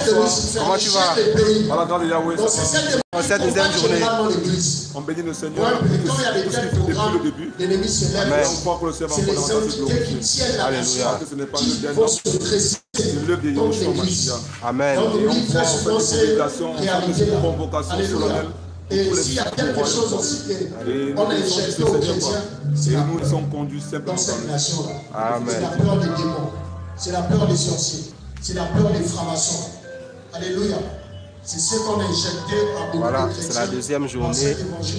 Comment tu vas? Par la grâce de Yahweh, ça va. En cette deuxième journée, on bénit le Seigneur pour tout ce qu'il fait depuis le début. Amen. On croit que le Seigneur va encore dans cette glorifier. Alléluia. Parce que ce n'est pas le dernier, c'est l'œuvre de Yahushua Mashiach. Amen. Et on croit en fait des publications, on fait des convocations solennelles. Et s'il y a quelque chose aussi qu'on a échappé aux chrétiens, et nous ils sont conduits simplement. Dans cette nation-là. Amen. C'est la peur des démons, c'est la peur des sorciers, c'est la peur des francs-maçons. Alléluia. C'est ce qu'on a injecté à beaucoup de chrétiens. C'est la deuxième journée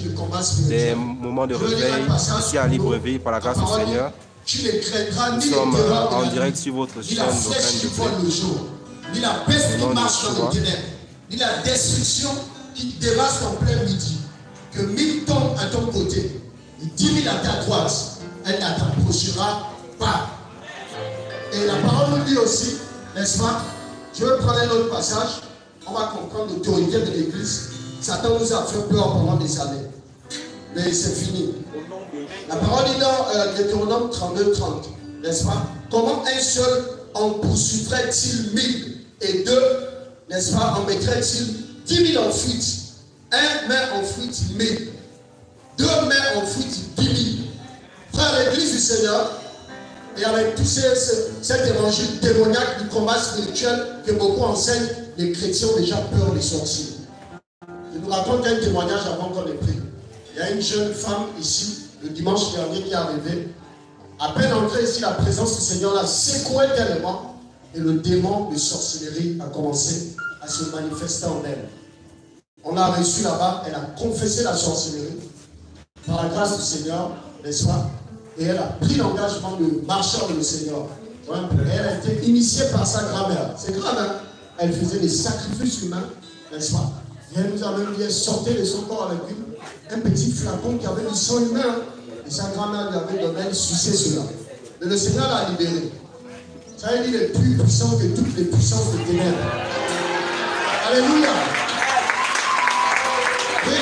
des moments de réveil ici à Libreville par la grâce du Seigneur. Nous sommes en direct sur votre chaîne locale de jour, ni la peste qui marche dans les ténèbres, ni la destruction qui dévaste en plein midi. Que 1000 tombent à ton côté et 10 000 à ta droite, elle ne t'approchera pas. Et la parole nous dit aussi, n'est-ce pas? Je vais prendre un autre passage. On va comprendre l'autorité de l'Église. Satan nous a fait peur pendant des années. Mais c'est fini. La parole dit dans Deutéronome 32-30, n'est-ce pas? Comment un seul en poursuivrait-il 1000 et deux, n'est-ce pas, en mettrait-il 10 000 en fuite? Un met en fuite 1000. Deux met en fuite 10 000. Frère, l'Église du Seigneur, et avec tout cet évangile démoniaque du combat spirituel que beaucoup enseignent, les chrétiens ont déjà peur des sorciers. Je vous raconte un témoignage avant qu'on ait pris. Il y a une jeune femme ici, le dimanche dernier, qui est arrivée. À peine entrée ici, la présence du Seigneur l'a secouée tellement, et le démon de sorcellerie a commencé à se manifester en elle. On l'a reçue là-bas, elle a confessé la sorcellerie par la grâce du Seigneur, n'est-ce pas? Et elle a pris l'engagement de marcher avec le Seigneur. Et elle a été initiée par sa grand-mère. C'est grave, hein? Elle faisait des sacrifices humains, n'est-ce pas? Et elle nous a même dit, elle sortait de son corps avec lui un petit flacon qui avait du sang humain. Et sa grand-mère lui avait donné, elle suçait cela. Mais le Seigneur l'a libérée. Ça veut dire qu'il est plus puissant que toutes les puissances des ténèbres. Alléluia. Oui.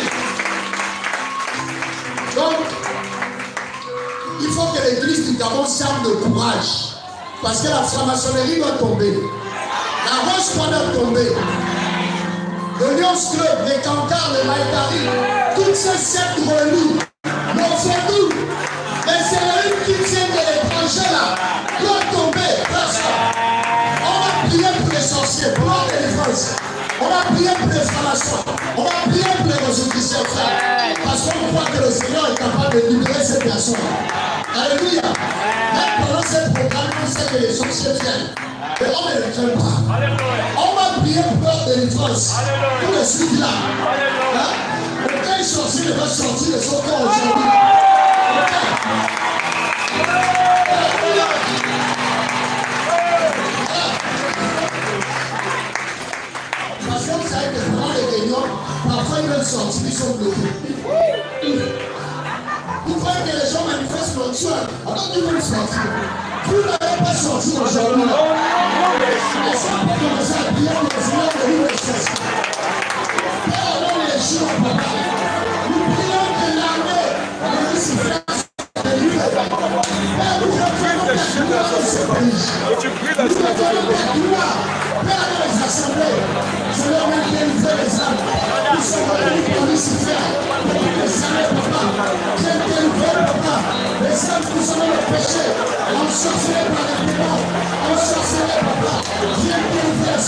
Donc, il faut que l'église du Gabon serve de courage. Parce que la franc-maçonnerie doit tomber. La Roche doit tomber. Le Lions Club, les Cancars, les Maïtari, toutes ces sectes reloues, nos fondus, les céréales qui viennent de l'étranger là, doivent tomber. Parce qu'on va prier pour les sorciers, pour leur délivrance. On va prier pour les francs-maçons. On va prier pour les ressourcisseurs, frères. Parce qu'on croit que le Seigneur est capable de libérer ces personnes. Alléluia. Même pendant ce programme, on sait que les sorciers viennent. Mais on ne les craint pas. On va prier pour leur délivrance. Pour les suivre là. Aucun sorcier ne va sortir de son corps aujourd'hui. Parce que vous savez que pendant les réunions, parfois ils veulent sortir, ils sont bloqués. Vous voyez que les gens manifestent leur joie. Alors qu'ils veulent sortir. Vous n'avez pas sorti aujourd'hui. Et ça peut commencer à prier pour le Seigneur de l'USS. Père, on les jours, papa. Nous prions que l'armée de Lucifer. Père, nous revenons à ce pays. Nous revenons à gloire. Père, dans les assemblées. Je leur ai délivré les âmes. Nous sommes venus pour Lucifer. Pour les salés, papa. Viens délivré, papa. Les âmes qui sont dans le péché. On sorcerait par les démons. On sorcerait, papa. Viens délivré.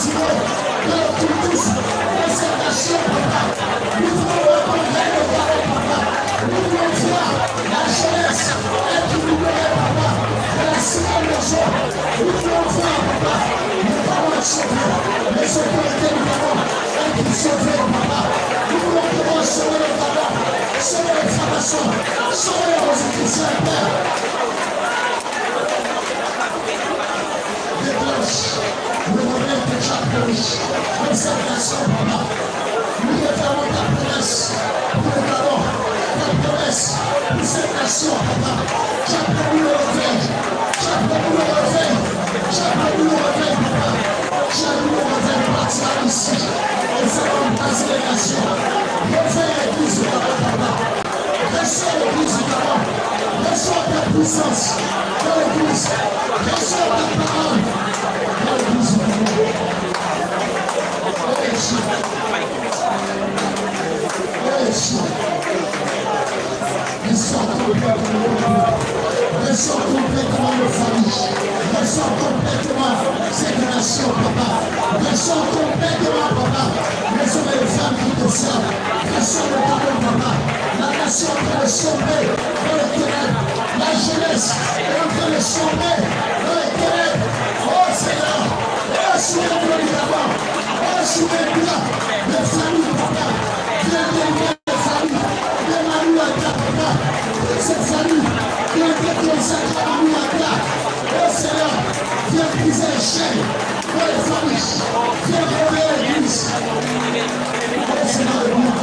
continuer dans le cultisme de cette nation, papa. Nous voulons voir ton règne, papa. Nous voulons voir la jeunesse être libérée, papa, de la civilisation. Nous voulons voir, papa, les parents sauvés, les autorités du parent être sauvés, papa. Nous voulons pouvoir sauver les parents, sauver les formations, sauver les institutions, Père. Le modèle de chaque pays, de cette nation, papa. Nous déclarons ta promesse, nous déclarons ta promesse pour cette nation, papa. Chaque peuple le réveille, chaque peuple le réveille, chaque peuple le réveille, papa. Chaque peuple le réveille partira ici, et ça va embrasser les nations. Réveille l'église du papa. Reçois l'église du papa. Reçois ta puissance dans l'église. Reçois ta parole dans l'église du papa. Ressort complètement nos familles. Ressort complètement cette nation, papa. Ressort complètement, papa. Ressort les femmes qui te servent. Ressort le parole, papa. La nation est en train de sombrer dans les ténèbres. La jeunesse est en train de sombrer dans les ténèbres. Oh Seigneur, oh souviens-toi du papa. Oh souviens-toi des familles, papa. Viens délivrer les familles. Viens m'amener à ta papa. Cette famille qui a été consacrée à nous à ta. Oh Seigneur, viens briser les chaînes dans les familles. Viens réveiller l'église. Oh Seigneur, le bon.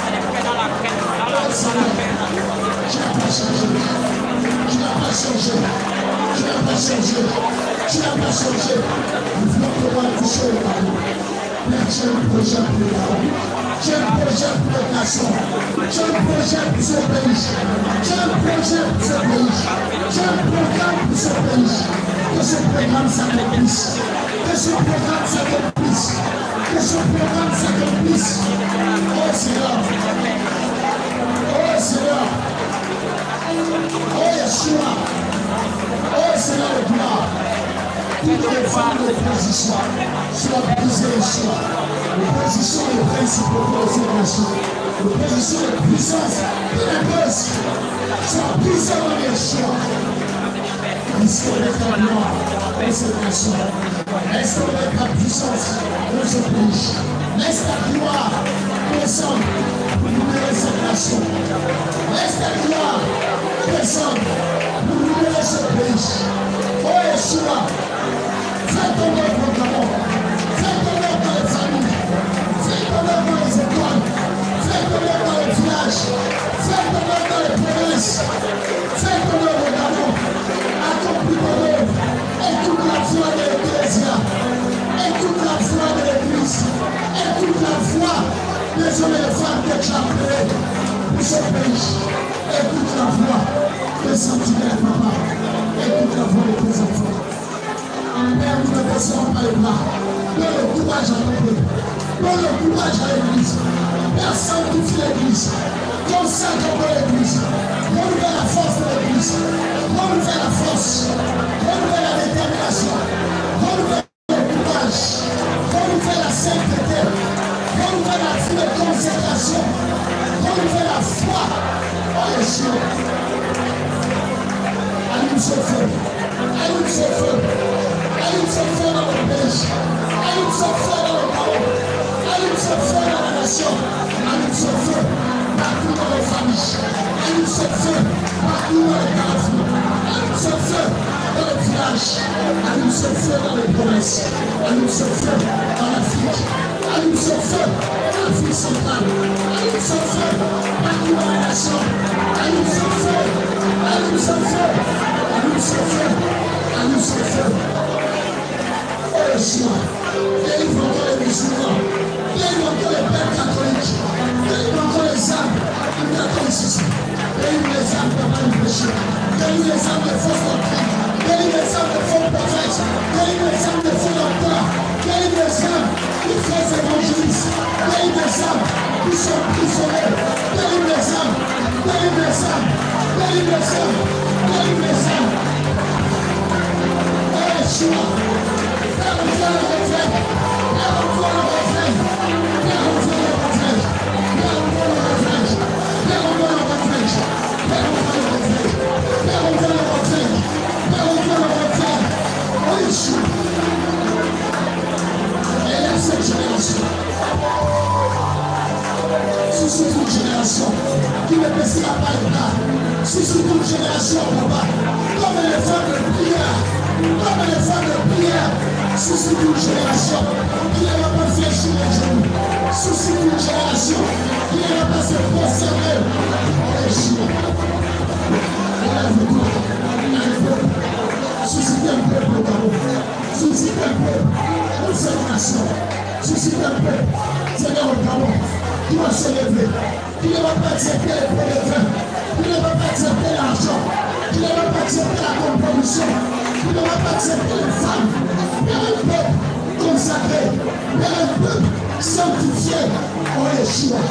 Oh Seigneur, tu n'as pas changé. Tu n'as pas changé. Tu n'as pas changé. Tu n'as pas changé. Nous voulons pouvoir toucher le ballon. Père, j'ai un projet pour le ballon. J'ai un projet pour notre nation. J'ai un projet pour ce pays. J'ai un projet pour ce pays. J'ai un programme pour ce pays. Que ce programme s'accomplisse. Que ce programme s'accomplisse. Que ce programme s'accomplisse. Oh Seigneur. Oh Seigneur. Oh Yeshua. Oh Seigneur de gloire. Toutes les femmes d'opposition soient brisées, Yeshua. L'opposition est principale pour cette nation. L'opposition est puissance ténébreuse. Sois puissant dans Yeshua. Restaurez ta gloire dans cette nation. Restaurez ta puissance dans ce pays. Laisse ta gloire descendre pour libérer cette nation. Laisse ta gloire descendre pour libérer ce pays. Oh Yeshua, fais ton œuvre notamment. Fais ton œuvre dans les familles. Fais ton œuvre dans les écoles. Fais ton œuvre dans les villages. Fais ton œuvre dans les provinces. Fais ton œuvre notamment. Accomplis ton œuvre. Écoute la voix de l'Ecclésia. Écoute la voix de l'Église. Écoute la voix des hommes et des femmes que tu as appelés pour ce pays. Écoute la voix des sentinelles, papa. Écoute la voix de tes enfants. Père, nous ne descendons pas les bras. Donne le courage à nos peuples. Donne le courage à l'Église. Père, sanctifie l'Église. Consacre l'Église. Renouvelle la force de l'Église. Renouvelle la force. Renouvelle la détermination. Renouvelle le courage. Renouvelle la sainteté. Renouvelle la vie de consécration. Renouvelle la foi. Oh Yeshua. Allume ce feu. Allume ce feu. Allume ce feu dans le pays. Allume ce feu dans le parents. Allume ce feu dans la nation. Allume ce feu partout dans les familles. Allume ce feu partout dans les carrefours. Allume ce feu dans les villages. Allume ce feu dans les provinces. Allume ce feu dans l'Afrique. Allume ce feu dans l'Afrique centrale. Allume ce feu partout dans les nations. Allume ce feu. Allume ce feu. Allume ce feu. Allume ce feu. Oh Yeshua, délivre encore les musulmans. Délivre encore les pères catholiques. Délivre encore les âmes du catholicisme. Délivre les âmes de mal péché. Délivre les âmes de faux doctrines. Délivre les âmes de faux prophètes. Délivre les âmes de faux docteurs. Délivre les âmes qui font évangélistes. Délivre les âmes qui sont prisonniers. Délivre les âmes. Délivre les âmes. Délivre les âmes. Délivre les âmes. Oh Yeshua. Fais le réveil. Suscite une génération qui ne baissera pas le bras. Suscite une génération, papa, comme les femmes de prière, comme les femmes de prière. Suscite une génération qui ne va pas fléchir les genoux. Suscite une génération qui ne va pas se conserver. Élève-toi, élève-toi. Suscite un peuple au Gabon. Suscite un peuple dans cette nation. Suscite un peuple, Seigneur, au Gabon. Qui va se lever, qui ne va pas accepter les pots de vin, qui ne va pas accepter l'argent, qui ne va pas accepter la compromission, qui ne va pas accepter les femmes, mais un peuple consacré, mais un peuple sanctifié. Oh Yeshua,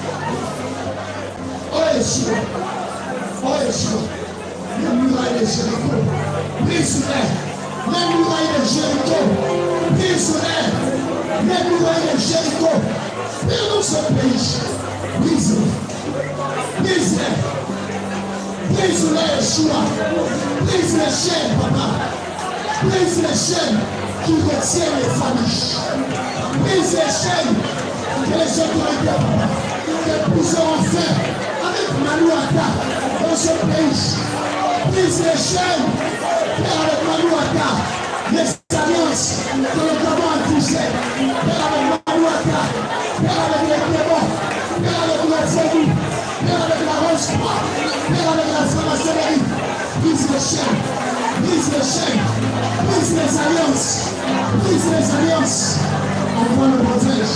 oh Yeshua, oh Yeshua, les murailles de Jéricho, brise-les, les murailles de Jéricho, brise-les, les murailles de Jéricho. Dans ce pays, brise-les, brise-les, brise-les, Yeshua, brise les chaînes, papa, brise les chaînes qui retiennent les familles, brise les chaînes que les autorités, papa, que nous aurons fait avec Malouata dans ce pays, brise les chaînes, Père, avec Malouata, les alliances que nous avons accusées, Père, avec Malouata. Père avec les démons, Père avec la folie, Père avec la roche, Père avec la franc-maçonnerie. Brise les chaînes, brise les chaînes, brise les alliances, brise les alliances. Envoie le prophète.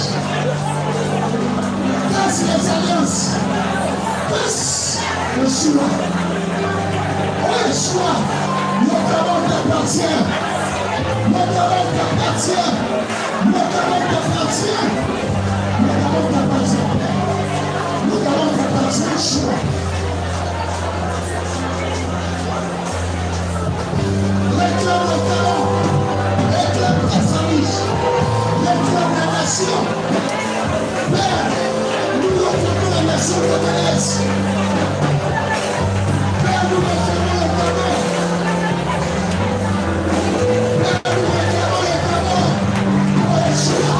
Casse les alliances, casse le choix. Oh Yeshua, notre monde t'appartient, notre monde t'appartient, notre monde t'appartient. Nous allons t'appartenir, nous allons t'appartenir, Yeshua. Réclame le talent, réclame ta famille, réclame la nation. Père, nous réclamons la nation congolaise. Père, nous réclamons le talent. Père, nous réclamons le talent. Oh Yeshua.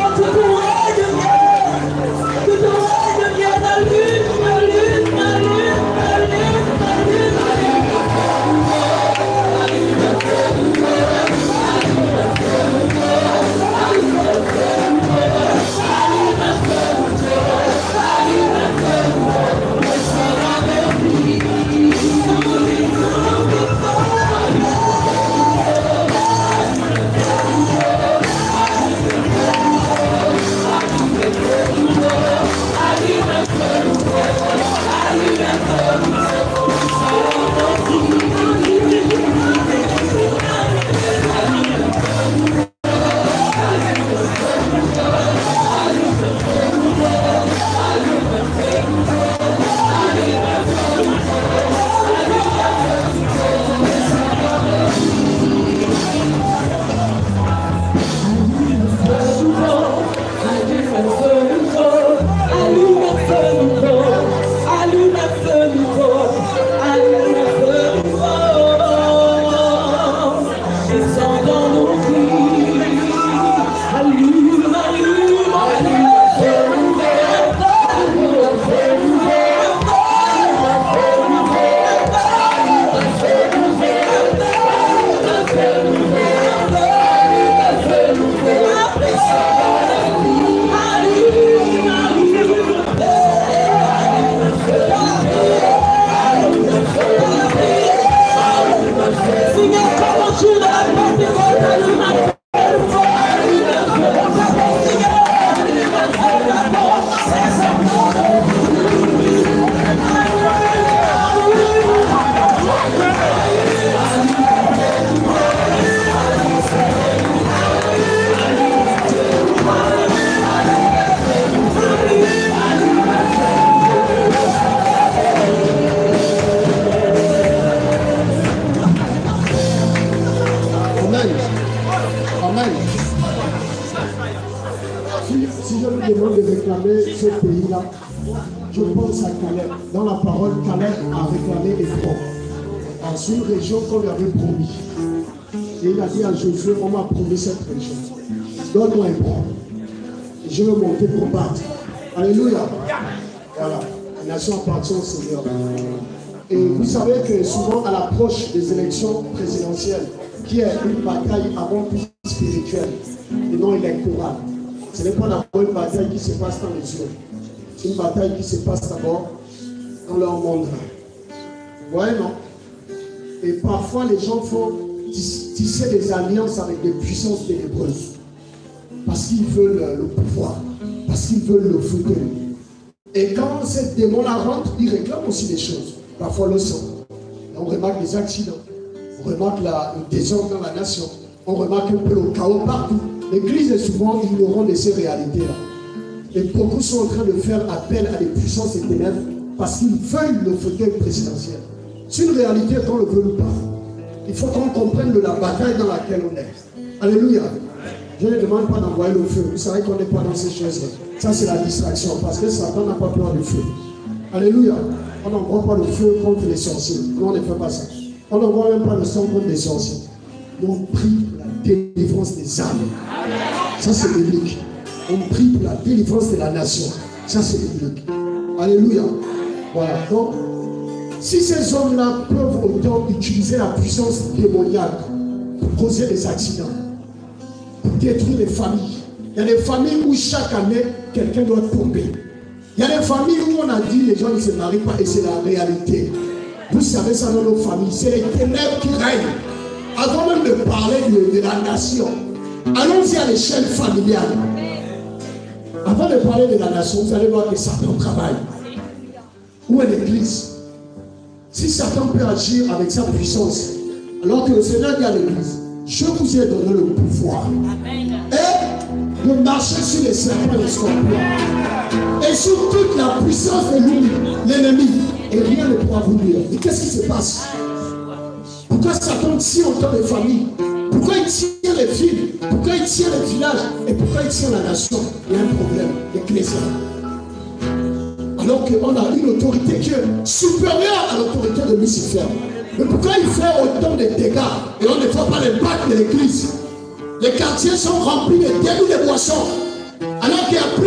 Si je vous demande de réclamer ce pays-là, je pense à Caleb. Dans la parole, Caleb a réclamé Hébron, dans une région qu'on lui avait promis. Et il a dit à Josué, on m'a promis cette région. Donne-moi Hébron. Et je vais monter pour battre. Alléluia. Voilà. La nation appartient au Seigneur. Et vous savez que souvent à l'approche des élections présidentielles, qui est une bataille avant tout spirituelle et non électorale. Ce n'est pas d'abord une bataille qui se passe dans les yeux. C'est une bataille qui se passe d'abord dans leur monde. Vous voyez, non? Et parfois, les gens font tisser des alliances avec des puissances ténébreuses. Parce qu'ils veulent le pouvoir. Parce qu'ils veulent le fauteuil. Et quand ces démons-là rentrent, ils réclament aussi des choses. Parfois le sang. Et on remarque des accidents. On remarque le désordre dans la nation. On remarque un peu le chaos partout. L'Église est souvent ignorante de ces réalités-là. Et beaucoup sont en train de faire appel à des puissances et ténèbres parce qu'ils veulent le fauteuil présidentiel. C'est une réalité qu'on le veut ou pas. Il faut qu'on comprenne de la bataille dans laquelle on est. Alléluia. Je ne demande pas d'envoyer le feu. Vous savez qu'on n'est pas dans ces choses-là. Ça, c'est la distraction parce que Satan n'a pas peur du feu. Alléluia. On n'envoie pas le feu contre les sorciers. Non, on ne fait pas ça. On n'envoie même pas le sang contre les sorciers. On prie pour la délivrance des âmes. Ça, c'est biblique. On prie pour la délivrance de la nation. Ça, c'est biblique. Alléluia. Voilà. Donc, si ces hommes-là peuvent autant utiliser la puissance démoniaque pour causer des accidents, pour détruire les familles, il y a des familles où chaque année, quelqu'un doit tomber. Il y a des familles où on a dit les gens ne se marient pas et c'est la réalité. Vous savez ça dans nos familles. C'est les ténèbres qui règnent. Avant même de parler de la nation, allons-y à l'échelle familiale. Avant de parler de la nation, vous allez voir que Satan travaille. Où est l'Église? Si Satan peut agir avec sa puissance, alors que le Seigneur dit à l'Église, je vous ai donné le pouvoir. Et de marcher sur les serpents et les scorpions. Et sur toute la puissance de l'ennemi. Et rien ne pourra vous nuire. Et qu'est-ce qui se passe? Pourquoi Satan tire autant de familles? Pourquoi il tire les villes? Pourquoi il tire les villages? Et pourquoi il tire la nation? Il y a un problème ecclésial. Alors qu'on a une autorité qui est supérieure à l'autorité de Lucifer. Mais pourquoi il fait autant de dégâts? Et on ne voit pas l'impact de l'église. Les quartiers sont remplis de débits de boissons.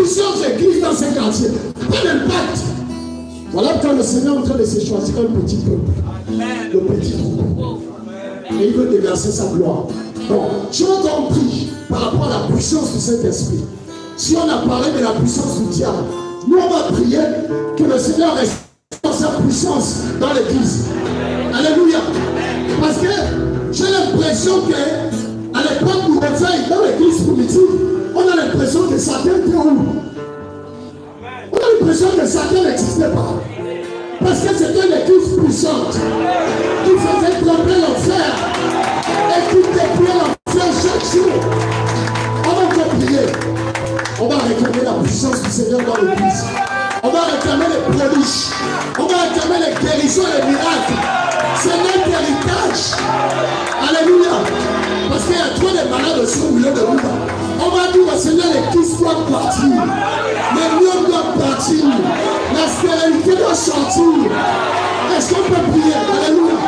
plusieurs églises dans ces quartiers. Pas d'impact. Voilà quand le Seigneur est en train de se choisir un petit peuple. Le petit troupeau. Et il veut déverser sa gloire. Bon, tu as compris par rapport à la puissance du Saint-Esprit. Si on a parlé de la puissance du diable, nous on va prier que le Seigneur reste dans sa puissance dans l'église. Alléluia. Parce que j'ai l'impression qu'à l'époque du réveil dans l'église primitive, on a l'impression que Satan était où? On a l'impression que Satan n'existait pas. Parce que c'était une église puissante qui faisait trembler l'enfer et qui dépliait l'enfer chaque jour. On va encore prier. On va réclamer la puissance du Seigneur dans l'église. On va réclamer les prodiges. On va réclamer les guérisons et les miracles. C'est notre héritage. Alléluia. Parce qu'il y a trop de malades aussi au milieu de nous. On va dire au Seigneur, l'église doit partir. Les lions doivent partir. La stérilité doit sortir. Est-ce qu'on peut prier? Alléluia.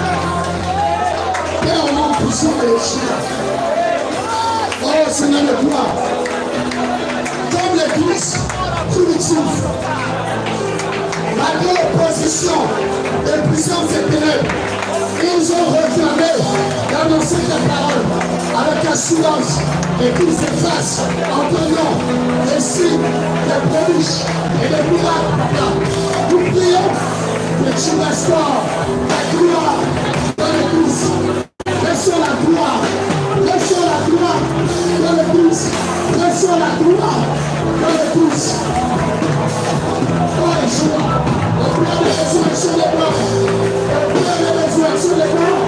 Père, au nom puissant de Jésus. Oh Seigneur de gloire. Comme l'église primitive, malgré l'opposition des puissances des ténèbres, ils ont réclamé d'annoncer ta parole avec assurance et qu'ils effacent en donnant des signes, des prodiges et des miracles. Nous prions que tu restaures ta gloire dans l'église. Restaure la gloire. Restaure la gloire dans l'église. Restaure la gloire dans l'église. Oh, Yeshua, on prie la résurrection des morts. On prie la résurrection des morts.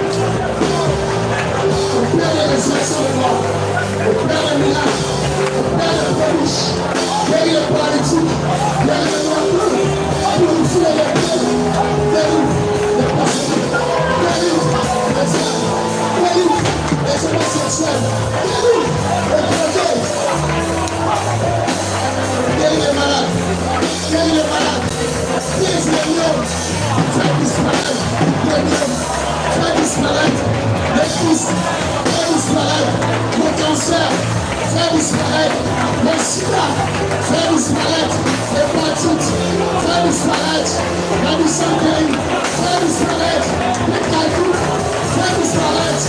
On prie la résurrection des morts. On prie les miracles. On prie les prodiges. Guéris les paralytiques. Guéris les malades. Purifier les plaies. Guéris les possédés. Guéris les âmes. Guéris les homosexuels. Guéris les chrétiens. Guéris les malades. Guéris les malades. Guéris les lions. Fais disparaître les lions. Fais disparaître les Christ. Fais disparaître le cancer. Fais disparaître le sida. Fais disparaître l'hépatite. Fais disparaître la dysenterie. Fais disparaître les calculs. Fais disparaître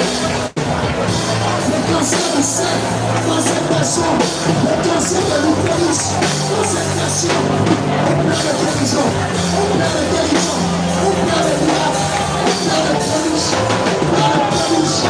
le cancer du sein dans cette nation, le cancer de l'utérus dans cette nation. On perd les guérisons, on perd les guérisons, on perd les miracles, on perd les prodiges, on perd les prodiges.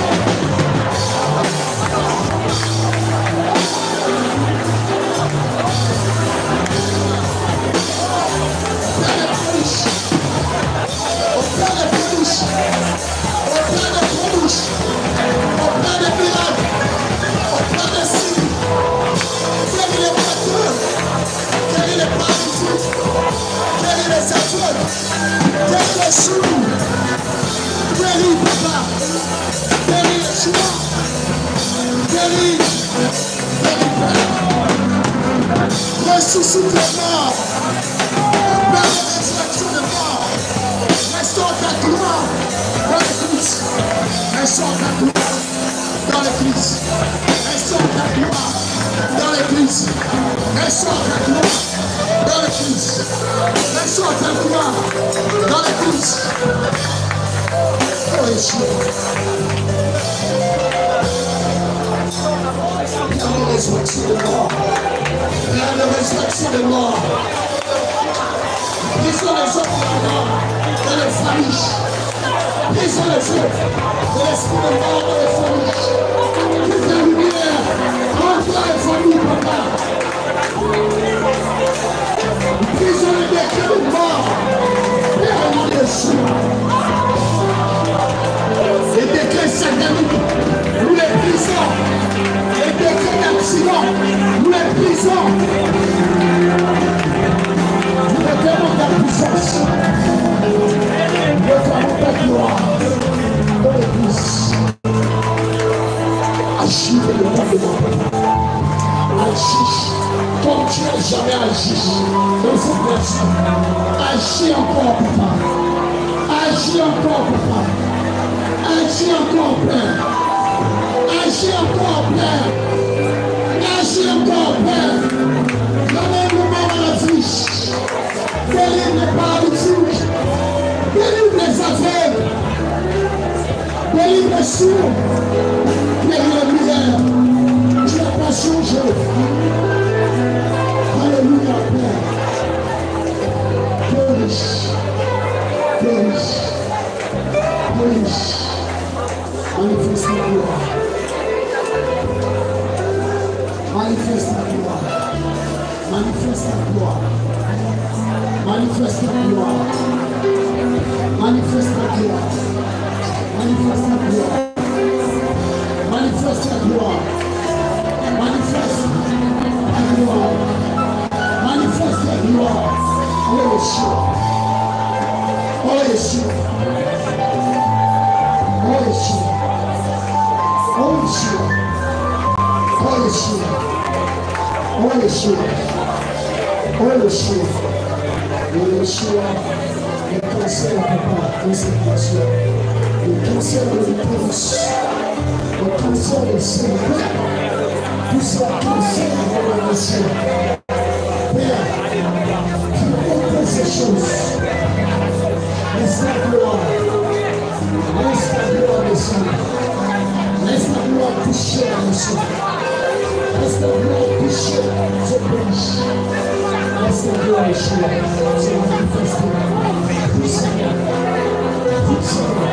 On perd les prodiges, on perd les prodiges, on perd les miracles. On prend des signes. Guéris les menteurs. Guéris les paralytiques. Guéris les aveugles. Guéris les sourds. Guéris, papa. Guéris les sourds. Guéris. Guéris, père. Ressuscite les morts. Père de résurrection des morts. Restaure ta gloire dans l'église. Restaure ta gloire dans l'église. Restaure ta gloire dans l'église. Restaure ta gloire dans l'église. Restaure ta gloire dans l'église. Oh Yeshua. Viens de résurrection des morts. Viens de résurrection des morts. Brisons les hommes de la mort dans les familles. Brisons les œuvres de l'esprit de mort dans les familles. Fais la lumière entre les familles, papa. Brisons les décrets de mort. Père, au nom de Jésus. Les décrets sataniques, nous les brisons. Les décrets d'accident, nous les brisons. Nous réclamons ta puissance. Nous réclamons ta gloire dans l'église. Agis véritablement. Agis comme tu n'as jamais agi dans cette nation. Agis encore, papa. Agis encore, papa. Agis encore, Père. Agis encore, Père. Agis encore, Père. Ramène le mort à la vie. Délivre les paralytiques. Délivre les aveugles. Délivre les sourds. Délivre les muets. Tu n'as pas changé. Alléluia, Père. Purge. Purge. Purge. Manifeste ta gloire. Manifeste ta gloire. Manifeste ta gloire. Manifeste ta gloire. Manifeste ta gloire. Manifeste ta gloire. Manifeste ta gloire. Manifeste ta gloire. Manifeste ta gloire. Oh Yeshua. Oh Yeshua. Oh Yeshua. Oh Yeshua. Oh Yeshua. Oh Yeshua. Oh Yeshua. Le Yeshua, le cancer ne peut pas dans cette nation. Le cancer de l'utérus, le cancer de cerveau, tout ça cancer dans la nation. Père, tu ôtes ces choses. Laisse ta gloire. Laisse ta gloire descendre. Laisse ta gloire toucher la nation. Laisse ta gloire toucher ce pays. Laisse ta gloire se manifester. Puissamment. Puissamment.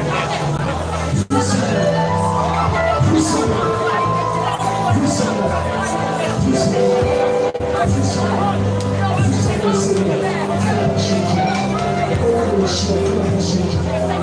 Puissamment. Puissamment. Puissamment. Puissamment. Puissamment. Puissamment, Seigneur. Tu n'as pas changé. Oh, le chien, tu n'as pas changé.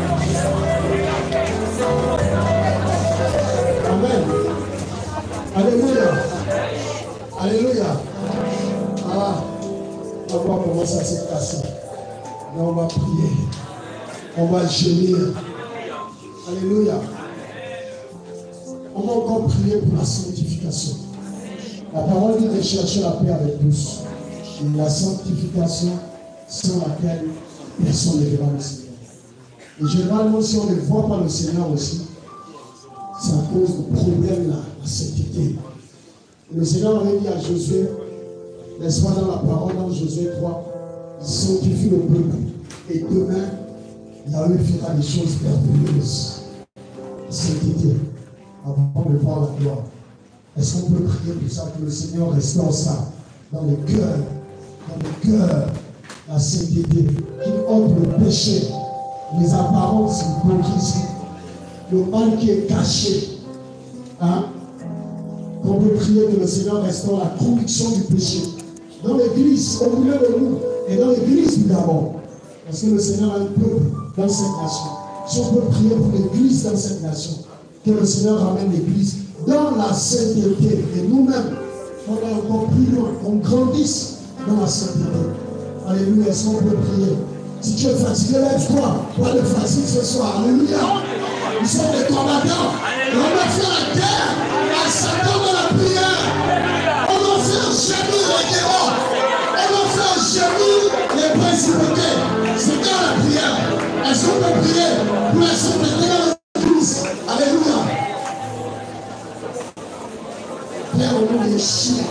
Amen. Alléluia. Alléluia. Ah, on va voir comment ça s'est passé. Là, on va prier. On va gémir. Alléluia. On va encore prier pour la sanctification. La parole dit de chercher la paix avec tous. Et la sanctification sans laquelle personne ne verra le Seigneur. Et généralement, si on ne voit pas le Seigneur aussi, c'est à cause du problème là, la sainteté. Et le Seigneur avait dit à Josué, n'est-ce pas dans la parole dans Josué 3, il sanctifie le peuple. Et demain, Yahweh fera des choses merveilleuses. Sainteté, avant de voir la gloire. Est-ce qu'on peut prier pour ça, que le Seigneur restaure ça dans le cœur, la sainteté, qu'il ôte le péché, les apparences, l'hypocrisie, le mal qui est caché. Hein? Qu'on peut prier que le Seigneur restaure la conviction du péché. Dans l'église, au milieu de nous, et dans l'église d'abord. Parce que le Seigneur a un peuple dans cette nation. Si on peut prier pour l'église dans cette nation, que le Seigneur ramène l'église dans la sainteté. Et nous-mêmes, on va encore plus loin, on grandisse dans la sainteté. Alléluia, est-ce qu'on peut prier? Si tu es fatigué, lève-toi. Toi, le fatigue ce soir. Alléluia. Nous sommes des combattants. Et on va faire la guerre à Satan dans la prière. On va faire gémir les démons. On va faire gémir les principautés. C'est dans la prière. Est-ce qu'on peut prier pour la sainteté dans l'église? Alléluia. Père, au nom de Yeshua,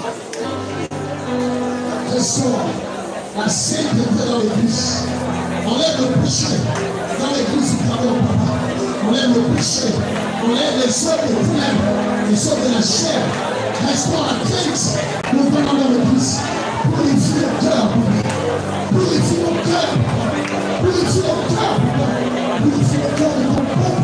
restaure la sainteté dans l'église. Enlève le péché dans l'église du pardon, papa. Enlève le péché. Enlève les œuvres de ténèbres, les œuvres de la chair. Restaure la crainte. Nous venons dans l'église. Purifie le cœur. Purifie le cœur. Purifie le cœur. Purifie le cœur de ton peuple.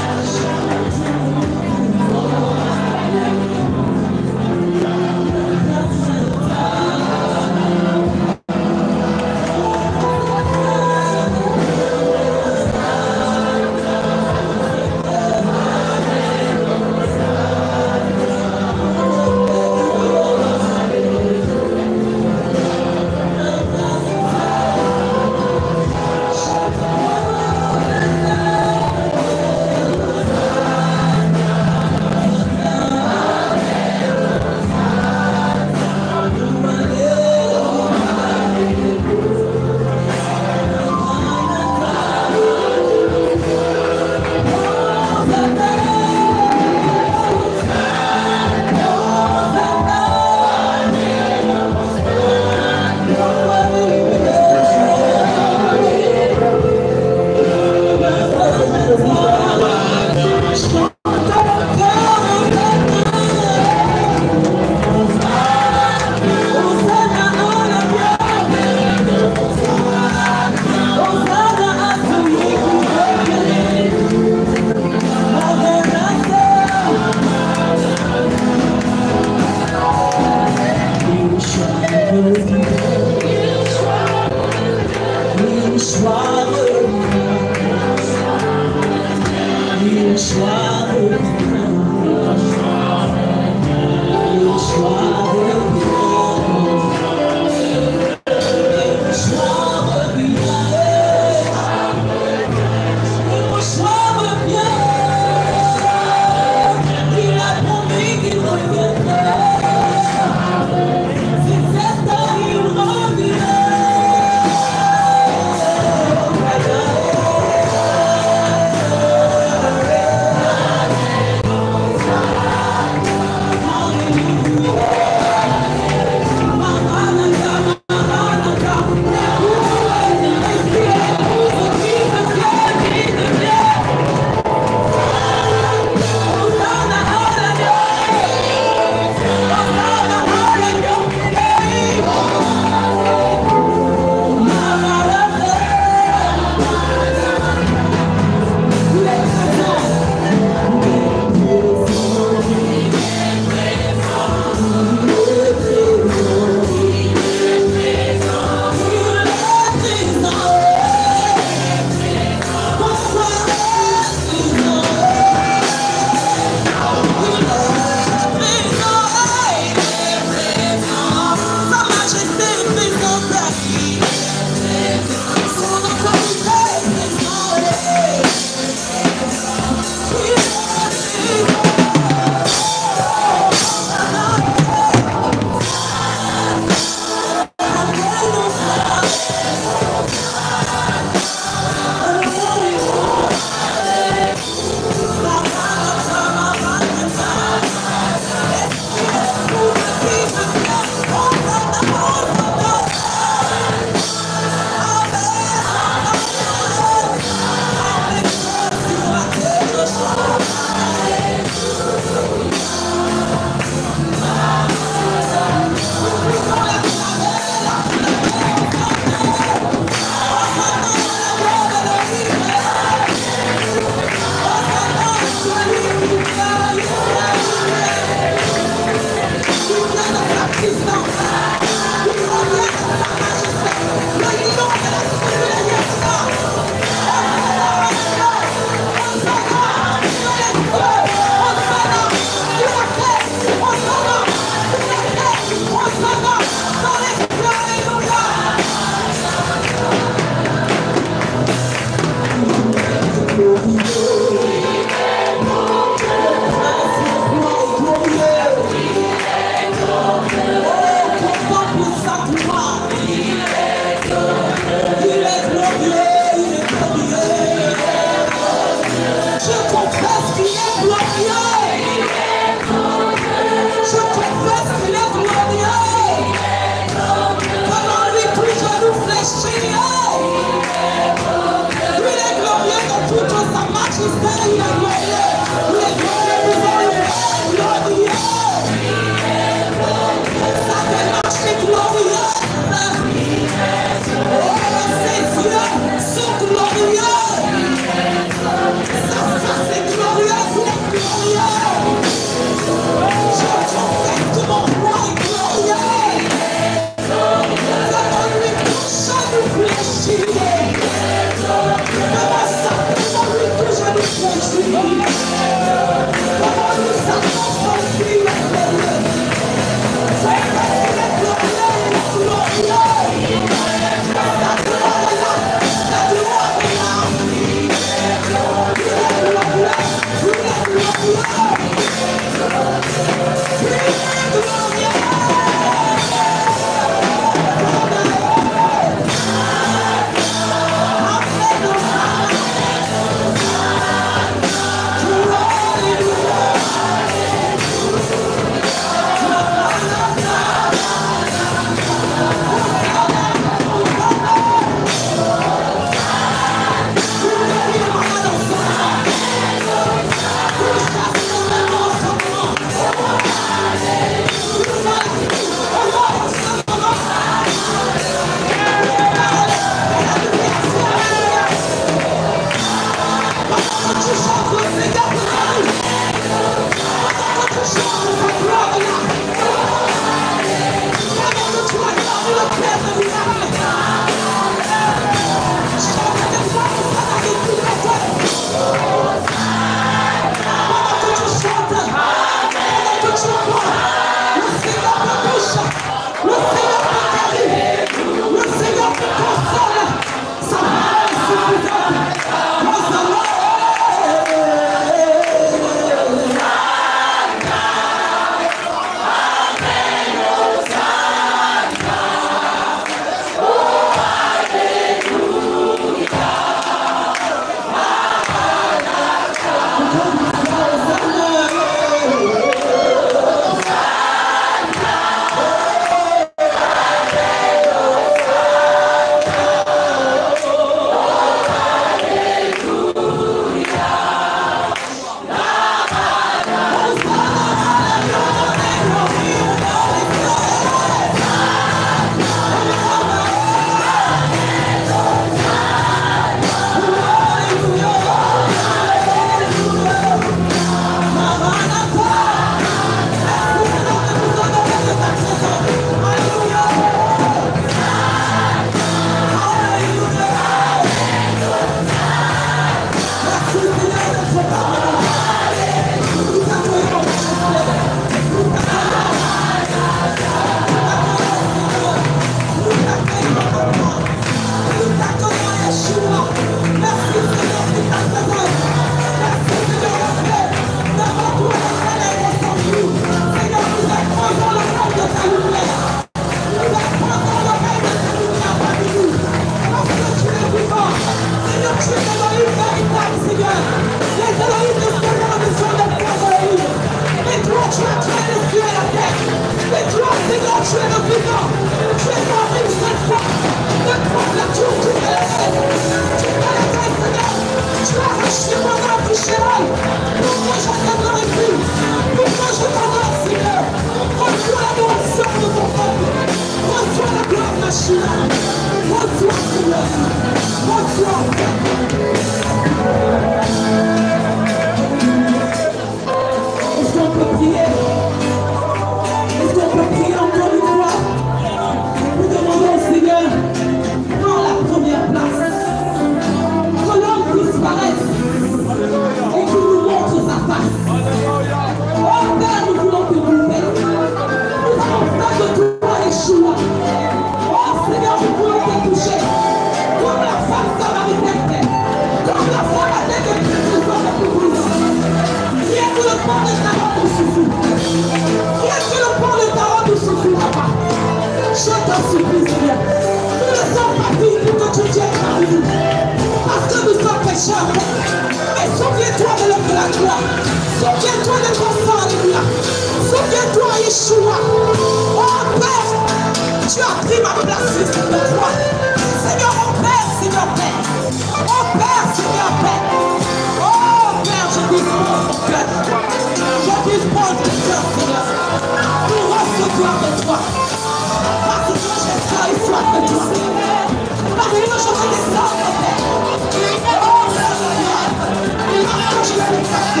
Est-ce qu'on peut prier? Est-ce qu'on peut prier encore une fois? Nous demandons au Seigneur, prends la première place. Que l'homme disparaisse et qu'il nous montre sa face. Oh Père, nous voulons te louer. Nous avons besoin de toi, Yeshua. Oh Seigneur, nous voulons te toucher. Comme la femme samaritaine, comme la femme à tête de Christ, qui est que le port de Tarot nous suffit. Qui est que le port de Tarot nous suffit, papa. Je t'en supplie, Seigneur. Nous ne sommes pas dignes pour que tu viennes parmi nous. Parce que nous sommes pécheurs. Mais souviens-toi de l'homme de la gloire. Souviens-toi de ton sang, alléluia. Souviens-toi, Yeshua. Oh Père, tu as pris ma place sur le croix. Seigneur, mon Père, Seigneur, Père. Oh Père, Seigneur, Père. Oh Père, je dispose mon cœur. Je dispose mon cœur, Seigneur. Pour recevoir de toi. Parce que j'ai faim et soif de toi. Parce que je veux descendre, Père. Oh Seigneur. Parce que je suis cassé.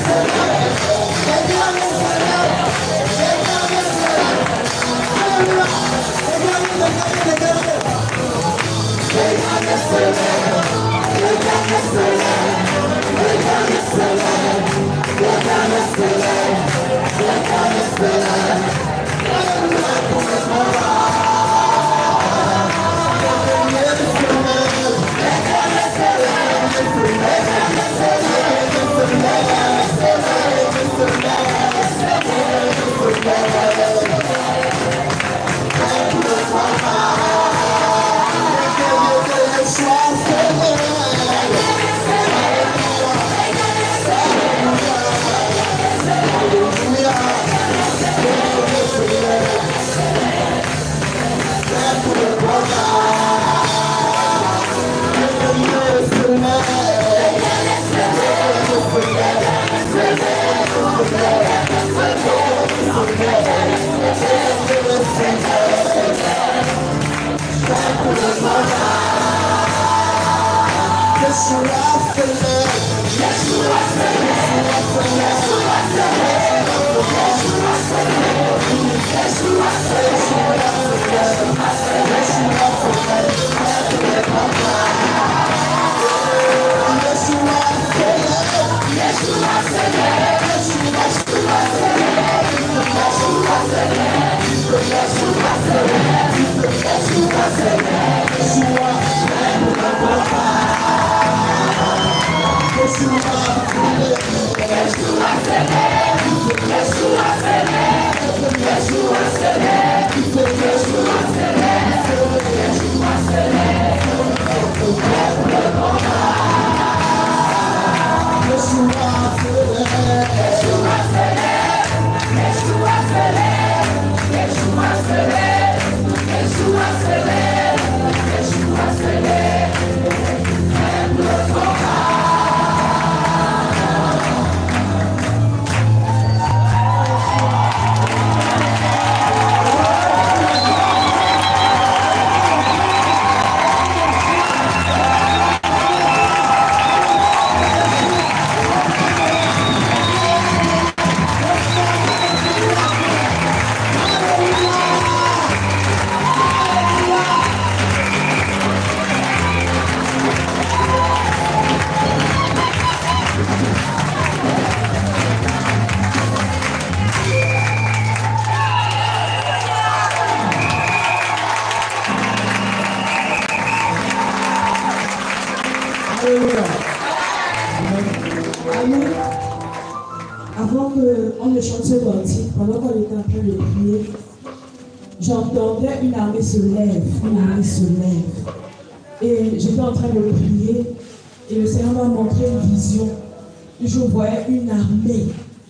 Avant qu'on ne chante ce cantique, pendant qu'on était en train de prier, j'entendais une armée se lève, une armée se lève. Et j'étais en train de prier, et le Seigneur m'a montré une vision. Je voyais une armée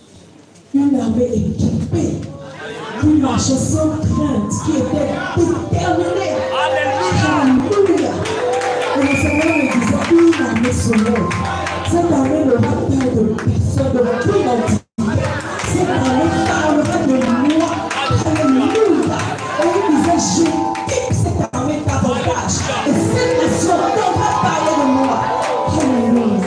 équipée, qui marchait sans crainte, qui était déterminée. Alléluia! Et le Seigneur me disait, une armée se lève. Cette armée ne va pas de personne, de votre identité. Cette armée parlera de moi. Alléluia. Et il disait, j'équipe cette armée davantage. Et cette nation devra parler de moi. Alléluia.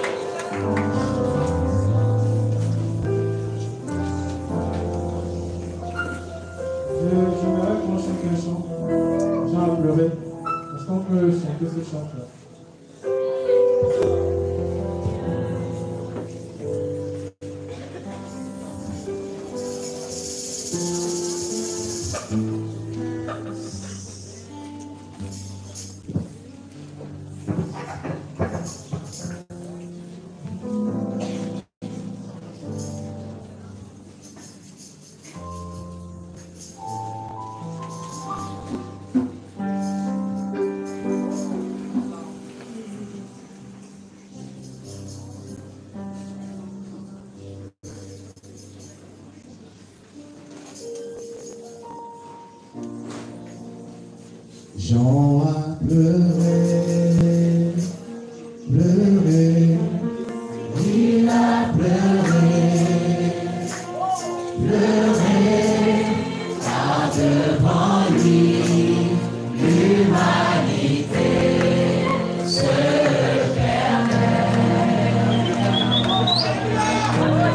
J'aimerais qu'on chante un chant. J'ai à pleurer. Est-ce qu'on peut chanter ce chant-là? Jean a pleuré, pleuré, il a pleuré, pleuré, car devant lui, l'humanité se perdait.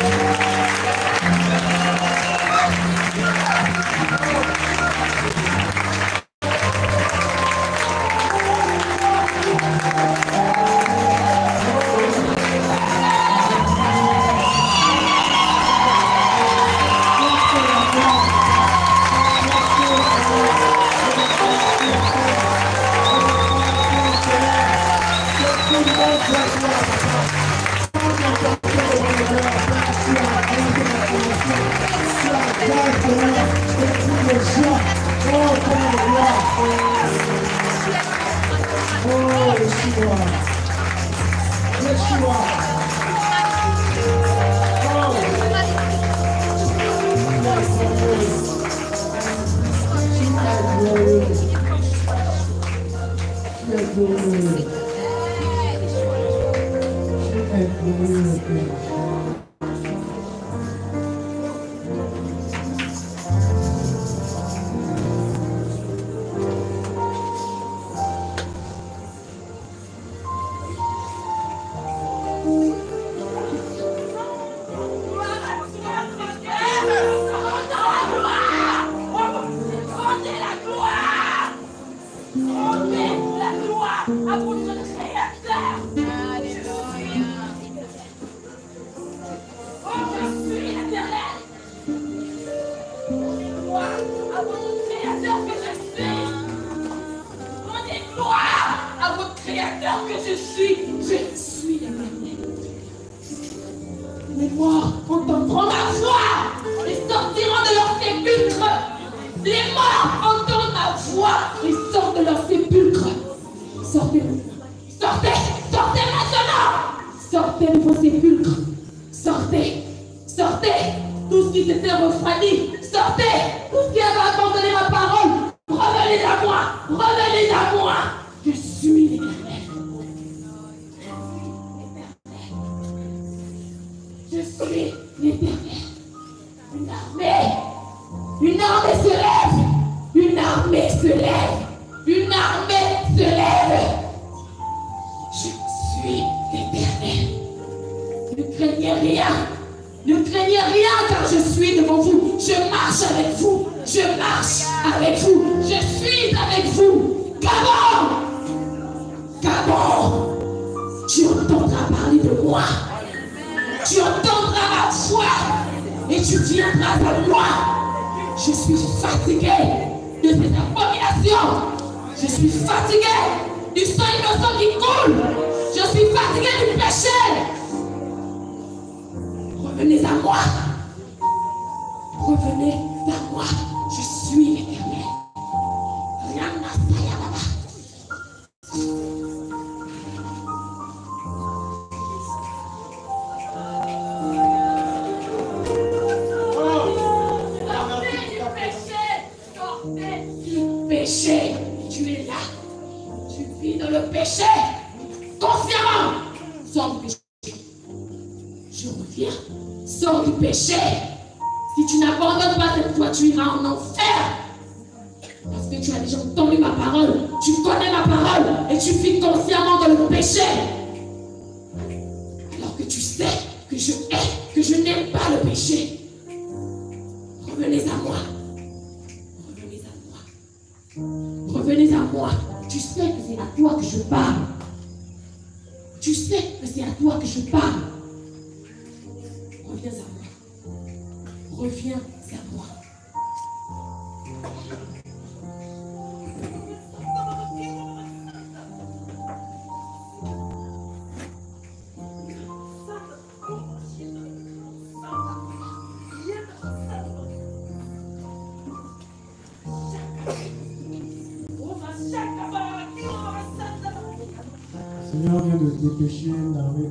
Seigneur vient de dépêcher une armée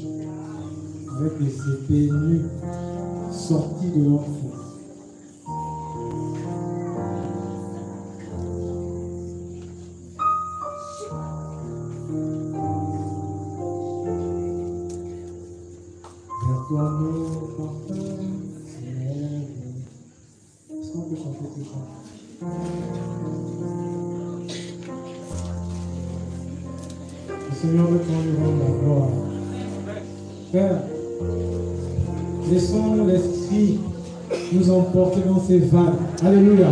d'anges avec des épées nues sorties de leur feu. Vers toi nos parfums s'élèvent. Est-ce qu'on peut chanter ce chant? Le Seigneur veut qu'on lui rende la gloire. Père, Laissons l'Esprit nous emporter dans ces vagues. Alléluia.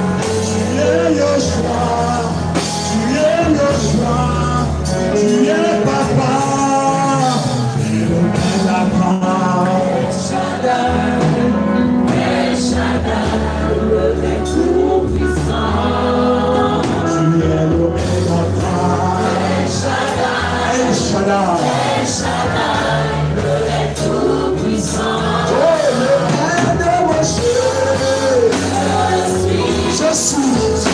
Tu es Shaddai. Je suis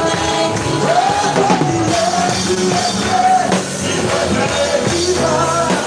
Viva!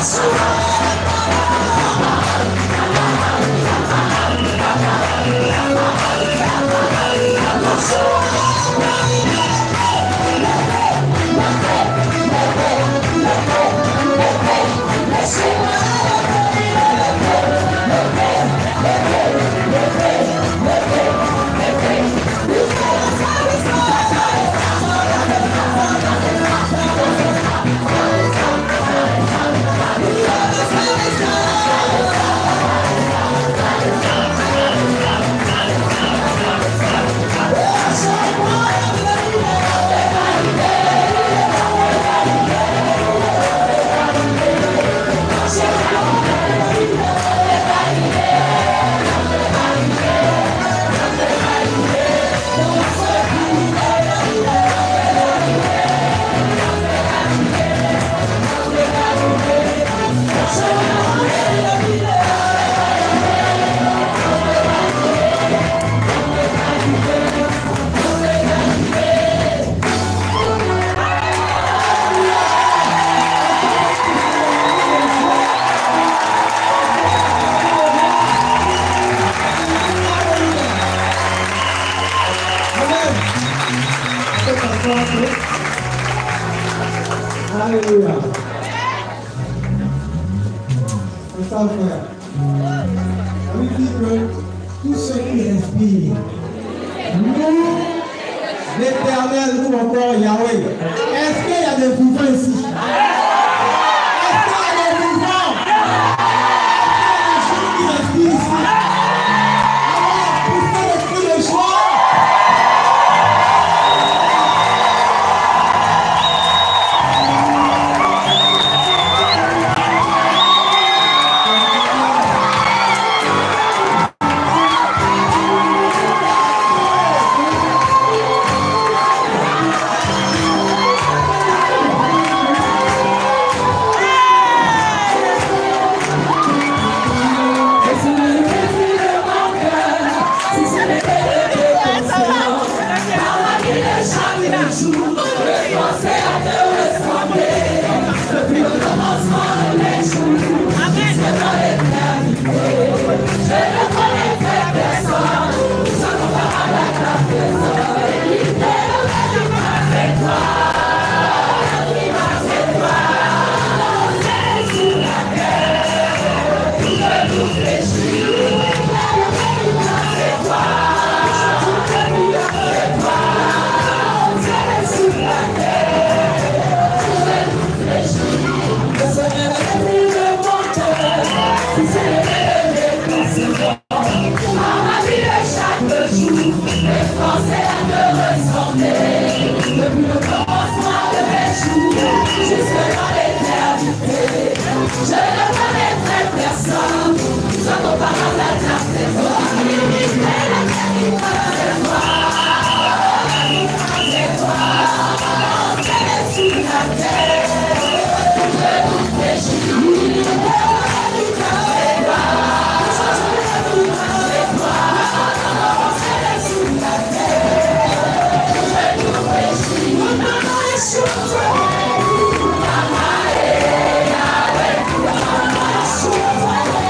Alléluia. C'est ça, frère. Ça veut dire que tous ceux qui respirent, nous, l'Éternel ou encore Yahweh. Est-ce qu'il y a des vivants ici? Est-ce qu'il y a des vivants? Est-ce qu'il y a des gens qui respirent ici? Alors, poussez le cri de joie. Let's go.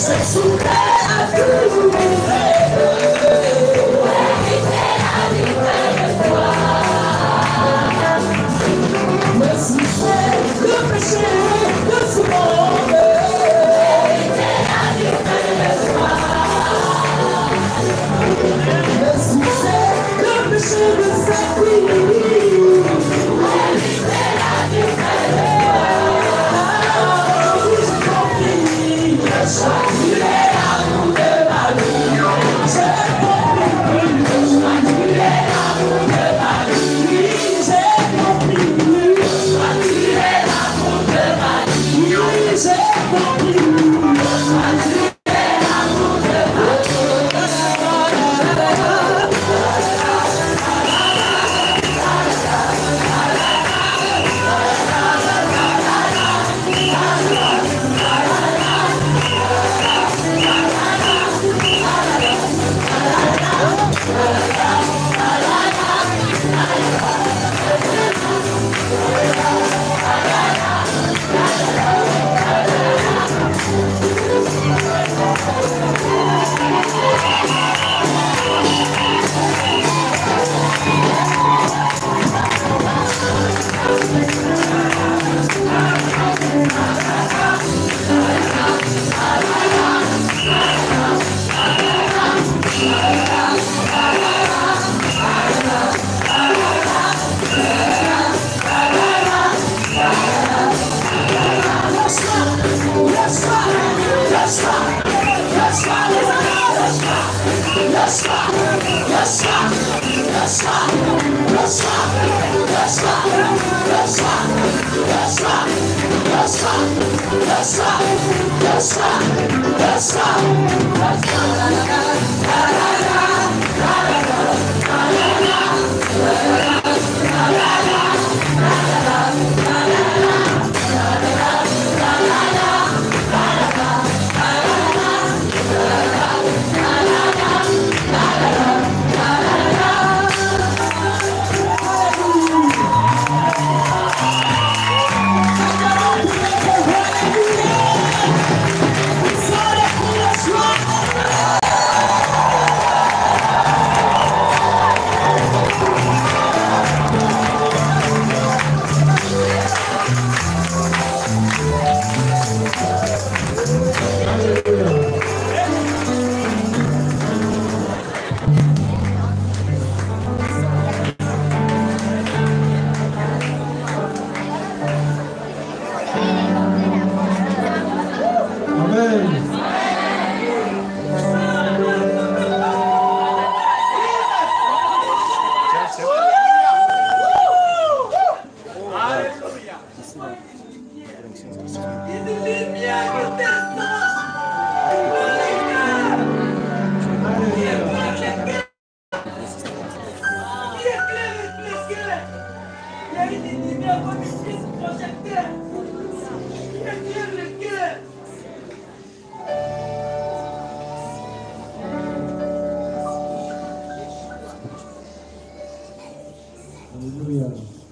Alléluia.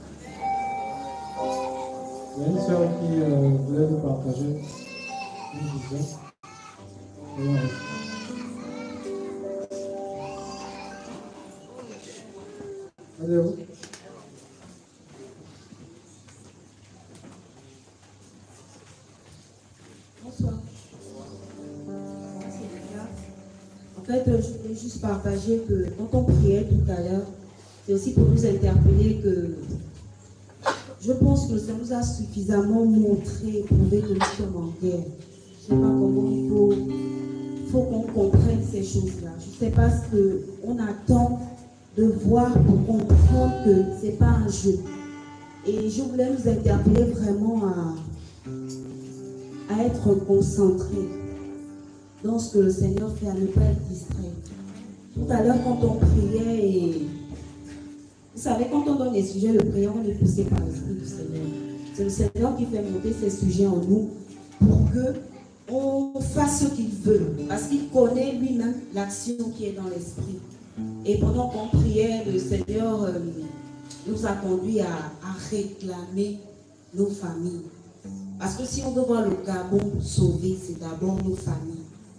Il y a une sœur qui voulait nous partager une vision. Allez-vous. Bonsoir. En fait, je voulais juste partager que quand on priait tout à l'heure, c'est aussi pour nous interpeller que je pense que ça nous a suffisamment montré, prouvé que nous sommes en guerre. Je ne sais pas comment il faut qu'on comprenne ces choses-là. Je ne sais pas ce qu'on attend de voir pour comprendre que ce n'est pas un jeu. Et je voulais nous interpeller vraiment à être concentrés dans ce que le Seigneur fait, à ne pas être distrait. Tout à l'heure, quand on priait, et vous savez, quand on donne des sujets de prière, on est poussé par l'Esprit du Seigneur. C'est le Seigneur qui fait monter ces sujets en nous pour qu'on fasse ce qu'il veut. Parce qu'il connaît lui-même l'action qui est dans l'Esprit. Et pendant qu'on priait, le Seigneur nous a conduits à réclamer nos familles. Parce que si on veut voir le Gabon sauvé, c'est d'abord nos familles.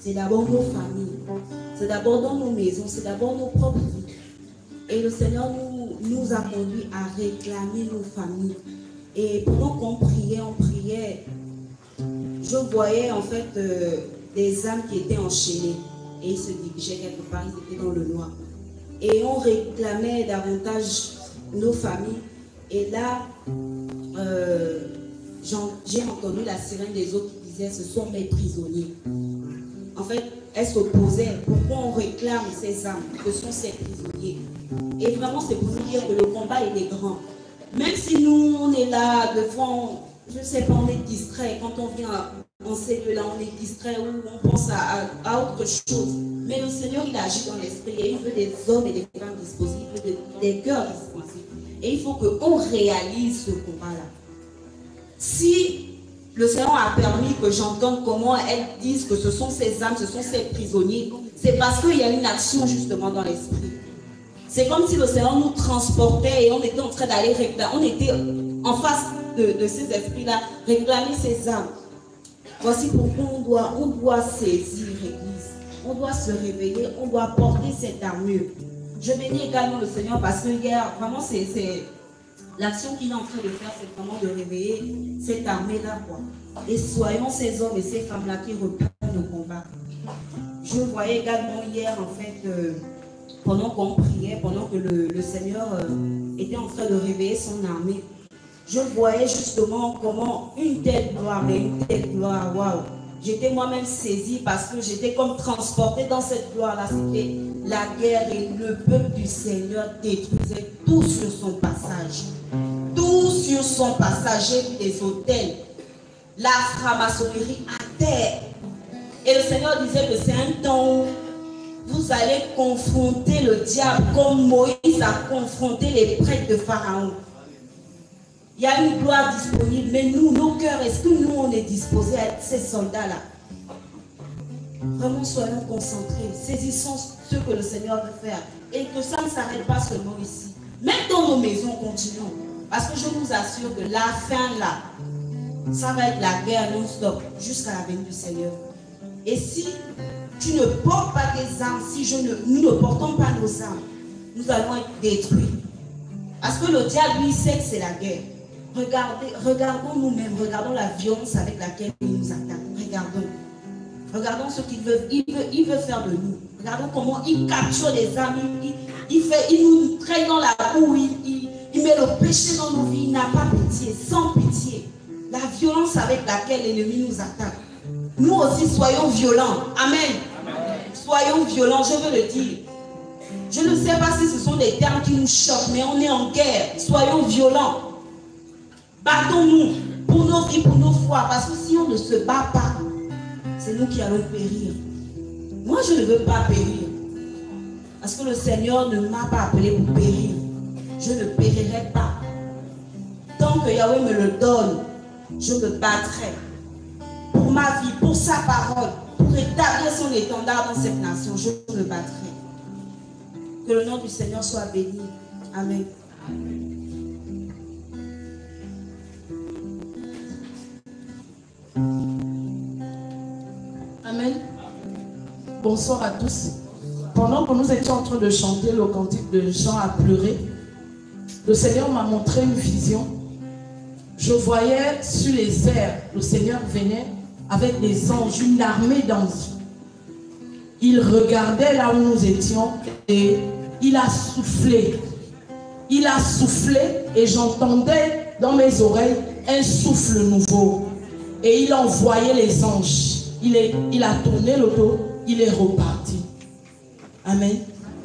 c'est d'abord nos familles, c'est d'abord dans nos maisons, c'est d'abord nos propres vies. Et le Seigneur nous a conduits à réclamer nos familles. Et pendant qu'on priait, je voyais en fait des âmes qui étaient enchaînées. Et ils se dirigeaient quelque part, ils étaient dans le noir. Et on réclamait davantage nos familles. Et là, j'ai entendu la sirène des autres qui disait, ce sont mes prisonniers. En fait, elle s'opposait. Pourquoi on réclame ces âmes? Ce sont ces prisonniers. Et vraiment, c'est pour nous dire que le combat, il est grand. Même si nous, on est là, devant, je ne sais pas, on est distrait. Quand on vient en ces lieux-là, on est distrait ou on pense à autre chose. Mais le Seigneur, il agit dans l'esprit et il veut des hommes et des femmes disposés, il veut des cœurs disposés. Et il faut qu'on réalise ce combat-là. Si le Seigneur a permis que j'entende comment elles disent que ce sont ces âmes, ce sont ces prisonniers, c'est parce qu'il y a une action justement dans l'esprit. C'est comme si le Seigneur nous transportait et on était en train d'aller réclamer, on était en face de ces esprits-là, réclamer ces âmes. Voici pourquoi on doit saisir l'Église. On doit se réveiller, on doit porter cette armure. Je bénis également le Seigneur parce que hier, vraiment, c'est l'action qu'il est en train de faire, c'est vraiment de réveiller cette armée-là, quoi. Et soyons ces hommes et ces femmes-là qui reprennent le combat. Je voyais également hier, en fait, pendant qu'on priait, pendant que le Seigneur était en train de réveiller son armée, je voyais justement comment une telle gloire, mais une telle gloire, waouh! J'étais moi-même saisie parce que j'étais comme transportée dans cette gloire-là. C'était la guerre et le peuple du Seigneur détruisait tout sur son passage. Tout sur son passage. J'ai vu des hôtels, la franc-maçonnerie à terre. Et le Seigneur disait que c'est un temps où vous allez confronter le diable comme Moïse a confronté les prêtres de Pharaon. Il y a une gloire disponible, mais nous, nos cœurs, est-ce que nous, on est disposés à être ces soldats-là? Vraiment, soyons concentrés, saisissons ce que le Seigneur veut faire et que ça ne s'arrête pas seulement ici. Même dans nos maisons, continuons. Parce que je vous assure que la fin, là, ça va être la guerre non-stop jusqu'à la venue du Seigneur. Et si tu ne portes pas tes armes, si nous ne portons pas nos armes, nous allons être détruits. Parce que le diable, lui, sait que c'est la guerre. Regardons nous-mêmes, regardons la violence avec laquelle il nous attaque. Regardons ce qu'il veut. Il veut faire de nous. Regardons comment il capture les âmes. Il nous traîne dans la boue. Il met le péché dans nos vies. Il n'a pas pitié, sans pitié. La violence avec laquelle l'ennemi nous attaque. Nous aussi, soyons violents. Amen. Soyons violents, je veux le dire. Je ne sais pas si ce sont des termes qui nous choquent, mais on est en guerre. Soyons violents. Battons-nous pour nos vies, pour nos foi. Parce que si on ne se bat pas, c'est nous qui allons périr. Moi, je ne veux pas périr. Parce que le Seigneur ne m'a pas appelé pour périr. Je ne périrai pas. Tant que Yahweh me le donne, je me battrai. Pour ma vie, pour sa parole, pour établir son étendard dans cette nation, je me battrai. Que le nom du Seigneur soit béni. Amen. Amen. Bonsoir à tous. Pendant que nous étions en train de chanter le cantique de Jean a pleuré, le Seigneur m'a montré une vision. Je voyais sur les airs, le Seigneur venait avec des anges, une armée d'anges. Il regardait là où nous étions et il a soufflé. Il a soufflé et j'entendais dans mes oreilles un souffle nouveau. Et il a envoyé les anges. Il a tourné le dos, il est reparti. Amen.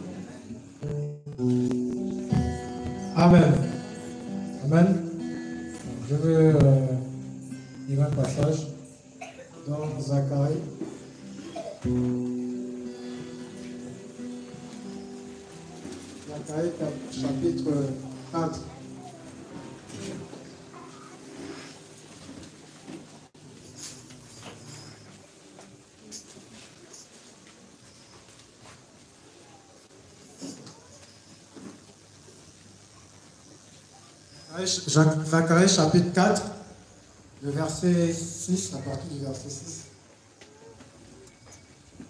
Amen. Amen. Je veux lire un passage dans Zacharie. Zacharie chapitre 4. Zacharie chapitre 4, le verset 6, à partir du verset 6.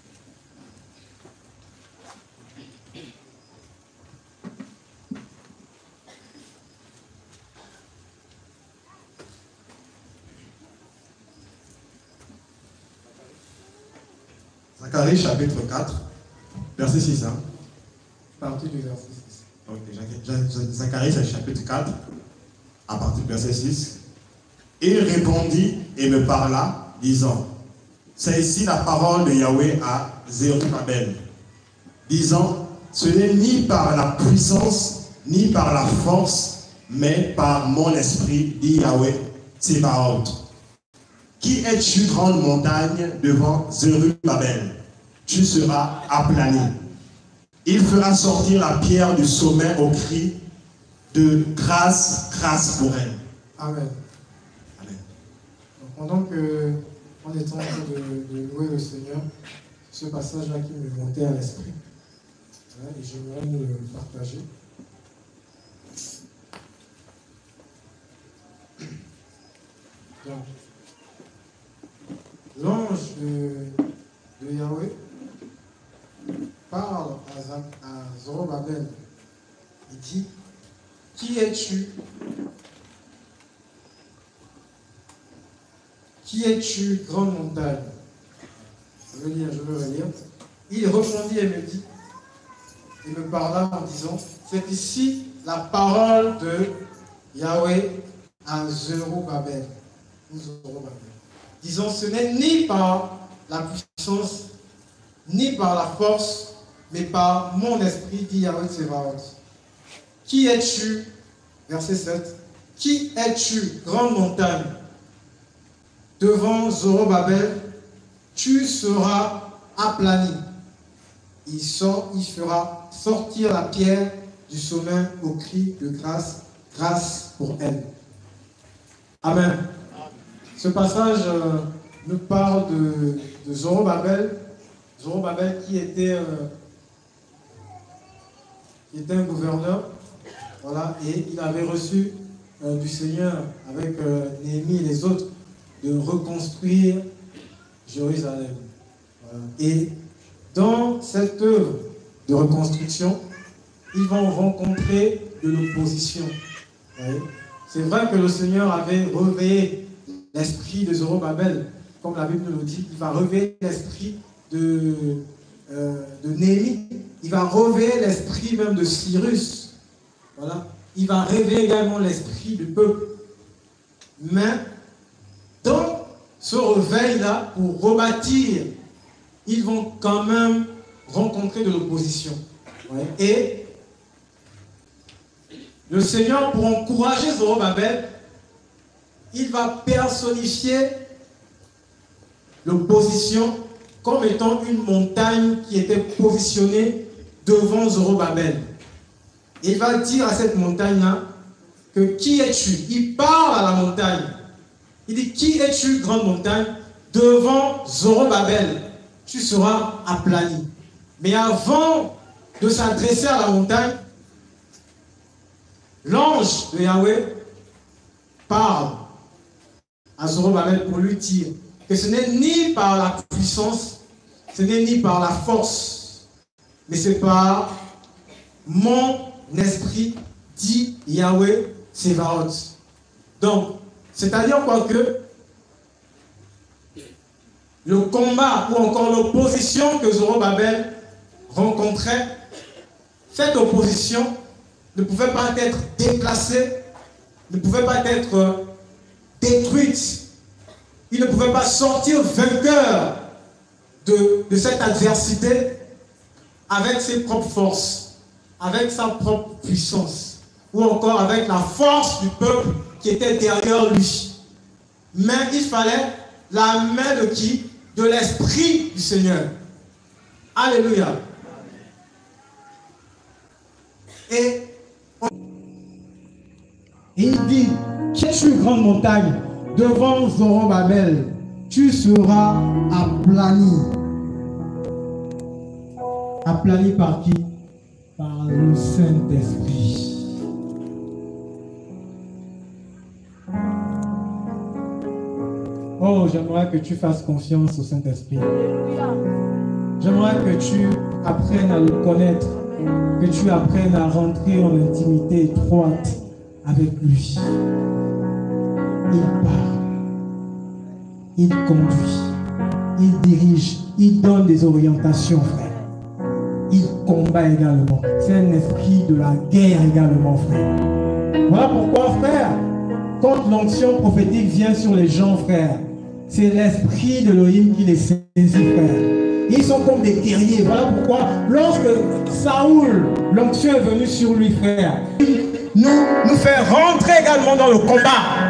Zacharie chapitre 4, verset 6. Hein? Partie du verset 6. Ok, Zacharie chapitre 4, à partir du verset 6. Il répondit et me parla, disant, c'est ici la parole de Yahweh à Zérubabel, disant, ce n'est ni par la puissance, ni par la force, mais par mon esprit, dit Yahweh, Tsebaoth. Qui es-tu, grande montagne, devant Zérubabel? Tu seras aplani. Il fera sortir la pierre du sommet au cri de grâce, grâce pour elle. Amen. Amen. Donc, pendant que on est en train de louer le Seigneur, ce passage-là qui me montait à l'esprit, et j'aimerais nous le partager. Donc, l'ange de Yahweh parle à Zorobabel. Il dit, qui es-tu? Qui es-tu, grande montagne? Je veux relire. Il répondit et me dit, il me parla en disant, c'est ici la parole de Yahweh à Zorobabel. Disons, ce n'est ni par la puissance, ni par la force, mais par mon esprit, dit Yahweh Tsebaoth. Qui es-tu? Verset 7. Qui es-tu, grande montagne? Devant Zorobabel, tu seras aplani. Il fera sortir la pierre du sommet au cri de grâce, grâce pour elle. Amen. Ce passage nous parle de Zorobabel. Zorobabel qui était un gouverneur, voilà, et il avait reçu du Seigneur avec Néhémie et les autres de reconstruire Jérusalem. Voilà. Et dans cette œuvre de reconstruction, ils vont rencontrer de l'opposition. C'est vrai que le Seigneur avait réveillé l'esprit de Zorobabel, comme la Bible nous le dit. Il va réveiller l'esprit de Néhémie. Il va réveiller l'esprit même de Cyrus. Voilà. Il va réveiller également l'esprit du peuple. Mais dans ce réveil-là, pour rebâtir, ils vont quand même rencontrer de l'opposition. Ouais. Et le Seigneur, pour encourager Zorobabel, il va personnifier l'opposition comme étant une montagne qui était positionnée devant Zorobabel. Il va dire à cette montagne-là que qui es-tu? Il parle à la montagne. Il dit, qui es-tu, grande montagne? Devant Zorobabel, tu seras aplani. Mais avant de s'adresser à la montagne, l'ange de Yahweh parle à Zorobabel pour lui dire que ce n'est ni par la puissance, ce n'est ni par la force, mais c'est par mon esprit, dit Yahweh Tsebaoth. Donc, c'est-à-dire quoi que le combat ou encore l'opposition que Zorobabel rencontrait, cette opposition ne pouvait pas être déplacée, ne pouvait pas être détruite. Il ne pouvait pas sortir vainqueur de cette adversité avec ses propres forces, avec sa propre puissance, ou encore avec la force du peuple qui était derrière lui. Mais il fallait la main de qui? De l'Esprit du Seigneur. Alléluia. Et il dit, qui es une grande montagne? Devant Zorobabel, tu seras aplani. Aplani par qui? Par le Saint-Esprit. Oh, j'aimerais que tu fasses confiance au Saint-Esprit. J'aimerais que tu apprennes à le connaître, que tu apprennes à rentrer en intimité étroite avec lui. Il parle, il conduit, il dirige, il donne des orientations, frère. Il combat également. C'est un esprit de la guerre également, frère. Voilà pourquoi, frère, quand l'onction prophétique vient sur les gens, frère, c'est l'esprit de l'Élohim qui les saisit, frère. Ils sont comme des guerriers. Voilà pourquoi, lorsque Saoul, l'onction est venue sur lui, frère, nous fait rentrer également dans le combat.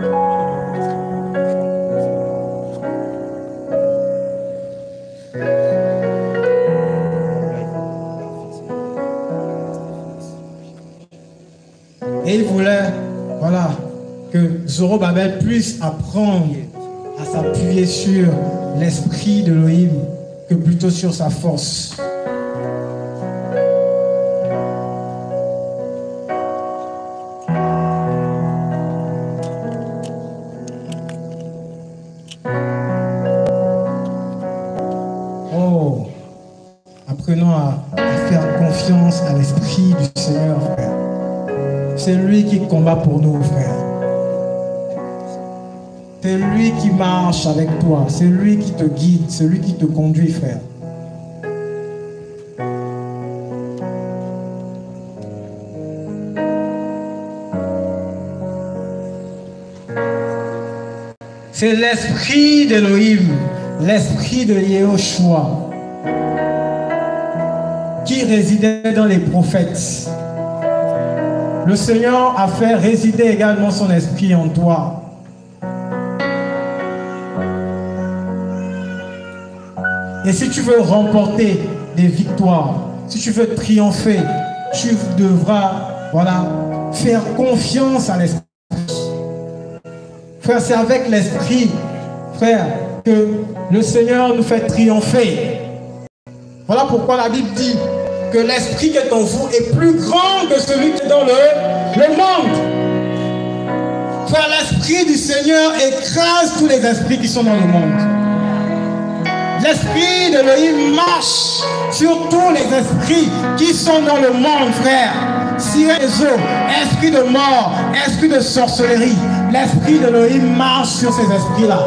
Et il voulait, voilà, que Zorobabel puisse apprendre à s'appuyer sur l'esprit de l'Élohim que plutôt sur sa force. Oh, apprenons à faire confiance à l'esprit du Seigneur, frère. C'est lui qui combat pour nous, frère. C'est lui qui marche avec toi. C'est lui qui te guide. C'est lui qui te conduit, frère. C'est l'esprit d'Élohim, l'esprit de Yehoshua, qui résidait dans les prophètes. Le Seigneur a fait résider également son esprit en toi. Et si tu veux remporter des victoires, si tu veux triompher, tu devras, voilà, faire confiance à l'esprit. Frère, c'est avec l'esprit, frère, que le Seigneur nous fait triompher. Voilà pourquoi la Bible dit que l'esprit qui est en vous est plus grand que celui qui est dans le monde. Frère, l'esprit du Seigneur écrase tous les esprits qui sont dans le monde. L'esprit de l'Élohim marche sur tous les esprits qui sont dans le monde, frère. Sirène des eaux, esprit de mort, esprit de sorcellerie. L'esprit de l'Élohim marche sur ces esprits-là.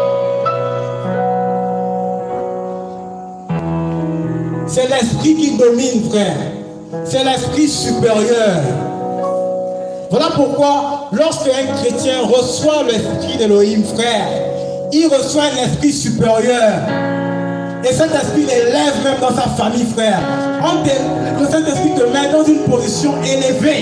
C'est l'esprit qui domine, frère. C'est l'esprit supérieur. Voilà pourquoi, lorsque un chrétien reçoit l'esprit d'Élohim, frère, il reçoit un esprit supérieur. Et cet esprit l'élève même dans sa famille, frère. Le Saint-Esprit te met dans une position élevée.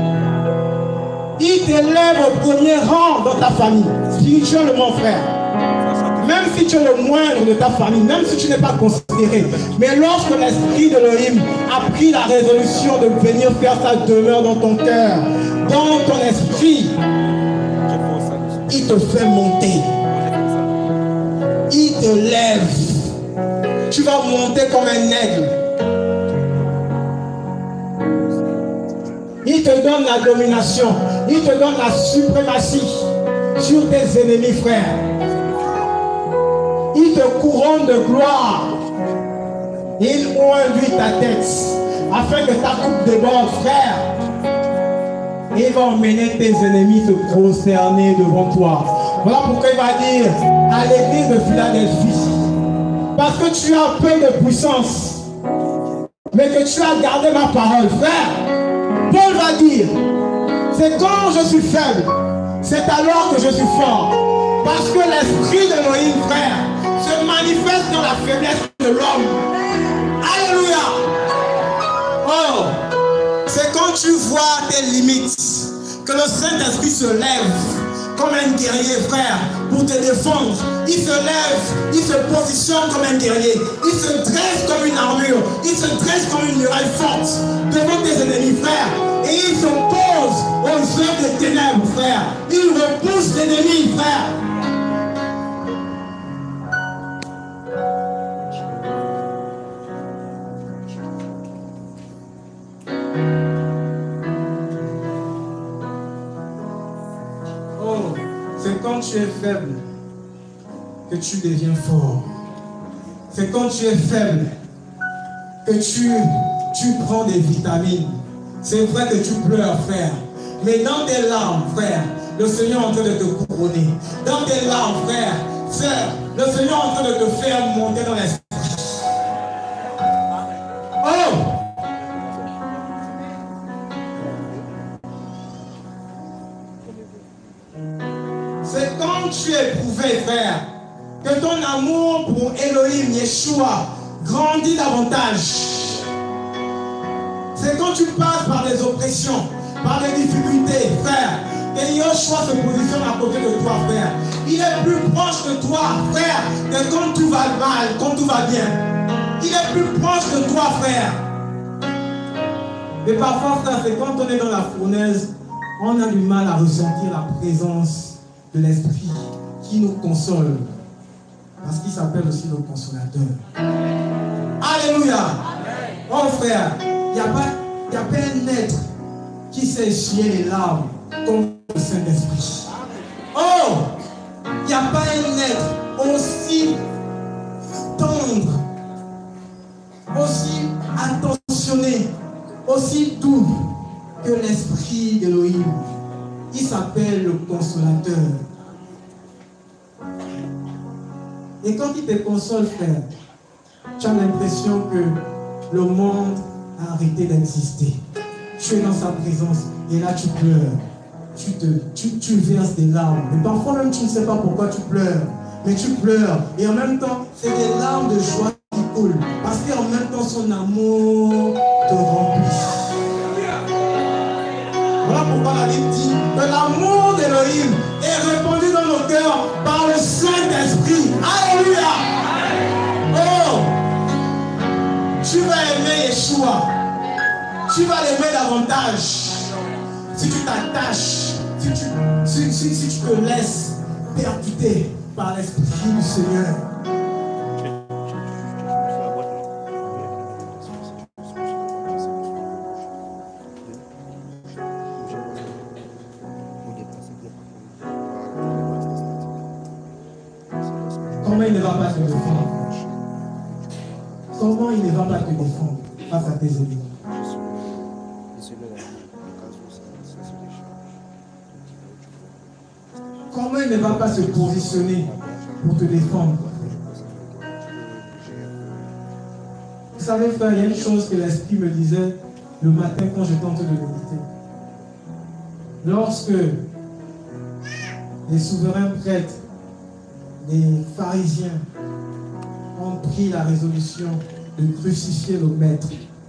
Il t'élève au premier rang dans ta famille, spirituellement, frère. Même si tu es le moindre de ta famille, même si tu n'es pas considéré. Mais lorsque l'esprit de l'Élohim a pris la résolution de venir faire sa demeure dans ton cœur, dans ton esprit, il te fait monter. Il te lève. Tu vas monter comme un aigle. Il te donne la domination. Il te donne la suprématie sur tes ennemis, frère. Il te couronne de gloire. Il oint ta tête afin que ta coupe déborde, frère. Et il va emmener tes ennemis se prosterner devant toi. Voilà pourquoi il va dire à l'église de Philadelphie, parce que tu as peu de puissance, mais que tu as gardé ma parole, frère. Paul va dire, c'est quand je suis faible, c'est alors que je suis fort. Parce que l'esprit de Elohim, frère, se manifeste dans la faiblesse de l'homme. Alléluia. Oh, c'est quand tu vois tes limites que le Saint-Esprit se lève comme un guerrier, frère, pour te défendre. Il se lève, il se positionne comme un guerrier. Il se dresse comme une armure. Il se dresse comme une muraille forte devant tes ennemis, frère. Et il s'oppose aux œuvres des ténèbres, frère. Il repousse l'ennemi, frère. C'est quand tu es faible que tu deviens fort. C'est quand tu es faible que tu prends des vitamines. C'est vrai que tu pleures, frère. Mais dans tes larmes, frère, le Seigneur est en train de te couronner. Dans tes larmes, frère, Sœur, le Seigneur est en train de te faire monter dans l'esprit. Oh! C'est quand tu es éprouvé, frère, que ton amour pour Elohim, Yeshua, grandit davantage. C'est quand tu passes par des oppressions, par des difficultés, frère, que Yeshua se positionne à côté de toi, frère. Il est plus proche de toi, frère, que quand tout va mal, quand tout va bien. Il est plus proche de toi, frère. Mais parfois, frère, c'est quand on est dans la fournaise, on a du mal à ressentir la présence de l'Esprit qui nous console. Parce qu'il s'appelle aussi le consolateur. Alléluia. Oh frère, il n'y a pas un être qui sait essuyer les larmes comme le Saint-Esprit. Oh, il n'y a pas un être aussi tendre, aussi attentionné, aussi doux que l'Esprit d'Élohim. Il s'appelle le consolateur. Et quand il te console, frère, tu as l'impression que le monde a arrêté d'exister. Tu es dans sa présence et là tu pleures. Tu verses des larmes. Mais parfois même tu ne sais pas pourquoi tu pleures. Mais tu pleures. Et en même temps, c'est des larmes de joie qui coulent. Parce qu'en même temps, son amour te remplit. Voilà pourquoi la Bible dit que l'amour d'Élohim est répandu dans nos cœurs par le Saint-Esprit. Alléluia. Oh, tu vas aimer Yeshua. Tu vas l'aimer davantage. Si tu t'attaches, si tu te laisses percuter par l'Esprit du Seigneur. Comment il ne va pas te défendre? Comment il ne va pas te défendre face à tes ennemis? Comment il ne va pas se positionner pour te défendre? Vous savez, frère, il y a une chose que l'Esprit me disait le matin quand j'étais en train de méditer. Lorsque les souverains prêtres, les pharisiens ont pris la résolution de crucifier le maître,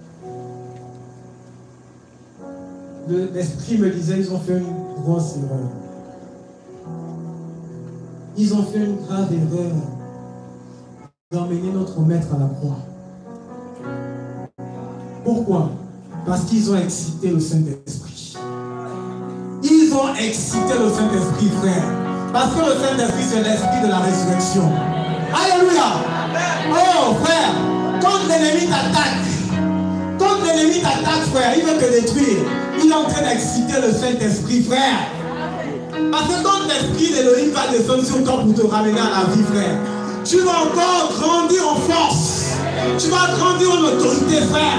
l'Esprit me disait ils ont fait une grosse erreur. Ils ont fait une grave erreur d'emmener notre maître à la croix. Pourquoi? Parce qu'ils ont excité le Saint-Esprit. Ils ont excité le Saint-Esprit, frère. Parce que le Saint-Esprit, c'est l'esprit de la résurrection. Alléluia. Oh, frère, quand l'ennemi t'attaque, frère, il veut te détruire. Il est en train d'exciter le Saint-Esprit, frère. Parce que quand l'esprit d'Élohim va descendre sur toi pour te ramener à la vie, frère, tu vas encore grandir en force. Tu vas grandir en autorité, frère.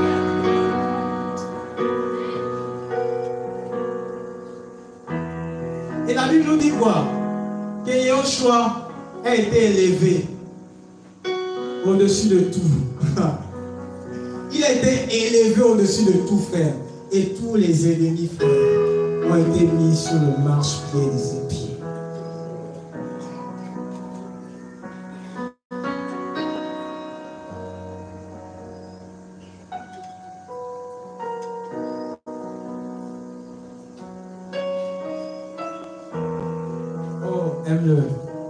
Et la Bible nous dit quoi? Que Yeshua a été élevé au-dessus de tout. Il a été élevé au-dessus de tout, frère. Et tous les ennemis, frère, ont été mis sur le marchepied de ses pieds. Oh, aime-le.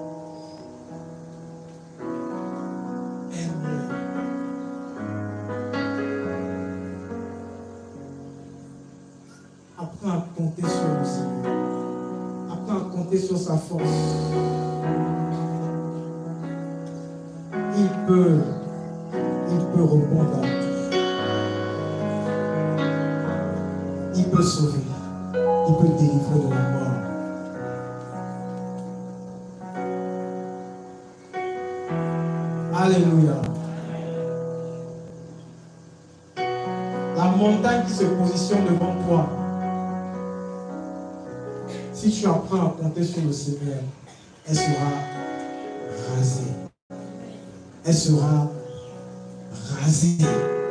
Apprends à compter sur le Seigneur. Apprends à compter sur sa force. Il peut répondre à tout. Il peut sauver. Il peut délivrer de la mort. Alléluia. La montagne qui se positionne devant toi, si tu apprends à compter sur le Seigneur, elle sera rasée. Elle sera rasée.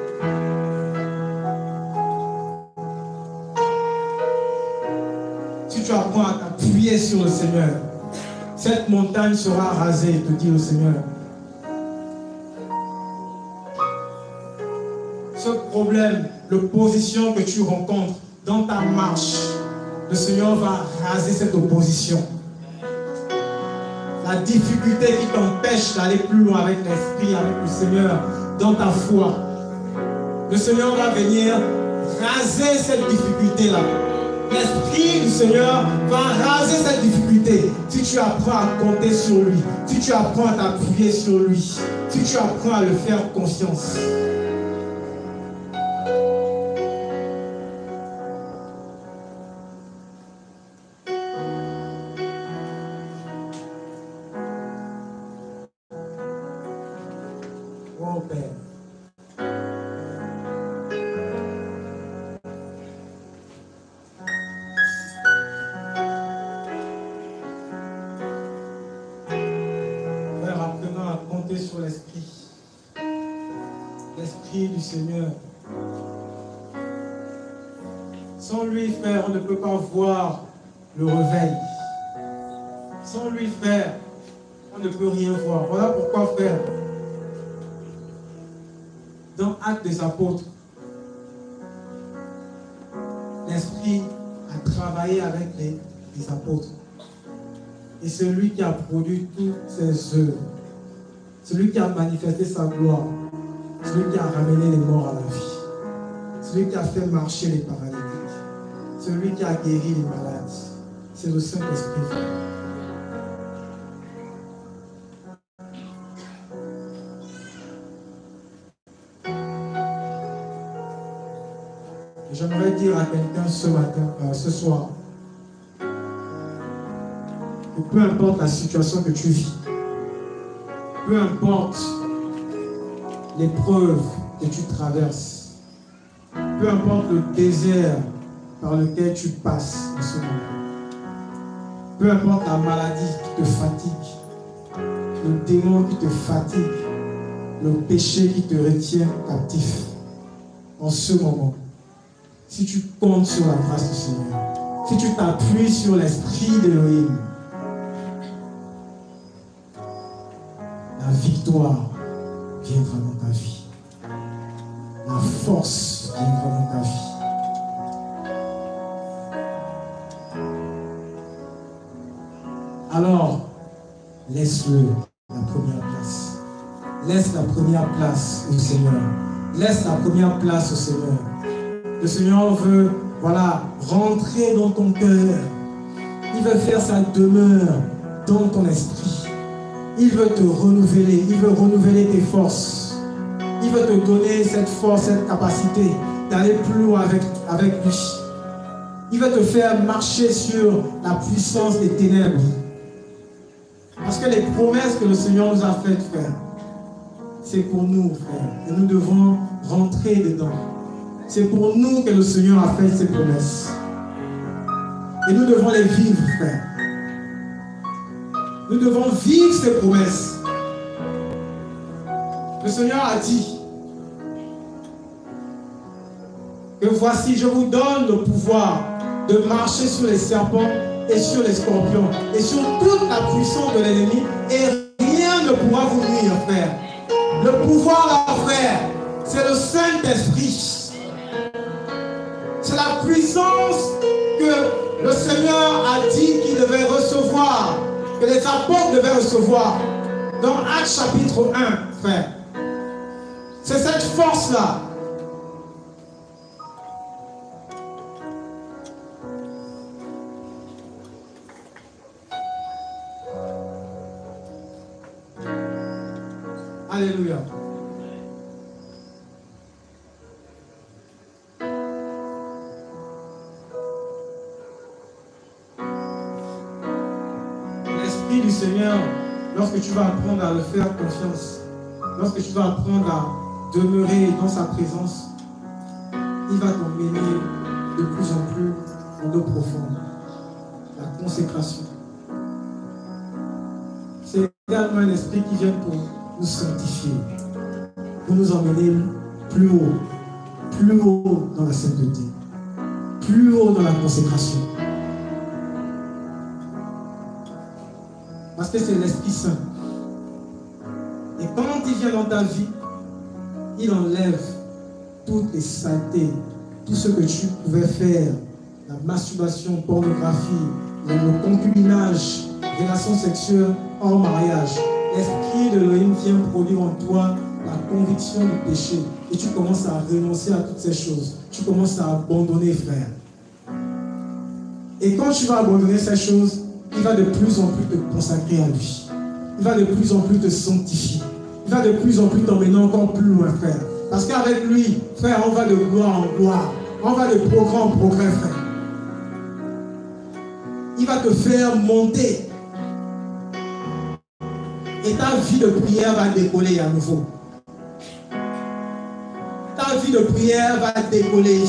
Si tu apprends à t'appuyer sur le Seigneur, cette montagne sera rasée, te dit le Seigneur. Ce problème, l'opposition que tu rencontres dans ta marche, le Seigneur va raser cette opposition. La difficulté qui t'empêche d'aller plus loin avec l'Esprit, avec le Seigneur, dans ta foi, le Seigneur va venir raser cette difficulté-là. L'Esprit du Seigneur va raser cette difficulté. Si tu apprends à compter sur lui, si tu apprends à t'appuyer sur lui, si tu apprends à le faire confiance. Oh Père. Sur l'Esprit du Seigneur. Sans lui, frère, on ne peut pas voir le réveil. Sans lui, frère, on ne peut rien voir. Voilà pourquoi, frère, dans Actes des Apôtres, l'Esprit a travaillé avec les apôtres. Et c'est lui qui a produit toutes ces œuvres. Celui qui a manifesté sa gloire, celui qui a ramené les morts à la vie, celui qui a fait marcher les paralytiques, celui qui a guéri les malades, c'est le Saint-Esprit. J'aimerais dire à quelqu'un ce matin, ce soir, que peu importe la situation que tu vis, peu importe l'épreuve que tu traverses, peu importe le désert par lequel tu passes en ce moment, peu importe la maladie qui te fatigue, le démon qui te fatigue, le péché qui te retient captif, en ce moment, si tu comptes sur la grâce du Seigneur, si tu t'appuies sur l'Esprit d'Élohim, la victoire viendra dans ta vie. La force viendra dans ta vie. Alors, laisse-le la première place. Laisse la première place au Seigneur. Laisse la première place au Seigneur. Le Seigneur veut, voilà, rentrer dans ton cœur. Il veut faire sa demeure dans ton esprit. Il veut te renouveler, il veut renouveler tes forces. Il veut te donner cette force, cette capacité d'aller plus loin avec lui. Il veut te faire marcher sur la puissance des ténèbres. Parce que les promesses que le Seigneur nous a faites, frère, c'est pour nous, frère. Et nous devons rentrer dedans. C'est pour nous que le Seigneur a fait ces promesses. Et nous devons les vivre, frère. Nous devons vivre ces promesses. Le Seigneur a dit que voici, je vous donne le pouvoir de marcher sur les serpents et sur les scorpions et sur toute la puissance de l'ennemi et rien ne pourra vous nuire, frère. Le pouvoir, là, frère, c'est le Saint-Esprit. C'est la puissance que le Seigneur a dit qu'il devait recevoir, que les apôtres devaient recevoir dans Actes chapitre 1, frère. C'est cette force-là. Alléluia. L'Esprit du Seigneur, lorsque tu vas apprendre à le faire confiance, lorsque tu vas apprendre à demeurer dans sa présence, il va t'emmener de plus en plus en eau profonde. La consécration. c'est également un esprit qui vient pour nous sanctifier, pour nous emmener plus haut dans la sainteté, plus haut dans la consécration. Parce que c'est l'Esprit Saint. Et quand il vient dans ta vie, il enlève toutes les saletés, tout ce que tu pouvais faire, la masturbation, pornographie, le concubinage, relations sexuelles hors mariage. L'Esprit de l'Élohim vient produire en toi la conviction du péché. Et tu commences à renoncer à toutes ces choses. Tu commences à abandonner, frère. Et quand tu vas abandonner ces choses, il va de plus en plus te consacrer à lui. Il va de plus en plus te sanctifier. Il va de plus en plus t'emmener encore plus loin, frère. Parce qu'avec lui, frère, on va de gloire en gloire. On va de progrès en progrès, frère. Il va te faire monter. Et ta vie de prière va décoller à nouveau. Ta vie de prière va décoller.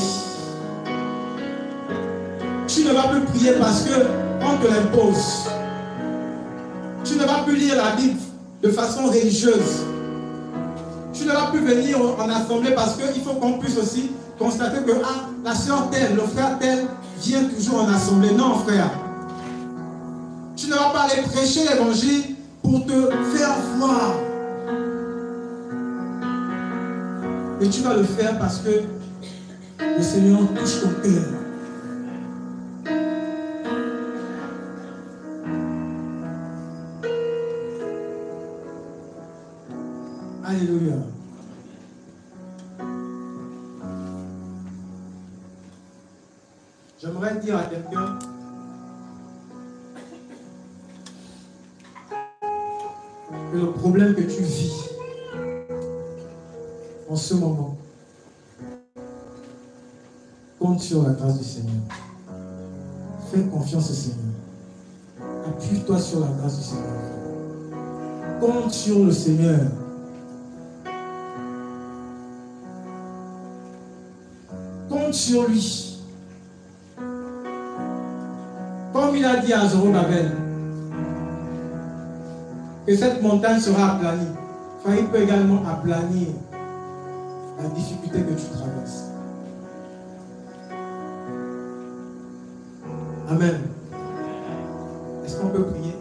Tu ne vas plus prier parce qu'on te l'impose. Tu ne vas plus lire la Bible de façon religieuse. Tu ne vas plus venir en assemblée parce qu'il faut qu'on puisse aussi constater que la soeur telle, le frère tel vient toujours en assemblée. Non, frère. Tu ne vas pas aller prêcher l'évangile pour te faire voir. Et tu vas le faire parce que le Seigneur touche ton cœur. Alléluia. J'aimerais dire à quelqu'un que le problème que tu vis en ce moment, compte sur la grâce du Seigneur. Fais confiance au Seigneur. Appuie-toi sur la grâce du Seigneur. Compte sur le Seigneur. Compte sur lui. Comme il a dit à Zorobabel, que cette montagne sera aplanie. Enfin, il peut également aplanir la difficulté que tu traverses. Amen. Est-ce qu'on peut prier?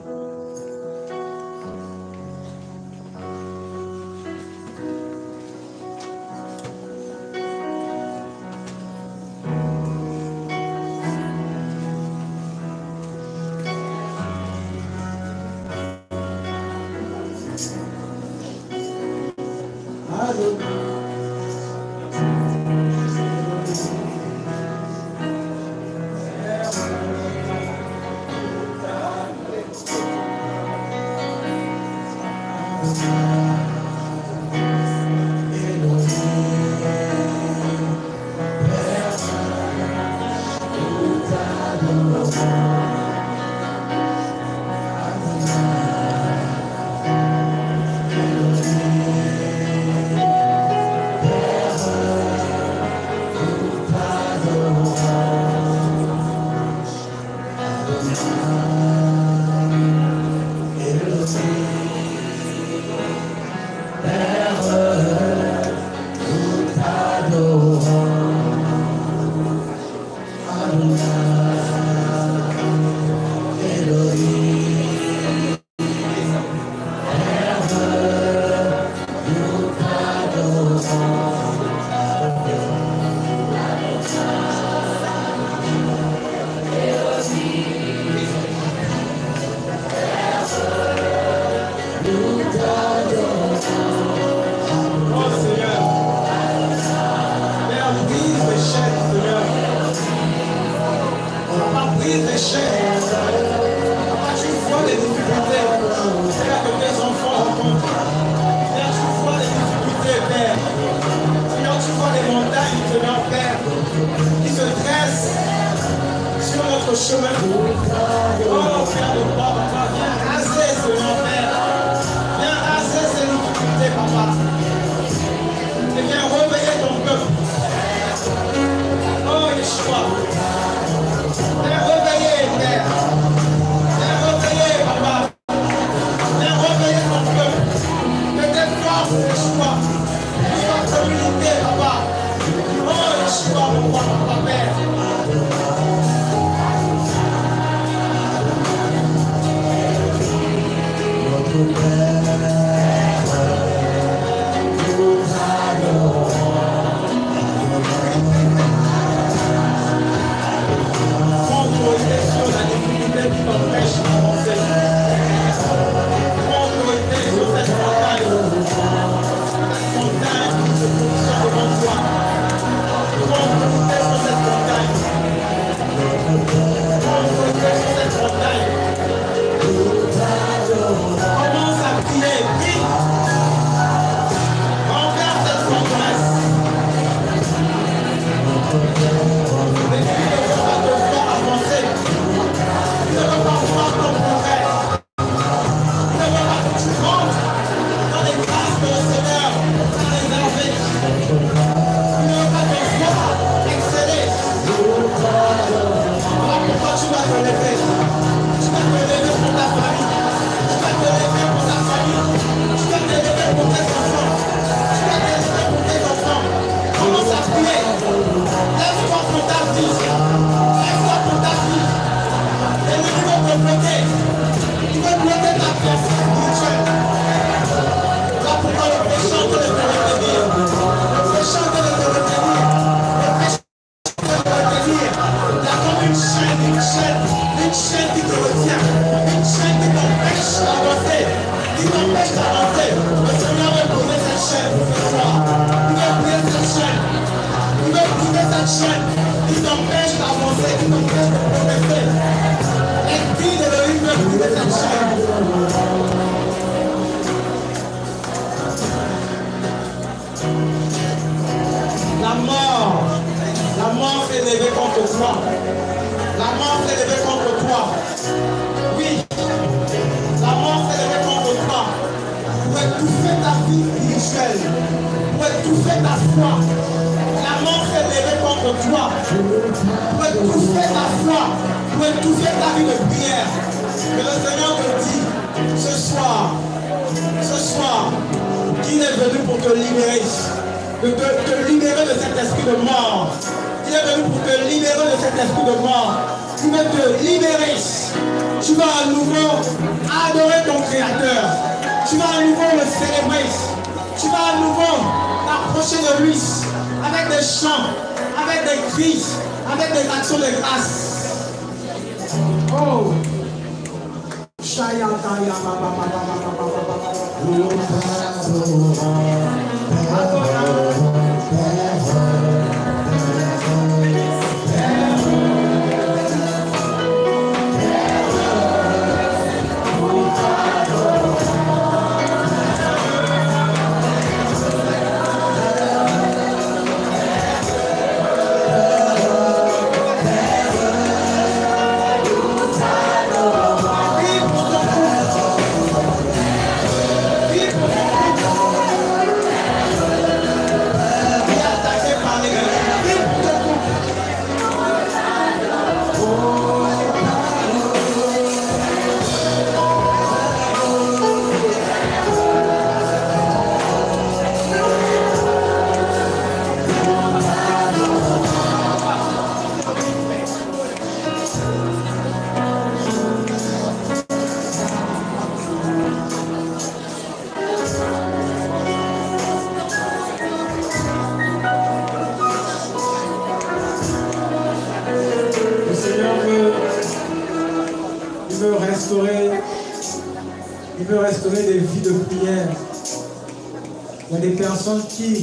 Qui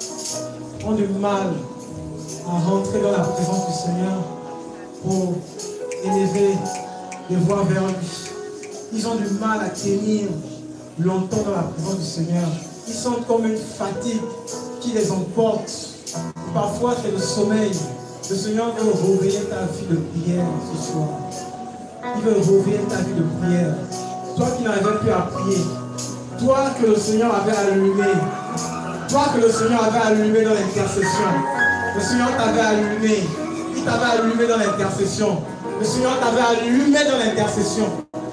ont du mal à rentrer dans la présence du Seigneur pour élever les voix vers lui. Ils ont du mal à tenir longtemps dans la présence du Seigneur. Ils sentent comme une fatigue qui les emporte. Parfois c'est le sommeil. Le Seigneur veut réveiller ta vie de prière ce soir. Il veut réveiller ta vie de prière. Toi qui n'arrivais plus à prier. Toi que le Seigneur avait allumé. Toi que le Seigneur avait allumé dans l'intercession. Le Seigneur t'avait allumé. Il t'avait allumé dans l'intercession. Le Seigneur t'avait allumé dans l'intercession.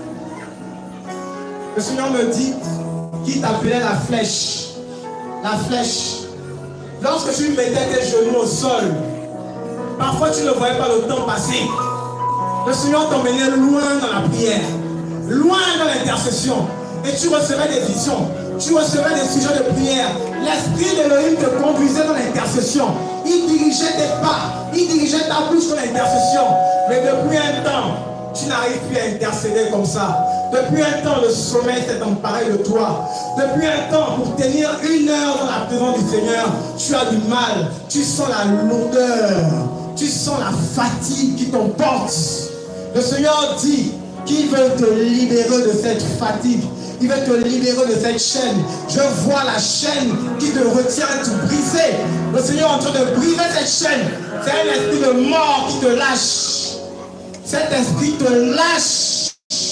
Le Seigneur me dit qu'il t'appelait la flèche. La flèche. Lorsque tu mettais tes genoux au sol, parfois tu ne voyais pas le temps passer. Le Seigneur t'emmenait loin dans la prière. Loin dans l'intercession. et tu recevais des visions, tu recevais des sujets de prière. L'esprit d'Élohim te conduisait dans l'intercession. Il dirigeait tes pas, il dirigeait ta bouche dans l'intercession. Mais depuis un temps, tu n'arrives plus à intercéder comme ça. Depuis un temps, le sommeil s'est emparé de toi. Depuis un temps, pour tenir 1 heure dans la présence du Seigneur, tu as du mal. Tu sens la lourdeur. Tu sens la fatigue qui t'emporte. Le Seigneur dit qu'il veut te libérer de cette fatigue. Il veut te libérer de cette chaîne. Je vois la chaîne qui te retient et te briser. Le Seigneur est en train de briser cette chaîne. C'est un esprit de mort qui te lâche. Cet esprit te lâche.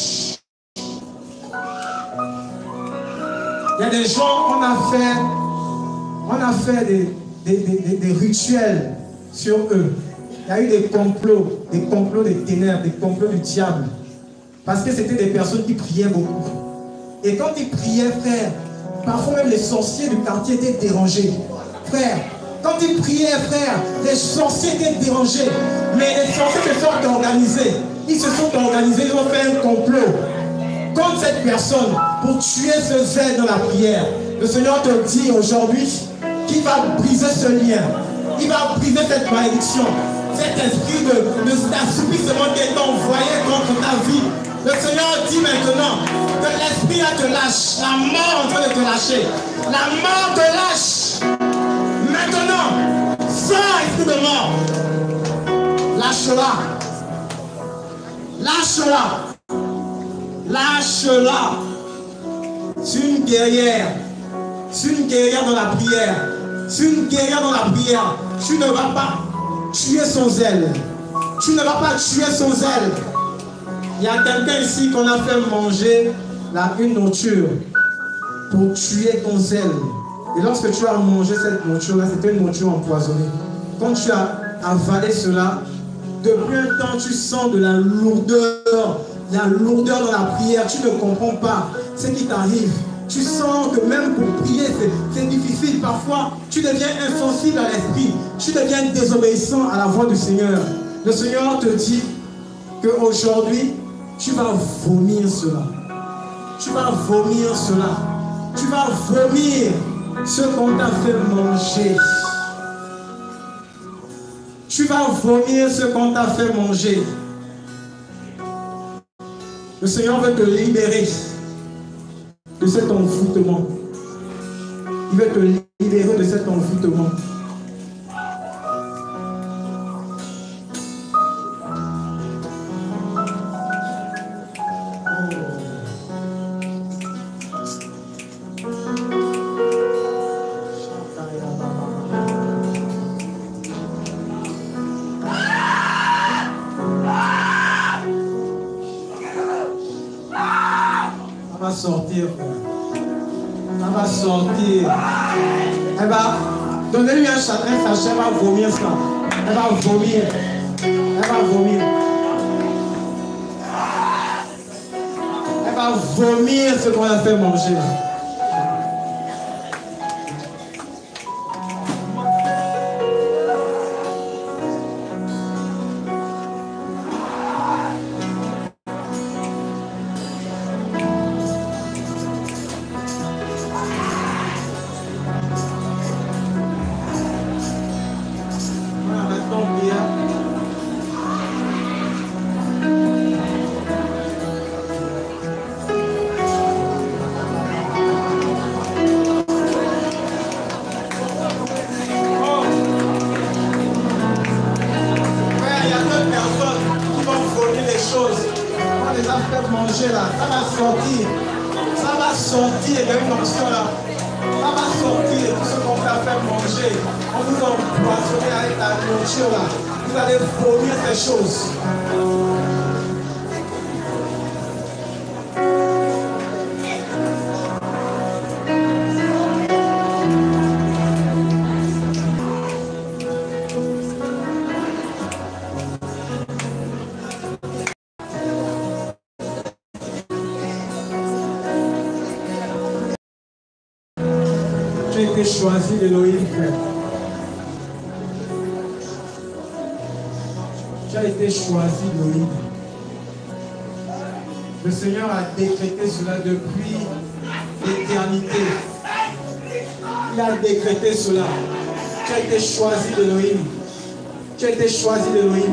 Il y a des gens, on a fait des rituels sur eux. Il y a eu des complots des ténèbres, des complots du diable. Parce que c'était des personnes qui priaient beaucoup. Et quand ils priaient, frère, parfois même les sorciers du quartier étaient dérangés. Frère, quand ils priaient, frère, les sorciers étaient dérangés. Mais les sorciers se sont organisés. Ils se sont organisés, ils ont fait un complot contre cette personne pour tuer ce zèle dans la prière. Le Seigneur te dit aujourd'hui qu'il va briser ce lien. Il va briser cette malédiction. Cet esprit d'assouplissement qui est envoyé contre ta vie. Le Seigneur dit maintenant que l'esprit là te lâche. La mort est en train de te lâcher. La mort te lâche. Maintenant, sors esprit de mort. Lâche-la. Lâche-la. Lâche-la. C'est une guerrière. C'est une guerrière dans la prière. C'est une guerrière dans la prière. Tu ne vas pas tuer son zèle. Tu ne vas pas tuer son zèle. Il y a quelqu'un ici qu'on a fait manger une nourriture pour tuer ton zèle. Et lorsque tu as mangé cette nourriture-là, c'était une nourriture empoisonnée. Quand tu as avalé cela, depuis un temps, tu sens de la lourdeur dans la prière. Tu ne comprends pas ce qui t'arrive. Tu sens que même pour prier, c'est difficile. Parfois, tu deviens insensible à l'esprit. Tu deviens désobéissant à la voix du Seigneur. Le Seigneur te dit qu'aujourd'hui, tu vas vomir cela. Tu vas vomir cela. Tu vas vomir ce qu'on t'a fait manger. Tu vas vomir ce qu'on t'a fait manger. Le Seigneur veut te libérer de cet envoûtement. Il veut te libérer de cet envoûtement. Sortir, elle va sortir. Elle va donner-lui un sachet, elle va vomir ça. Elle va vomir. Elle va vomir. Elle va vomir ce qu'on a fait manger. Choisi d'Élohim, frère. Tu as été choisi d'Élohim. Le Seigneur a décrété cela depuis l'éternité. Il a décrété cela. Tu as été choisi d'Elohim. Tu as été choisi d'Elohim.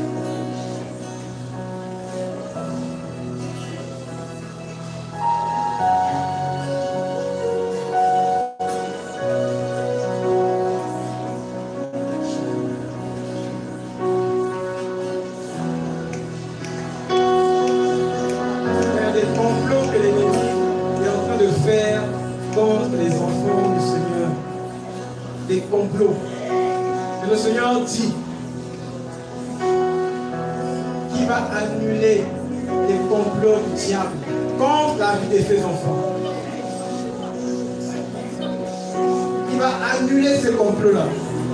Et le Seigneur dit qu'il va annuler les complots du diable contre la vie de ses enfants. Il va annuler ces complots-là.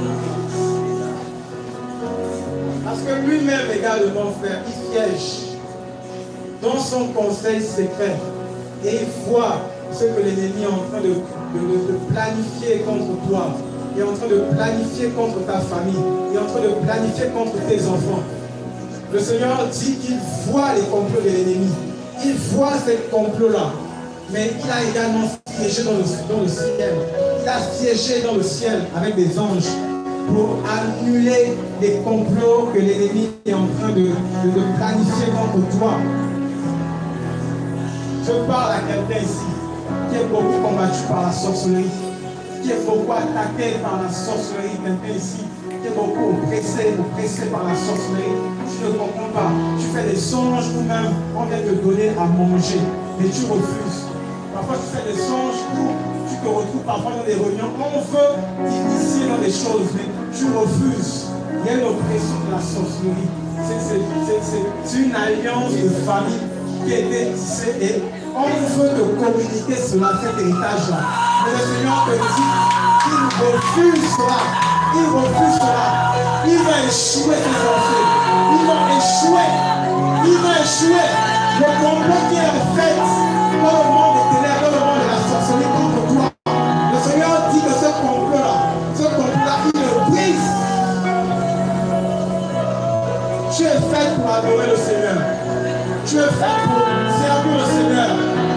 Parce que lui-même également, frère, il siège dans son conseil secret et il voit ce que l'ennemi est en train de planifier contre toi. Il est en train de planifier contre ta famille. Il est en train de planifier contre tes enfants. Le Seigneur dit qu'il voit les complots de l'ennemi. Il voit ces complots-là. Mais il a également siégé dans le ciel. Il a siégé dans le ciel avec des anges pour annuler les complots que l'ennemi est en train de planifier contre toi. Je parle à quelqu'un ici qui est beaucoup combattu par la sorcellerie, qui est beaucoup attaqué par la sorcellerie, quelqu'un ici qui est beaucoup oppressé par la sorcellerie. Tu ne comprends pas, tu fais des songes ou même on vient te donner à manger, mais tu refuses. Parfois tu fais des songes où tu te retrouves parfois dans des réunions, on veut t'initier dans des choses, mais tu refuses. Il y a une oppression de la sorcellerie. C'est une alliance de famille qui a été tissée et on veut te communiquer cela, cet héritage-là. Mais le Seigneur te dit qu'il refuse cela. Il refuse cela. Il va échouer tes enfants. Il va échouer. Il va échouer. Le complot qui est fait dans le monde des ténèbres, dans le monde de la sorcellerie contre toi. Le Seigneur dit que ce complot-là, il le brise. Tu es fait pour adorer le Seigneur. Tu es fait pour servir le Seigneur.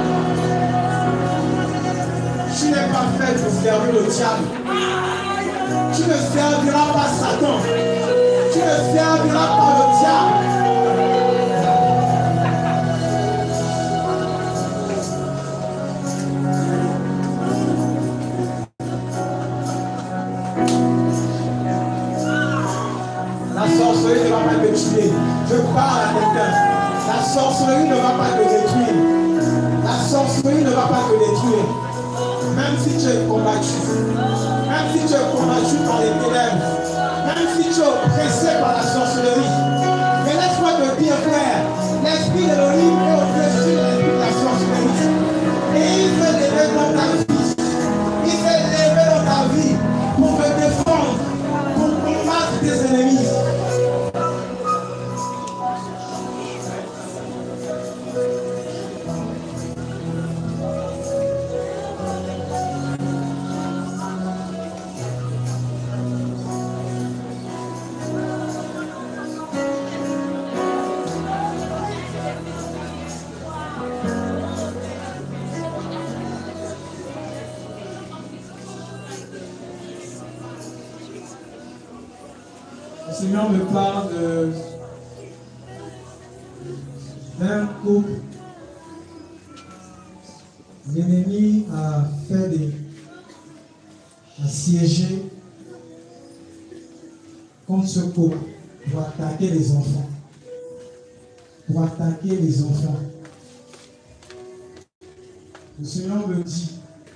Tu n'es pas fait pour servir le diable. Tu ne serviras pas Satan. Tu ne serviras pas le diable. La sorcellerie ne va pas te tuer. Je parle à quelqu'un. La sorcellerie ne va pas te détruire. La sorcellerie ne va pas te détruire. Même si tu es combattu, même si tu es combattu par les ténèbres, même si tu es oppressé par la sorcellerie. Mais laisse-moi te dire, frère, l'esprit d'Elohim est au-dessus de l'esprit de la sorcellerie. Et il veut lever dans ta vie. Il veut lever dans ta vie pour te défendre, pour combattre tes ennemis. Le Seigneur me parle d'un couple. L'ennemi a siégé contre ce couple pour attaquer les enfants. Pour attaquer les enfants. Le Seigneur me dit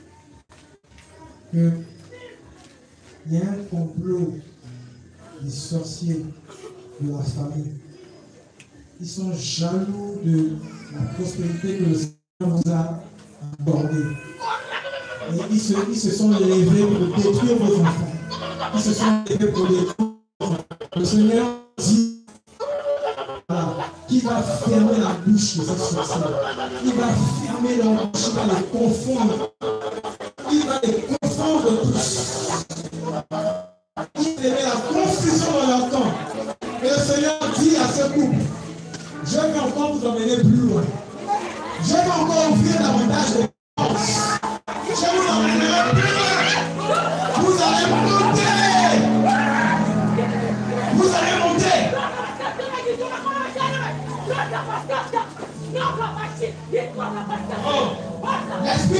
qu'il y a un complot des sorciers de la famille. Ils sont jaloux de la prospérité que le Seigneur vous a accordée. Et ils se sont levés pour détruire vos enfants. Ils se sont levés pour détruire vos enfants. Le Seigneur dit qu'il va fermer la bouche de ces sorciers. Il va fermer leur bouche, il va les confondre. Il va les confondre tous. Il met la confusion dans leur camp. Et le Seigneur dit à ce couple, je vais encore vous emmener plus loin. Je vais encore ouvrir davantage de portes.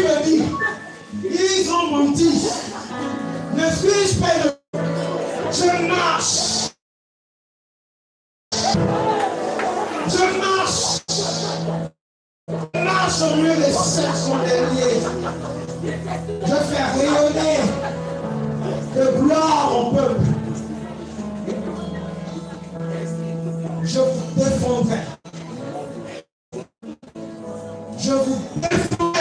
me dit, ils ont menti. Ne suis-je pas le... Je marche. Je marche. Je marche au milieu des cercles derniers. Je fais rayonner de gloire au peuple. Je vous défendrai. Je vous défendrai.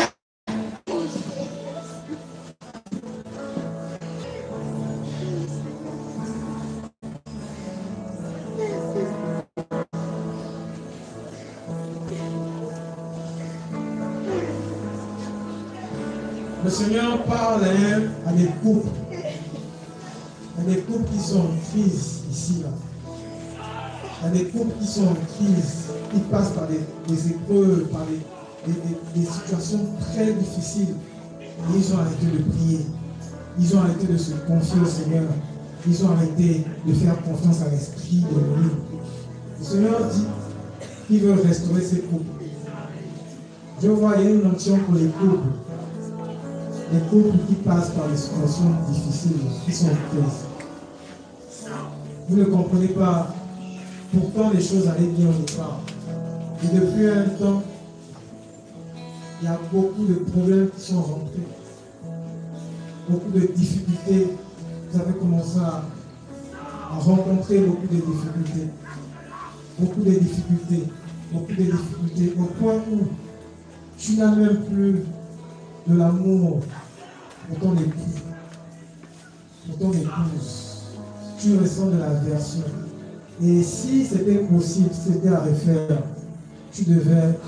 Le Seigneur parle à des couples. À des couples qui sont en crise ici, là. À des couples qui sont en crise, qui passent par des épreuves, par des situations très difficiles. Et ils ont arrêté de prier. Ils ont arrêté de se confier au Seigneur. Ils ont arrêté de faire confiance à l'Esprit de lui. Le Seigneur dit qu'il veut restaurer ces couples. Je vois une onction pour les couples. Les couples qui passent par des situations difficiles, qui sont en crise. Vous ne comprenez pas. Pourtant, les choses allaient bien au départ. Et depuis un temps, il y a beaucoup de problèmes qui sont rentrés. Beaucoup de difficultés. Vous avez commencé à rencontrer beaucoup de difficultés. Beaucoup de difficultés. Beaucoup de difficultés. Au point où tu n'as même plus de l'amour pour ton époux, pour ton épouse. Tu ressens de l'aversion. Et si c'était possible, si c'était à refaire, tu devais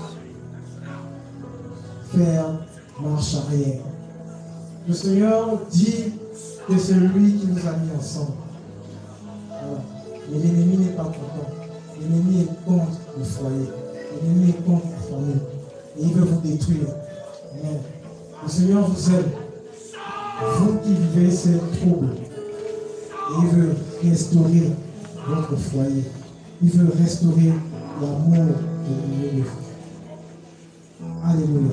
faire marche arrière. Le Seigneur dit que c'est lui qui nous a mis ensemble. Voilà. Et l'ennemi n'est pas content. L'ennemi est contre le foyer. L'ennemi est contre la famille. Et il veut vous détruire. Amen. Le Seigneur vous aime. Vous qui vivez ces troubles. Et il veut restaurer votre foyer. Il veut restaurer l'amour au milieu de vous. Alléluia.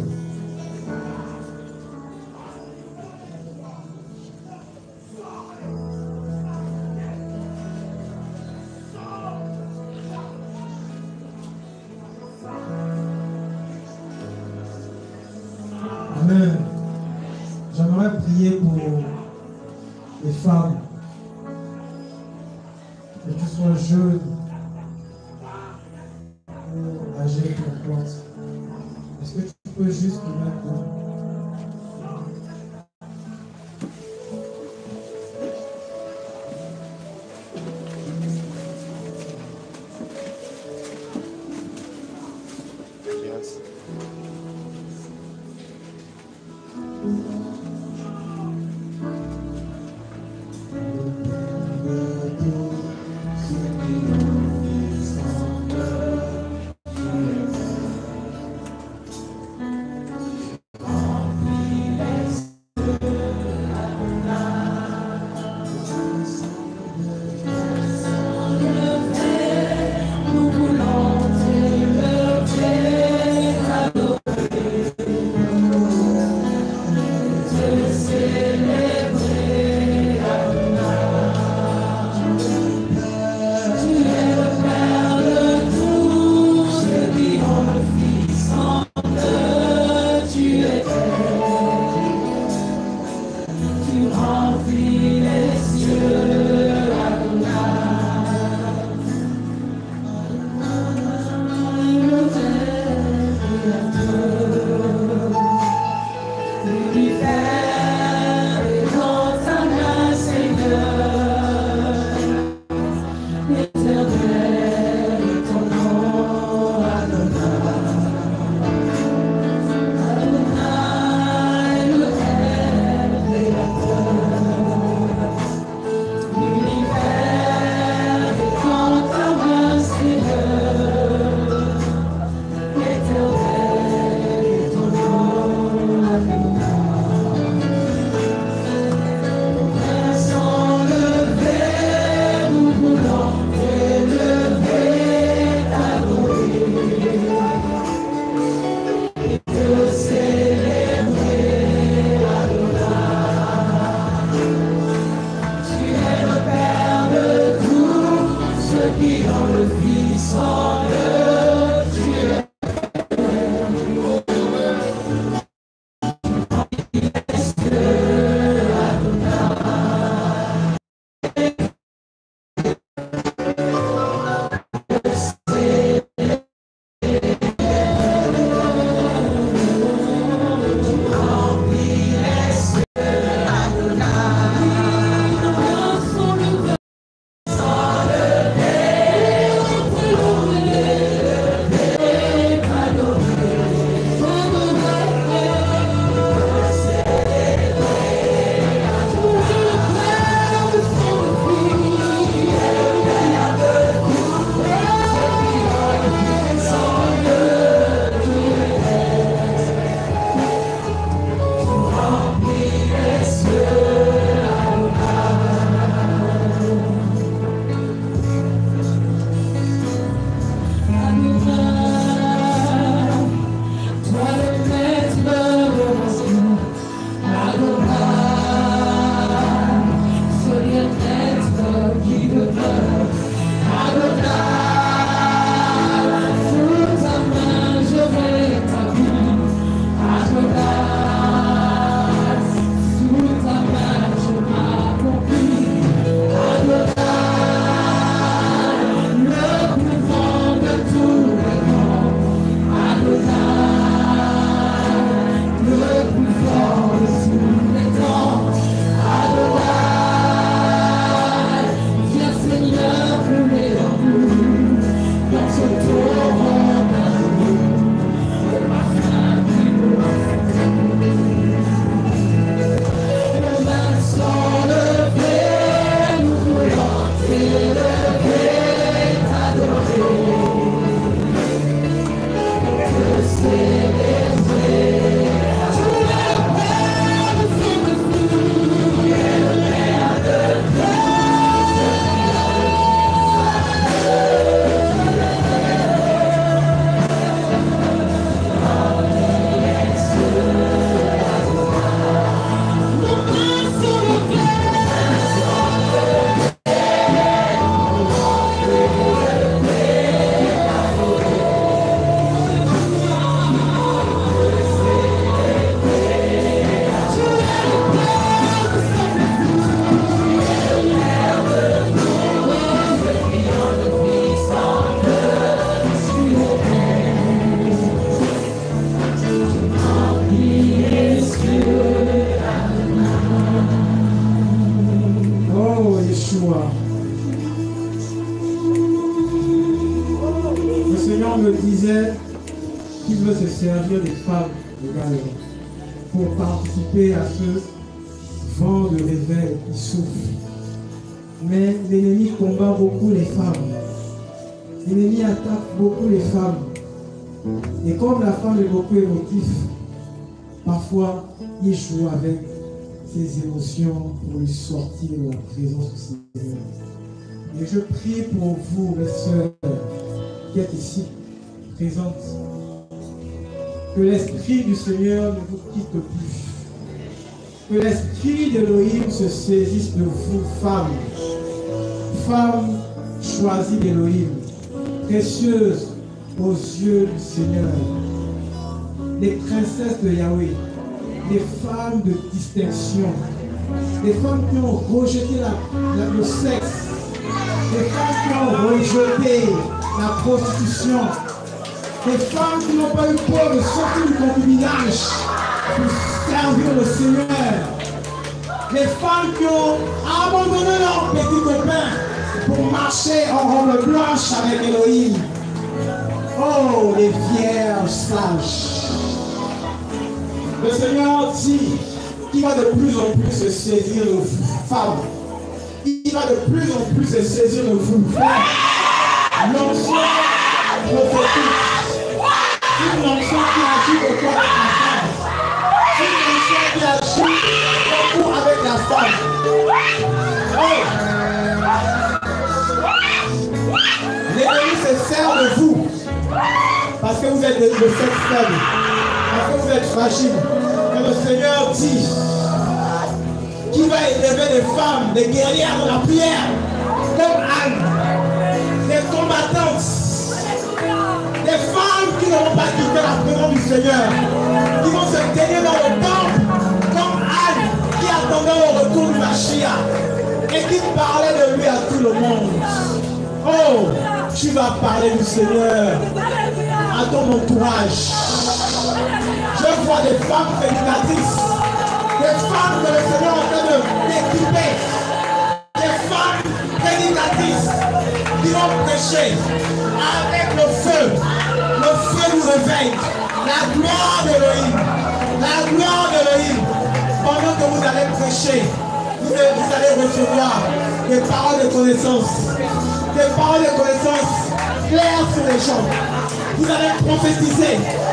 Amen. J'aimerais prier pour les femmes. Que tu sois jeune ou âgé, peu importe. Est-ce que tu peux juste te mettre là? se servir des femmes également pour participer à ce vent de réveil qui souffle. Mais l'ennemi combat beaucoup les femmes. L'ennemi attaque beaucoup les femmes. Et comme la femme est beaucoup émotive, parfois il joue avec ses émotions pour lui sortir de la présence du Seigneur. Et je prie pour vous, mes sœurs, qui êtes ici, présentes, que l'Esprit du Seigneur ne vous quitte plus. Que l'Esprit d'Élohim se saisisse de vous, femmes. Femmes choisies d'Élohim, précieuses aux yeux du Seigneur. Les princesses de Yahweh, des femmes de distinction, des femmes qui ont rejeté le sexe, des femmes qui ont rejeté la prostitution, des femmes qui n'ont pas eu peur de sortir du concubinage pour servir le Seigneur, les femmes qui ont abandonné leurs petits copains pour marcher en robe blanche avec Elohim. Oh, les vierges sages. Le Seigneur dit qu'il va de plus en plus se saisir de vous, femmes. Il va de plus en plus se saisir de vous, frères. L'onction prophétique. Une onction qui agit beaucoup avec la femme. Une onction qui agit beaucoup avec la femme. Oh. L'ennemi se sert de vous. Parce que vous êtes de cette faible. Parce que vous êtes fragile. Mais le Seigneur dit qu'il va élever des femmes, des guerrières de la prière, comme Anne, des combattantes, des femmes qui n'auront pas quitté la présence du Seigneur, qui vont se tenir dans le temple, comme Anne, qui attendait le retour du Mashiach et qui parlait de lui à tout le monde. Oh, tu vas parler du Seigneur à ton entourage. Je vois des femmes prédicatrices, des femmes que le Seigneur est en train d'équiper, des femmes prédicatrices qui vont prêcher avec le feu du réveil, la gloire d'Élohim, pendant que vous allez prêcher, vous allez recevoir des paroles de connaissance, claires sur les gens. Vous allez prophétiser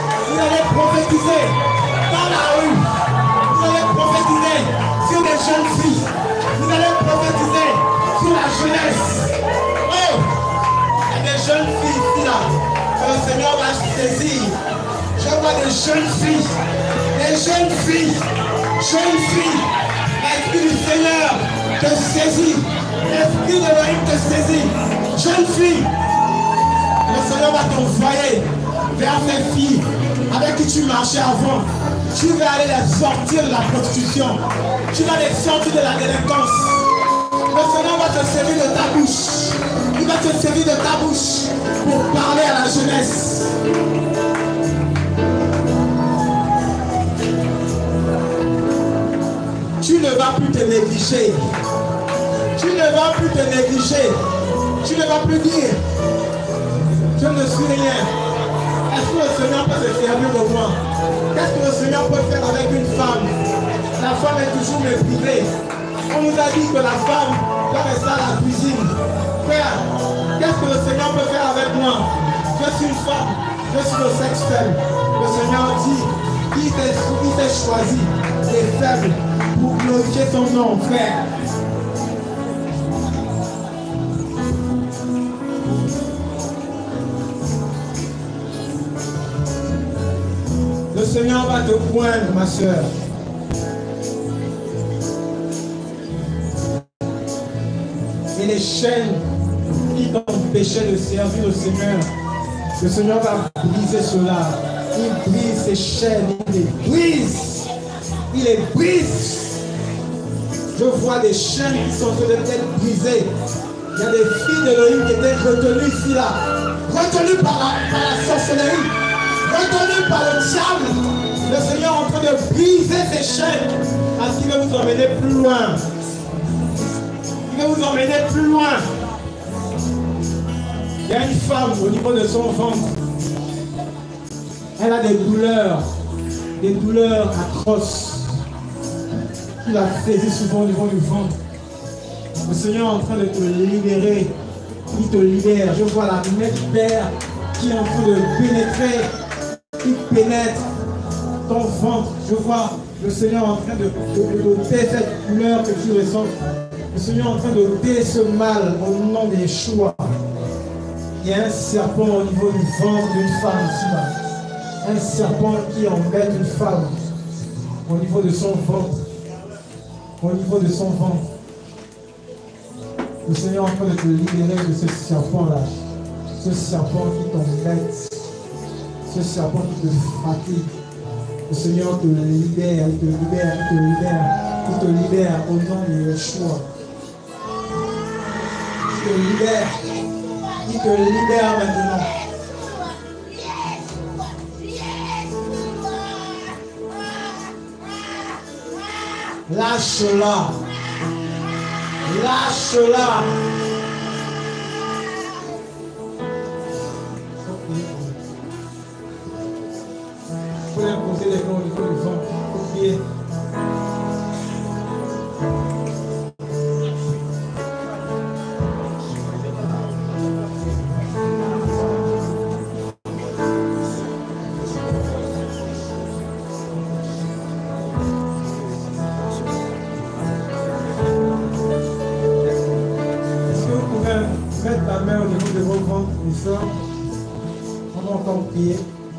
dans la rue, vous allez prophétiser sur les jeunes filles, vous allez prophétiser sur la jeunesse. Oh, il y a des jeunes filles ici là, que le Seigneur va saisir. Je vois des jeunes filles, l'Esprit du Seigneur te saisit, l'Esprit de l'Élohim te saisit. Jeune fille, le Seigneur va t'envoyer vers ces filles avec qui tu marchais avant. Tu vas aller les sortir de la prostitution. Tu vas les sortir de la délinquance. Le Seigneur va te servir de ta bouche. Il va te servir de ta bouche pour parler à la jeunesse. Tu ne vas plus te négliger. Tu ne vas plus te négliger. Tu ne vas plus dire, je ne suis rien. Est-ce que le Seigneur peut se servir de moi? Qu'est-ce que le Seigneur peut faire avec une femme? La femme est toujours méprisée. On nous a dit que la femme doit rester à la cuisine. Frère, qu'est-ce que le Seigneur peut faire avec moi? Je suis une femme, je suis le sexe faible. Le Seigneur dit, il t'a choisi des faibles pour glorifier ton nom, frère. Le Seigneur va te poindre, ma soeur. Et les chaînes qui t'empêchaient de servir le Seigneur va briser cela. Il brise ces chaînes, il les brise. Je vois des chaînes qui sont en train d'être brisées. Il y a des filles d'Élohim qui étaient retenues ici, là. Retenues par la sorcellerie. Retenu par le diable, le Seigneur est en train de briser ses chaînes parce qu'il veut vous emmener plus loin. Il veut vous emmener plus loin. Il y a une femme au niveau de son ventre. Elle a des douleurs atroces qui la faisaient souvent au niveau du ventre. Le Seigneur est en train de te libérer. Il te libère. Je vois la main du Père qui est en train de pénétrer, qui pénètre ton ventre. Je vois le Seigneur en train de ôter cette douleur que tu ressens. Le Seigneur est en train de ôter ce mal au nom des Yeshua. Il y a un serpent au niveau du ventre d'une femme ici-bas. Un serpent qui embête une femme au niveau de son ventre. Au niveau de son ventre. Le Seigneur est en train de te libérer de ce serpent-là. Ce serpent qui t'embête. Ce serpent qui te fatigue. Le Seigneur te libère, il te libère, il te libère. Il te libère au nom de Yeshua. Il te libère. Il te libère maintenant. Lâche-la. Lâche-la. Vous pouvez imposer les mains au niveau du ventre. Au pied. On va encore prier.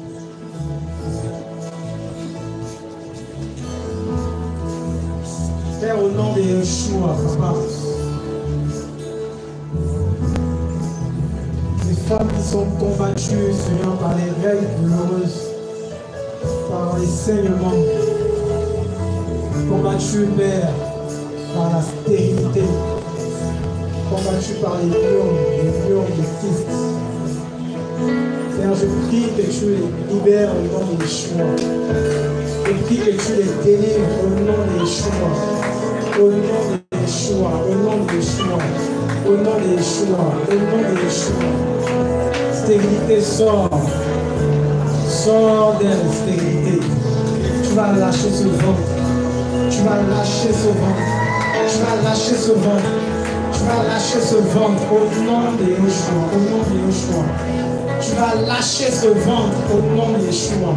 Père, au nom de Yeshua, Papa, les femmes qui sont combattues, Seigneur, par les règles douloureuses, par les saignements, combattues, Père, par la stérilité, combattues par les lions de Christ. Seigneur, je prie que tu les libères au nom de Yeshua. Je prie que tu les délivres au nom de Yeshua. Au nom de Yeshua. Au nom de Yeshua. Au nom de Yeshua. Au nom de Yeshua. Stérilité sort. Sors d'elle, stérilité. Tu vas lâcher ce ventre. Tu vas lâcher ce ventre. Tu vas lâcher ce ventre. Tu vas lâcher ce ventre au nom de Yeshua. Au nom de Yeshua. Tu vas lâcher ce ventre au nom de Yeshua.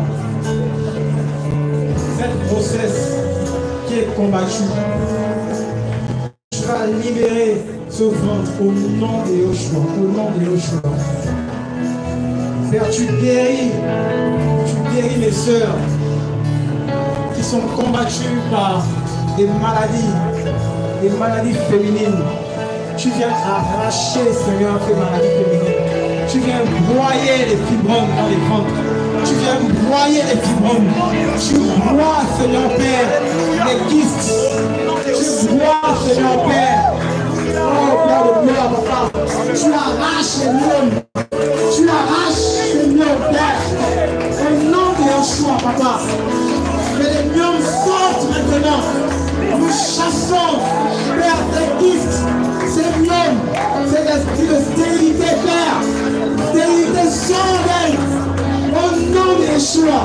Cette grossesse qui est combattue, tu vas libérer ce ventre au nom de Yeshua. Au nom de Yeshua. Père, tu guéris mes sœurs qui sont combattues par des maladies féminines. Tu viens arracher, Seigneur, ces maladies féminines. Tu viens broyer les fibromes dans les ventres. Tu viens broyer les fibromes. Tu broies, Seigneur Père, les kystes. Tu broies, Seigneur Père. Oh, Père de gloire, Papa. Tu arraches les myomes. Tu arraches les myomes, Père. Au nom de Yeshua, Papa. Que les myomes sortent maintenant. Nous chassons, Père, les kystes. Ces myomes, c'est l'esprit de stérilité, Père. Stérilité sans d'elle. Au nom de Yeshua.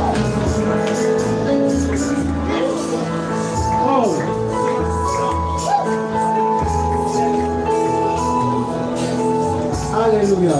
Oh. Alléluia.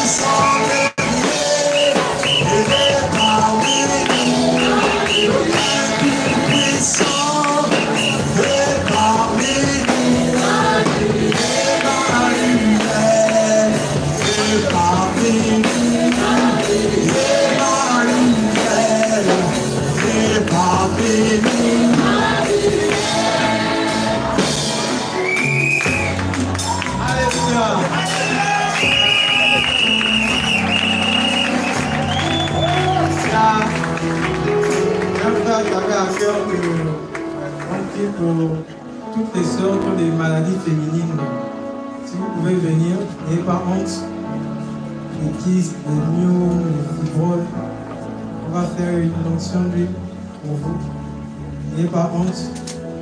Pour toutes les sœurs qui ont des maladies féminines. Si vous pouvez venir, n'ayez pas honte. Les kystes, les myomes, les fibromes. On va faire une onction d'huile pour vous. N'ayez pas honte. Si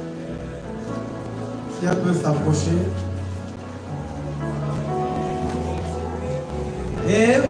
elle peut s'approcher. Et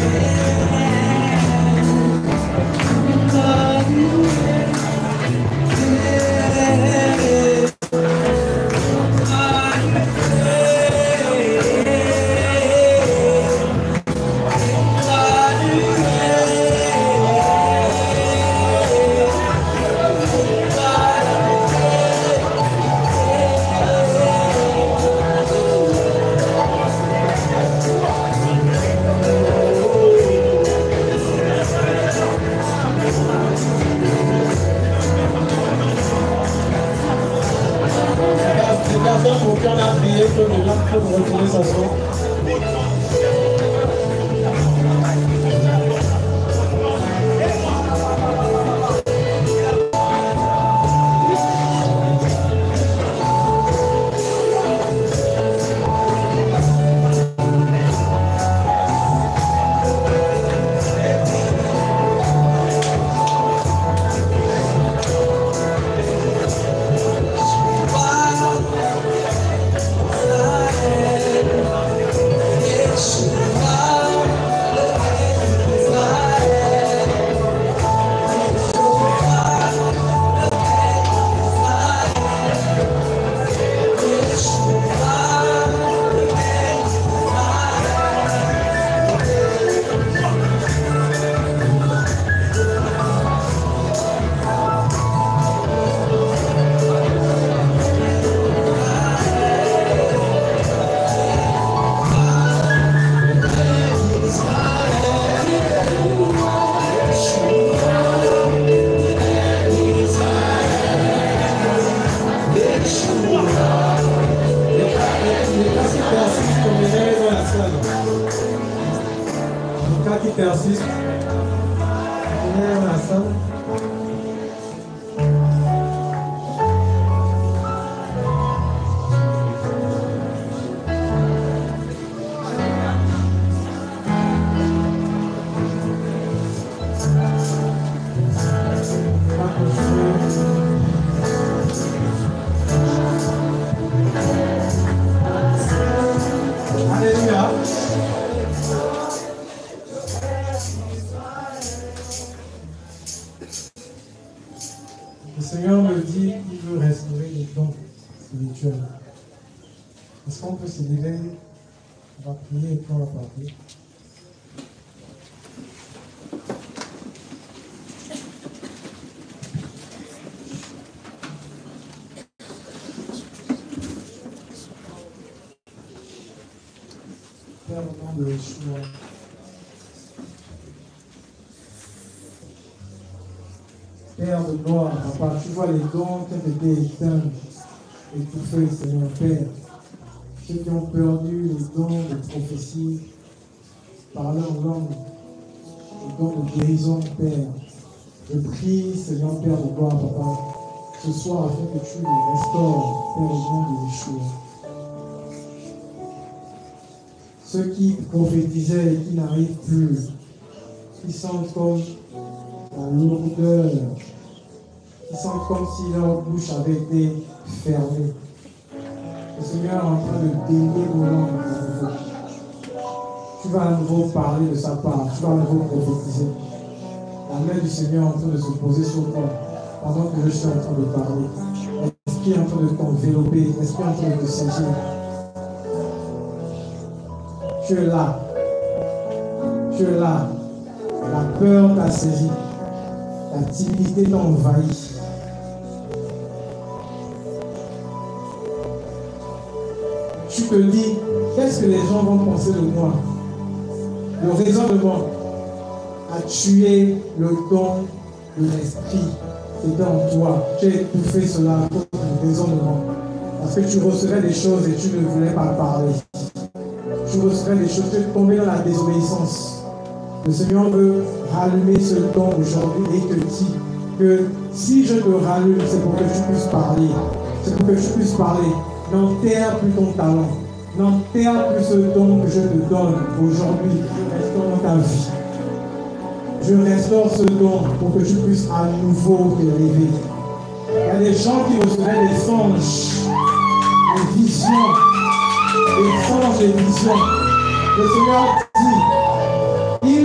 Est-ce qu'on peut se lever? On va prier et puis on va parler. Père, au nom de Yeshua, Père de gloire, Papa, tu vois les dons qui ont été éteints et étouffés, Seigneur Père. Ceux qui ont perdu les dons de prophétie, parler en langue, les dons de guérison, Père. Je prie, Seigneur Père de gloire, Papa, ce soir afin que tu les restaures, Père, au nom de Yeshua. Ceux qui prophétisaient et qui n'arrivent plus, qui sentent comme la lourdeur, qui sentent comme si leur bouche avait été fermée. Le Seigneur est en train de délier nos langues à nouveau. Tu vas à nouveau parler de sa part, tu vas à nouveau prophétiser. La main du Seigneur est en train de se poser sur toi pendant que je suis en train de parler. L'esprit est en train de t'envelopper, l'esprit est en train de te saisir. Tu es là. Tu es là. La peur t'a saisi. La timidité t'a envahi. Tu te dis, qu'est-ce que les gens vont penser de moi? Le raisonnement a tué le don de l'esprit qui était en toi. Tu as étouffé cela à cause du raisonnement. Parce que tu recevais des choses et tu ne voulais pas parler. Tu recevais des choses, tu es tombé dans la désobéissance. Le Seigneur veut rallumer ce don aujourd'hui et te dit que si je te rallume, c'est pour que tu puisses parler. C'est pour que tu puisses parler. N'enterre plus ton talent. N'enterre plus ce don que je te donne aujourd'hui. Restaure dans ta vie. Je restaure ce don pour que tu puisses à nouveau te lever. Il y a des gens qui recevraient des songes, des visions, des songes et visions. Le Seigneur dit, il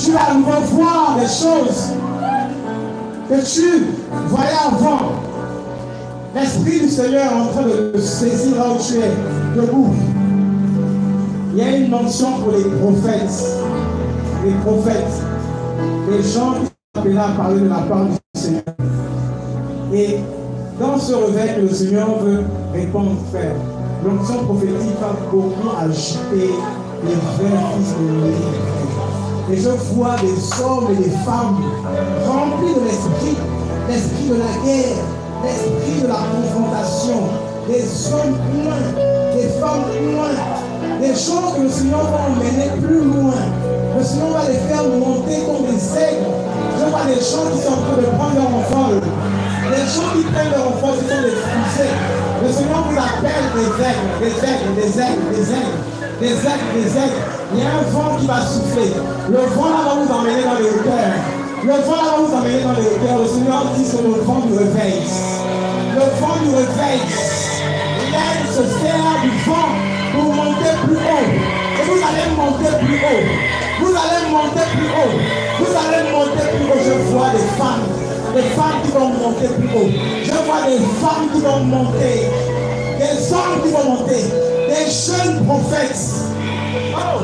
Tu vas à nouveau voir des choses que tu voyais avant. L'Esprit du Seigneur est en train de te saisir là où tu es, debout. Il y a une mention pour les prophètes. Les prophètes. Les gens qui sont appelés à parler de la part du Seigneur. Et dans ce réveil que le Seigneur veut répondre, frère, l'onction prophétique va beaucoup agiter les vrais fils de l'Église. Et je vois des hommes et des femmes remplis de l'esprit de la guerre, l'esprit de la confrontation, des hommes loin, des femmes loin, des gens que le Seigneur va emmener plus loin. Le Seigneur va les faire monter comme des aigles. Je vois des gens qui sont en train de prendre leur envol. Les gens qui prennent leur envol, ce sont des fusées. Le Seigneur vous appelle des aigles, des aigles, des aigles, des aigles, des aigles, des aigles. Il y a un vent qui va souffler. Le vent là va vous emmener dans les hauteurs. Le vent là va vous emmener dans les hauteurs. Le Seigneur dit c'est le vent du réveil. Le vent du réveil. L'aile se sert du vent pour monter plus haut. Et vous allez monter plus haut. Vous allez monter plus haut. Vous allez monter plus haut. Je vois des femmes qui vont monter plus haut. Je vois des femmes qui vont monter. Des hommes qui vont monter. Des jeunes prophètes. Oh.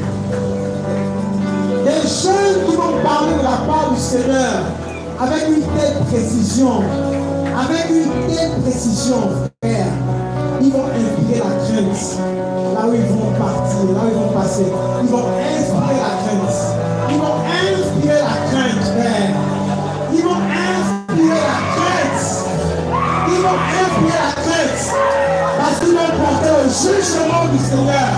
Des jeunes qui vont parler de la part du Seigneur avec une telle précision. Avec une telle précision, frère. Ils vont inspirer la crainte. Là où ils vont partir, là où ils vont passer. Ils vont inspirer la crainte. Ils vont inspirer la crainte, frère. Ils vont inspirer la crainte. Ils vont inspirer la crainte. Parce qu'ils vont porter le jugement du Seigneur.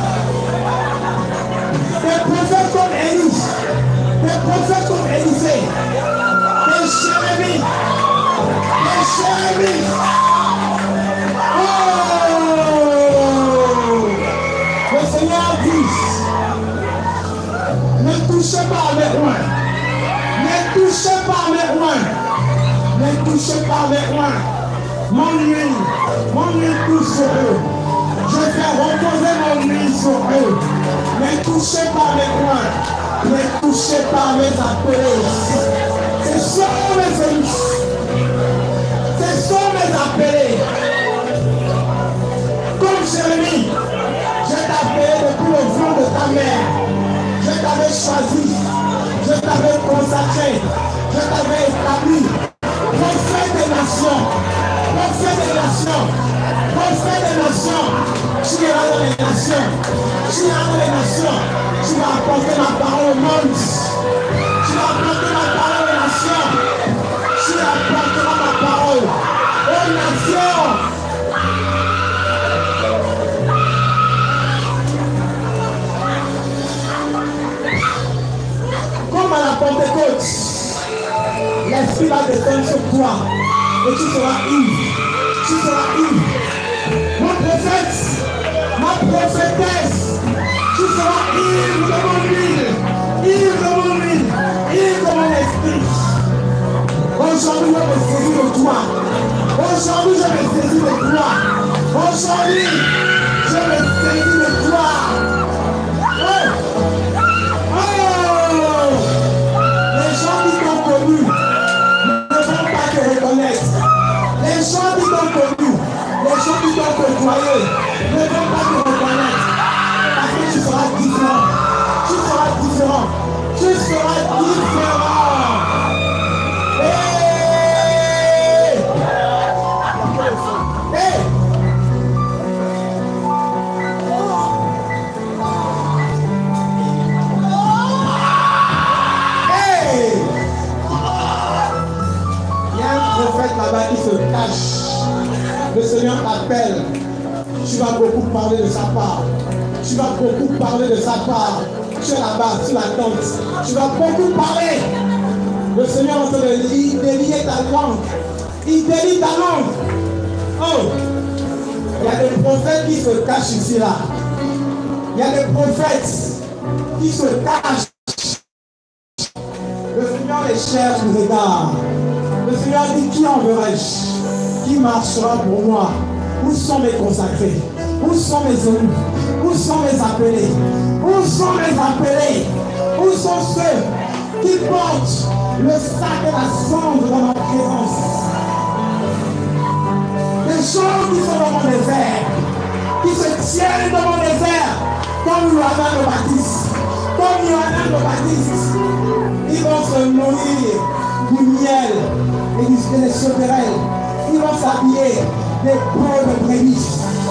Des prophètes comme Élie. Des prophètes comme Élisée. Des Jérémie. Des Jérémie. Le Seigneur dit, ne touchez pas à mes oins. Ne touchez pas à mes oins. Ne touchez pas à mes oins. Mon huile touche sur eux. Je fais reposer mon huile sur eux. Ne touchez pas à mes oins. Ne touchez pas à mes appelés. Ce sont mes élus. Ce sont mes appelés. Comme Jérémie. Je t'avais depuis le ventre de ta mère. Je t'avais choisi. Je t'avais consacré. Je t'avais établi. Prophète des nations. Prophète des nations. Prophète des nations. Tu iras dans les nations. Tu iras dans les nations. Tu vas apporter ma parole au monde. Tu vas apporter ma parole aux nations. Tu apporteras ma parole aux nations. Comme à la Pentecôte, l'Esprit va descendre sur toi et tu seras ivre. Tu seras ivre. Mon prophète, ma prophétesse, tu seras ivre de mon huile, ivre de mon huile, ivre de mon esprit. Aujourd'hui, je me saisis de toi. Aujourd'hui, je me saisis de toi. Aujourd'hui, je me saisis de toi. Les gens qui t'ont connu ne vont pas te reconnaître. Les gens qui t'ont connu, les gens qui t'ont côtoyé ne vont pas te reconnaître. Parce que tu seras différent. Tu seras différent. Tu seras différent. Là-bas qui se cache. Le Seigneur t'appelle. Tu vas beaucoup parler de sa part. Tu vas beaucoup parler de sa part. Tu es là-bas, sur la tente. Tu vas beaucoup parler. Le Seigneur est en train de délier ta langue. Il délie ta langue. Oh! Il y a des prophètes qui se cachent ici, là. Il y a des prophètes qui se cachent. Le Seigneur les cherche, les regarde. Le Seigneur dit, qui enverrai-je? Qui marchera pour moi? Où sont mes consacrés? Où sont mes élus? Où sont mes appelés? Où sont mes appelés? Où sont ceux qui portent le sac et la cendre dans ma présence. Des gens qui sont dans mon désert, qui se tiennent dans mon désert, comme Yohanan le Baptiste. Comme Yohanan le Baptiste, ils vont se nourrir du miel et des sauterelles. Ils vont s'habiller des peaux de brebis.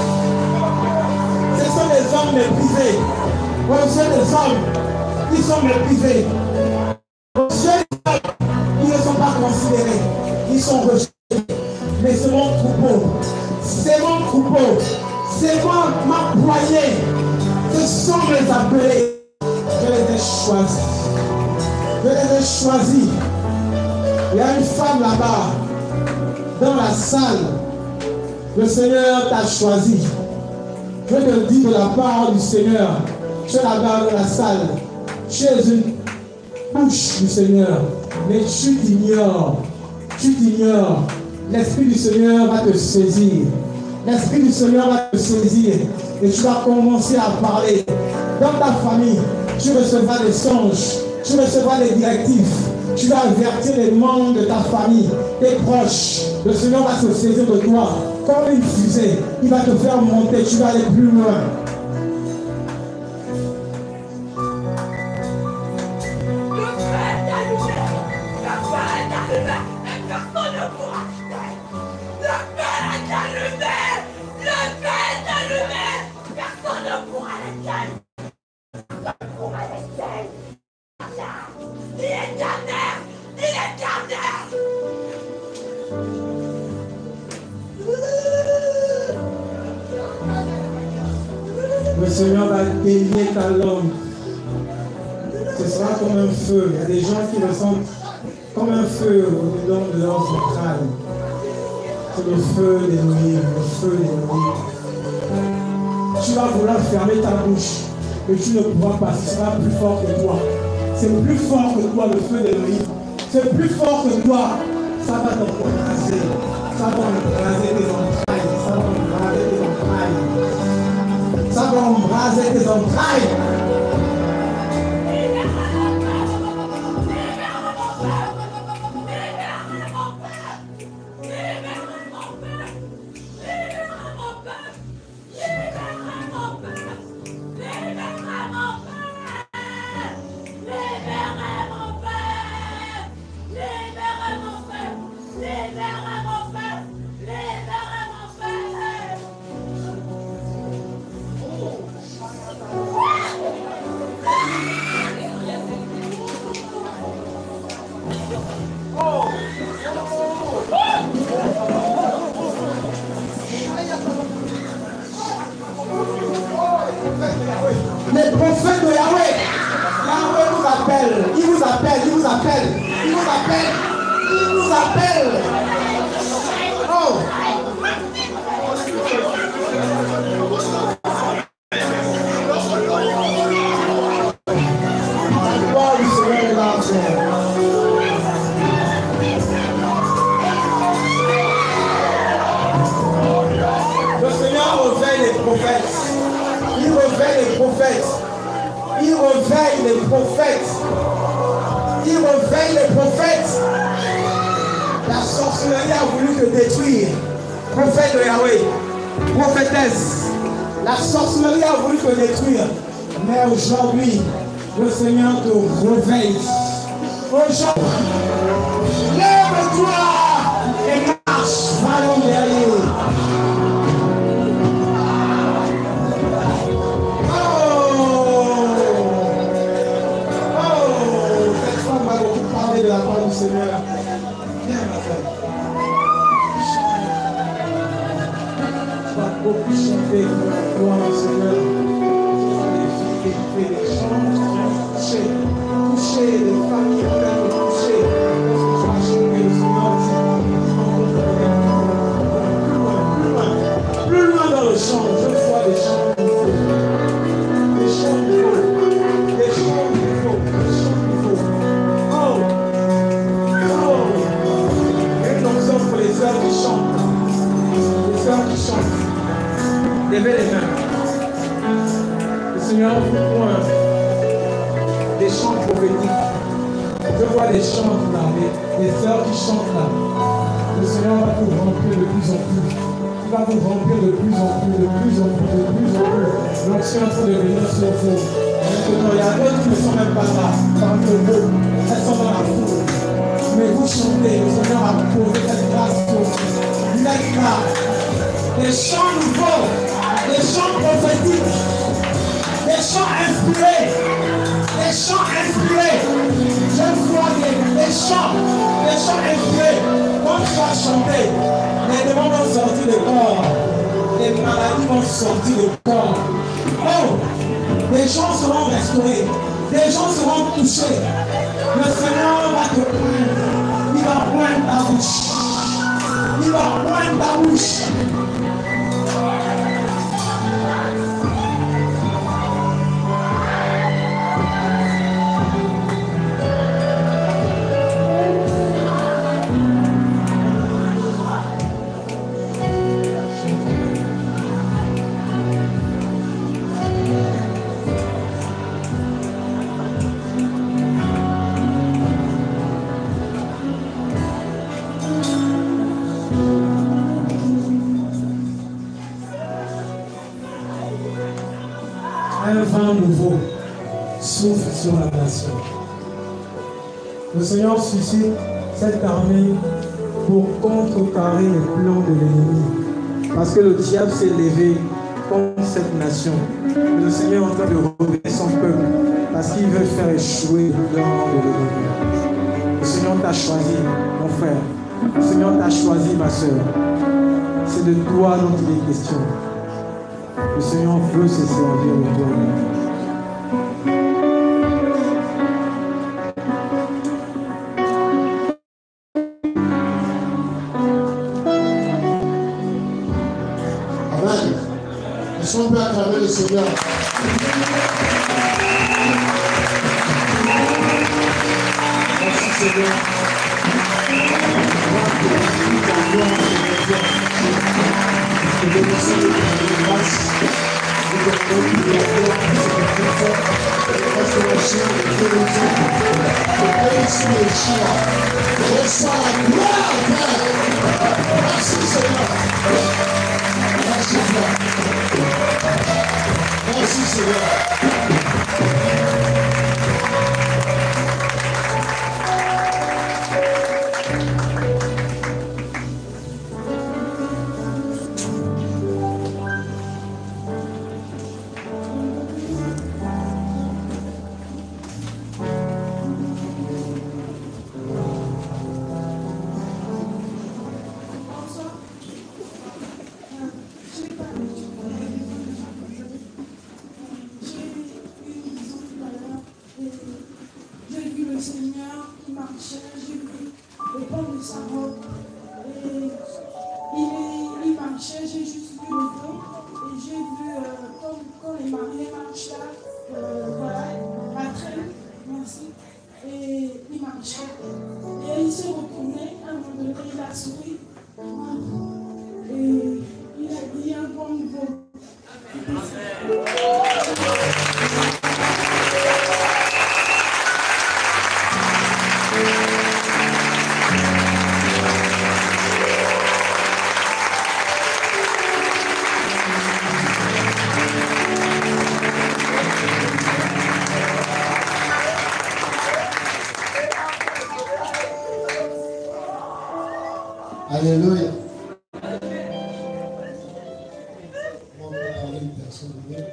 Ce sont des hommes méprisés. Aux yeux des hommes, ils sont méprisés. Aux yeux des hommes, ils ne sont pas considérés. Ils sont rejetés. Mais c'est mon troupeau. C'est mon troupeau. C'est moi, ma poignée. Ce sont mes appelés. Je les ai choisis. Je les ai choisis. Il y a une femme là-bas, dans la salle. Le Seigneur t'a choisi. Je te dis de la part du Seigneur. Tu es là-bas dans la salle. Tu es une bouche du Seigneur. Mais tu t'ignores. Tu t'ignores. L'Esprit du Seigneur va te saisir. L'Esprit du Seigneur va te saisir. Et tu vas commencer à parler. Dans ta famille, tu recevras des songes. Tu recevras des directives. Tu vas avertir les membres de ta famille, tes proches. Le Seigneur va se saisir de toi comme une fusée. Il va te faire monter. Tu vas aller plus loin. Le Seigneur va délier ta langue. Ce sera comme un feu. Il y a des gens qui ressentent comme un feu au-dedans de leurs entrailles. C'est le feu des nuits, le feu des nuits. Tu vas vouloir fermer ta bouche, mais tu ne pourras pas. Ce sera plus fort que toi. C'est plus fort que toi, le feu des nuits. C'est plus fort que toi. Ça va t'embraser. Ça va embraser tes entrailles. Ça va embraser tes entrailles. Ça va embraser tes entrailles. Les prophètes de Yahweh, Yahweh vous appelle, il vous appelle, il vous appelle, il vous appelle, il vous appelle. Oh! Le Seigneur réveille les prophètes. Il réveille les prophètes. Il réveille les prophètes. Il réveille les prophètes. La sorcellerie a voulu te détruire. Prophète de Yahweh. Prophétesse. La sorcellerie a voulu te détruire. Mais aujourd'hui, le Seigneur te réveille. Aujourd'hui, lève-toi et marche. Allons derrière. De la part du Seigneur. Viens, ma frère. Tu vas beaucoup chanter la gloire du Seigneur. Tu vas des chants, toucher les femmes qui veulent te toucher. Lorsque tu vas chanter le Seigneur, plus loin dans le chant. Je vois des chants qu'il faut. Des chants qu'il faut. Des chants qu'il faut. Des chants qu'il faut. Oh! Pour les sœurs qui chantent, les sœurs qui chantent, levez les mains. Le Seigneur vous pointe des chants prophétiques. Je vois des chants là, des sœurs qui chantent là. Le Seigneur va vous remplir de plus en plus. Il va vous remplir de plus en plus, de plus en plus, de plus en plus. L'onction est en train de venir sur vous. Maintenant, il y a d'autres qui ne sont même pas là, parmi vous. Elles sont dans la foule. Mais vous chantez, le Seigneur a posé cette grâce sur vous. Vous êtes là. Des chants nouveaux, des chants prophétiques, des chants inspirés, des chants inspirés. Je vois des chants inspirés. Quand tu vas chanter, les démons vont sortir du corps, les maladies vont sortir du corps. Oh, les gens seront restaurés, les gens seront touchés. Le Seigneur va te prendre, il va prendre ta bouche, il va prendre ta bouche. Un vent nouveau souffle sur la nation. Le Seigneur suscite cette armée pour contrecarrer les plans de l'ennemi. Parce que le diable s'est levé contre cette nation. Le Seigneur est en train de relever son peuple parce qu'il veut faire échouer le plan de l'ennemi. Le Seigneur t'a choisi, mon frère. Le Seigneur t'a choisi, ma soeur. C'est de toi dont il est question. Le Seigneur veut se servir de toi. Amen. Est-ce qu'on peut acclamer le Seigneur? Merci Seigneur. Que le Seigneur de grâce, nous demandons toute la gloire pour cette restauration de guérison, de guérison des chiens. Reçois la gloire, Père. Merci Seigneur. Merci Seigneur. Merci Seigneur. Alléluia. On va parler une personne de Dieu.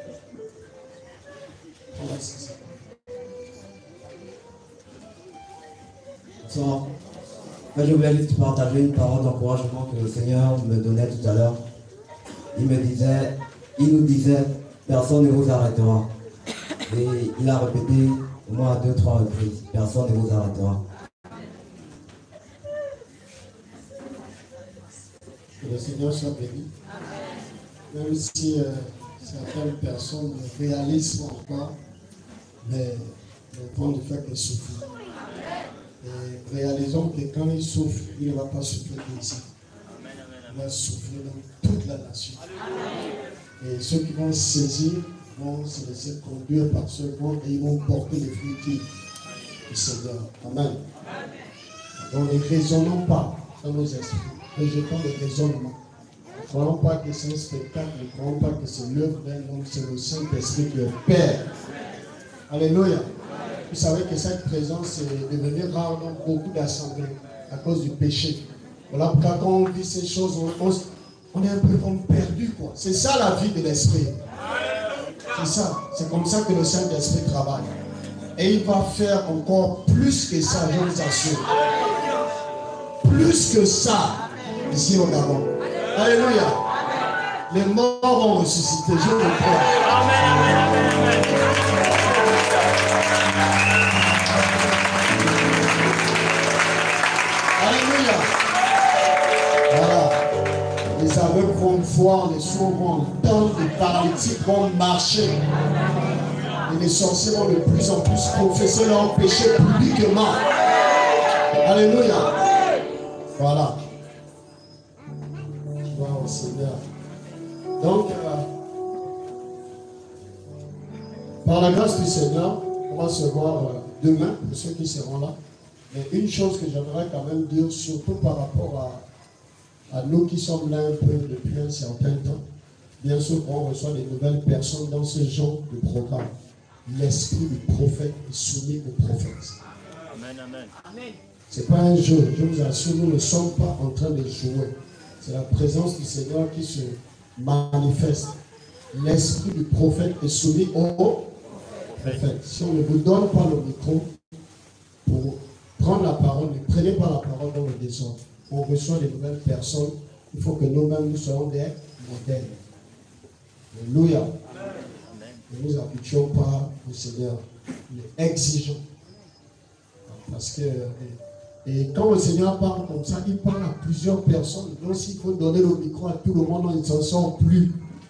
Bonsoir. Je voulais juste partager une parole d'encouragement que le Seigneur me donnait tout à l'heure. Il nous disait, personne ne vous arrêtera. Et il a répété au moins 2-3 reprises, personne ne vous arrêtera. Que le Seigneur soit béni. Même si certaines personnes ne réalisent pas encore le point de fait qu'ils souffrent. Et réalisons que quand il souffre, il ne va pas souffrir ici. Il va souffrir dans toute la nation. Et ceux qui vont saisir vont se laisser conduire par ce monde et ils vont porter les fruits. du Seigneur. Amen. Donc ne raisonnons pas dans nos esprits. Rejetons les raisonnements. Ne croyons pas que c'est un spectacle. Ne croyons pas que c'est l'œuvre d'un homme. C'est le Saint-Esprit qui opère. Alléluia. Vous savez que cette présence est devenue rare dans beaucoup d'assemblées à cause du péché. Voilà pourquoi quand on vit ces choses, on est un peu comme perdu, quoi. C'est ça la vie de l'esprit. C'est ça. C'est comme ça que le Saint-Esprit travaille. Et il va faire encore plus que ça, je vous assure. Plus que ça, ici au Gabon. Alléluia. Les morts vont ressusciter, je le crois. Alléluia. Voilà. Les aveugles vont voir, les sourds vont entendre, les paralytiques vont marcher. Et les sorciers vont de plus en plus confesser leurs péchés publiquement. Alléluia. Voilà. Gloire au Seigneur. Donc, par la grâce du Seigneur, on va se voir demain, pour ceux qui seront là. Mais une chose que j'aimerais quand même dire, surtout par rapport à nous qui sommes là un peu depuis un certain temps, bien sûr qu'on reçoit des nouvelles personnes dans ce genre de programme. L'esprit du prophète est soumis au prophète. Amen, amen. Amen. Ce n'est pas un jeu, je vous assure, nous ne sommes pas en train de jouer. C'est la présence du Seigneur qui se manifeste. L'esprit du prophète est soumis au prophète. Si on ne vous donne pas le micro pour prendre la parole, ne prenez pas la parole dans le désordre. On reçoit de nouvelles personnes. Il faut que nous-mêmes nous soyons des modèles. Alléluia. Ne nous habituons pas au Seigneur. Il est exigeant. Parce que et quand le Seigneur parle comme ça, il parle à plusieurs personnes. Donc s'il faut donner le micro à tout le monde, on ne s'en sort plus.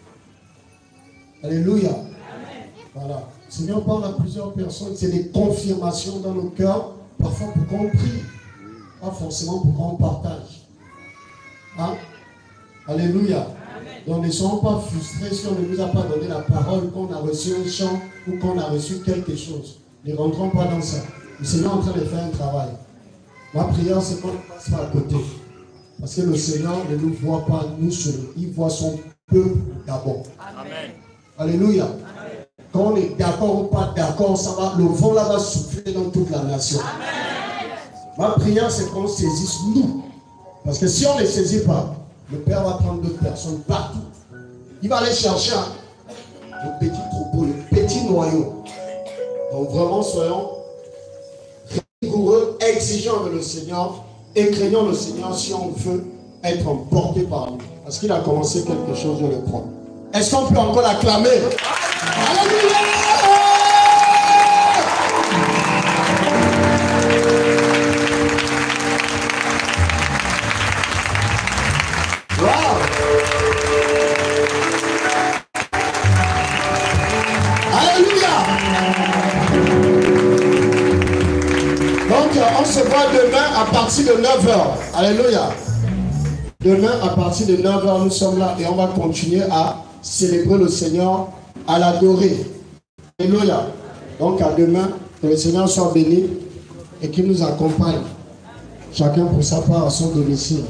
Alléluia. Amen. Voilà. Le Seigneur parle à plusieurs personnes. C'est des confirmations dans nos cœurs. Parfois pour qu'on prie. Pas forcément pour qu'on partage. Hein? Alléluia. Amen. Donc ne soyons pas frustrés si on ne nous a pas donné la parole, qu'on a reçu un chant ou qu'on a reçu quelque chose. Ne rentrons pas dans ça. Le Seigneur est en train de faire un travail. Ma prière, c'est qu'on ne passe pas à côté. Parce que le Seigneur ne nous voit pas nous seuls. Il voit son peuple d'abord. Amen. Alléluia. Amen. Quand on est d'accord ou pas d'accord, ça va, le vent là va souffler dans toute la nation. Amen. Ma prière, c'est qu'on saisisse nous. Parce que si on ne les saisit pas, le Père va prendre d'autres personnes partout. Il va aller chercher le petit troupeau, le petit noyau. Donc vraiment, soyons rigoureux, exigeants avec le Seigneur et craignons le Seigneur si on veut être emporté par lui. Parce qu'il a commencé quelque chose, je le crois. Est-ce qu'on peut encore l'acclamer? Alléluia! On se voit demain à partir de 9h. Alléluia. Demain à partir de 9h, nous sommes là et on va continuer à célébrer le Seigneur, à l'adorer. Alléluia. Donc à demain, que le Seigneur soit béni et qu'il nous accompagne. Chacun pour sa part à son domicile.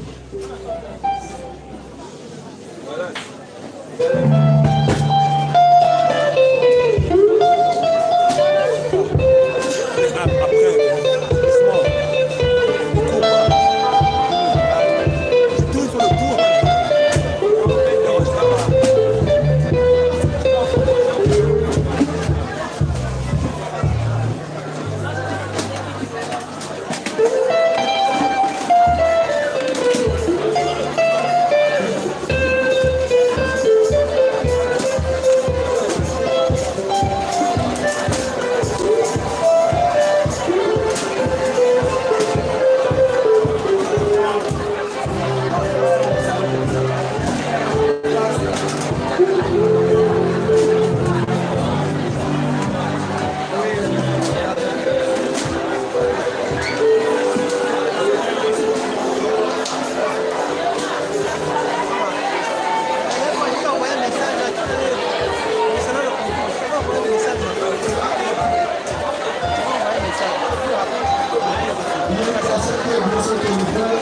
personne qui est bien son téléphone,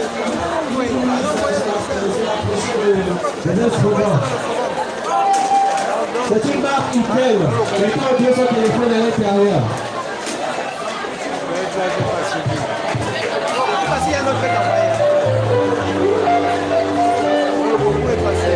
c'est une marque Intel. Quelqu'un a oublié son téléphone à l'intérieur. Il y a un autre qui est envoyé. Beaucoup est passé.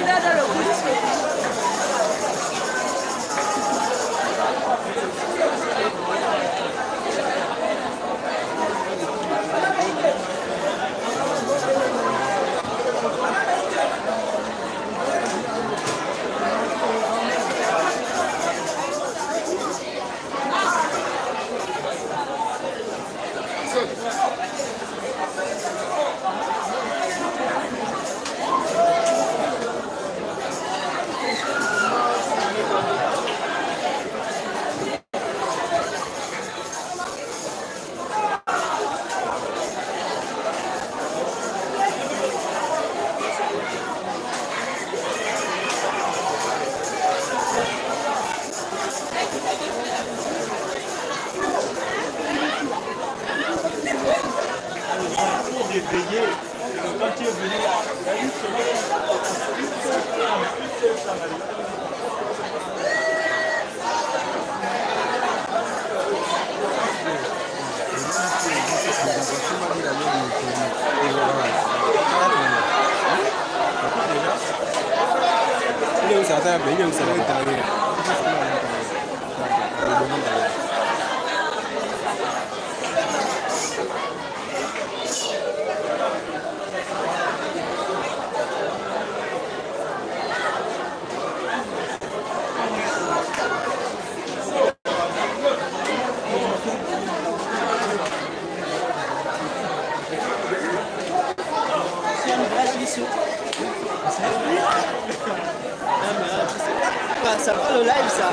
Ça va le live ça.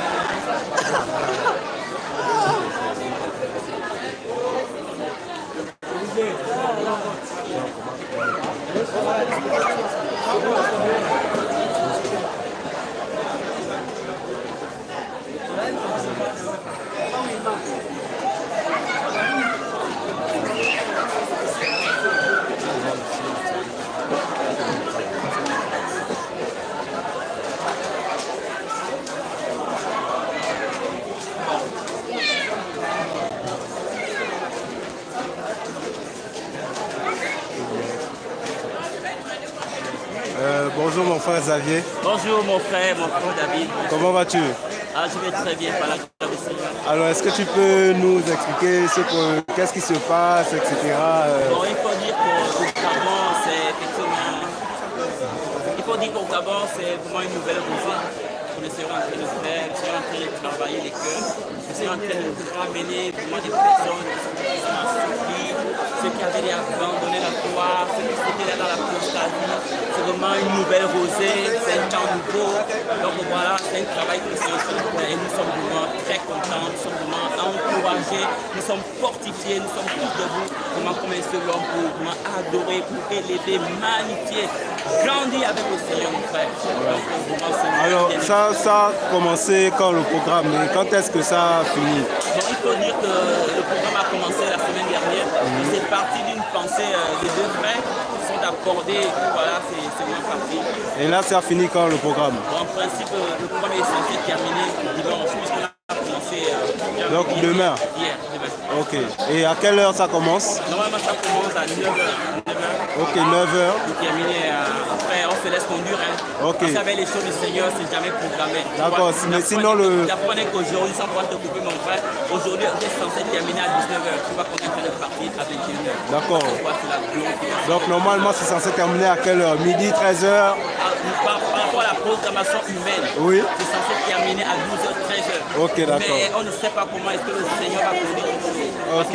Bonjour mon frère Xavier. Bonjour mon frère David. Comment vas-tu? Ah, je vais très bien par la grâce du Seigneur. Alors est-ce que tu peux nous expliquer qu'est-ce qui se passe, etc. Bon, il faut dire qu'au Gabon, c'est effectivement... Il faut dire qu'au Gabon, c'est vraiment une nouvelle rosée. Nous serons en train de faire, nous serons en train de travailler les cœurs, nous serons en train de ramener vraiment des personnes qui sont assouplis, ceux qui avaient abandonné la foi, ceux qui étaient là dans la apostasie. C'est vraiment une nouvelle rosée, c'est un temps nouveau. Donc voilà, c'est un travail que nous sommes en train de faire et nous sommes vraiment très contents, nous sommes vraiment encouragés, nous sommes fortifiés, nous sommes tous debout, vraiment comme un seul homme pour vraiment adorer, pour élever, magnifier, grandir avec le Seigneur, mon frère. Alors ça a commencé quand le programme, mais quand est-ce que ça a fini? Bon, il faut dire que le programme a commencé la semaine dernière. C'est parti d'une pensée des deux frères qui sont accordés. Voilà, c'est bien parti. Et là, ça a fini quand le programme? Bon, en principe, le programme est censé terminer dimanche, puisqu'on a commencé. Donc demain? Hier, demain. Ok. Et à quelle heure ça commence? Normalement, ça commence à 9h. Ok, 9h. Pour terminer, après, on se laisse conduire. Hein. Ok. Vous savez, les choses du Seigneur, c'est jamais programmé. D'accord, mais sinon le... Apprenez qu'aujourd'hui, sans pouvoir te couper, mon frère, aujourd'hui, on est censé terminer à 19h. Tu vois qu'on est en train de partir à 21h. D'accord. Donc normalement, c'est censé terminer à quelle heure? Midi, 13h? Par rapport à la programmation humaine, oui. C'est censé terminer à 12h, 13h. Ok, d'accord. Mais on ne sait pas comment est-ce que le Seigneur va conduire. Ok.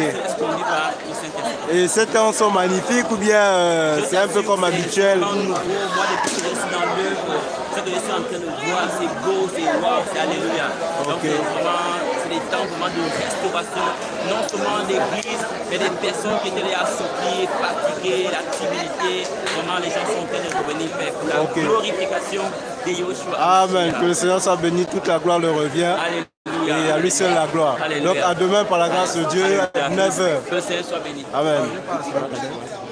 Et ces temps sont magnifiques ou bien c'est un peu comme habituel? Moi, depuis que je suis dans l'œuvre, ce que je suis en train de voir, c'est beau, c'est waouh, c'est alléluia. Donc vraiment, c'est des temps vraiment de restauration, non seulement l'église, mais des personnes qui étaient là assouplies, fatiguées, la timidité. Vraiment, les gens sont en train de revenir faire pour la glorification de Yoshua. Amen. Que le Seigneur soit béni, toute la gloire leur revient. Alléluia. Et à lui seul la gloire. Alléluia. Donc à demain par la grâce de Dieu, 9h. Que le Seigneur soit béni. Amen.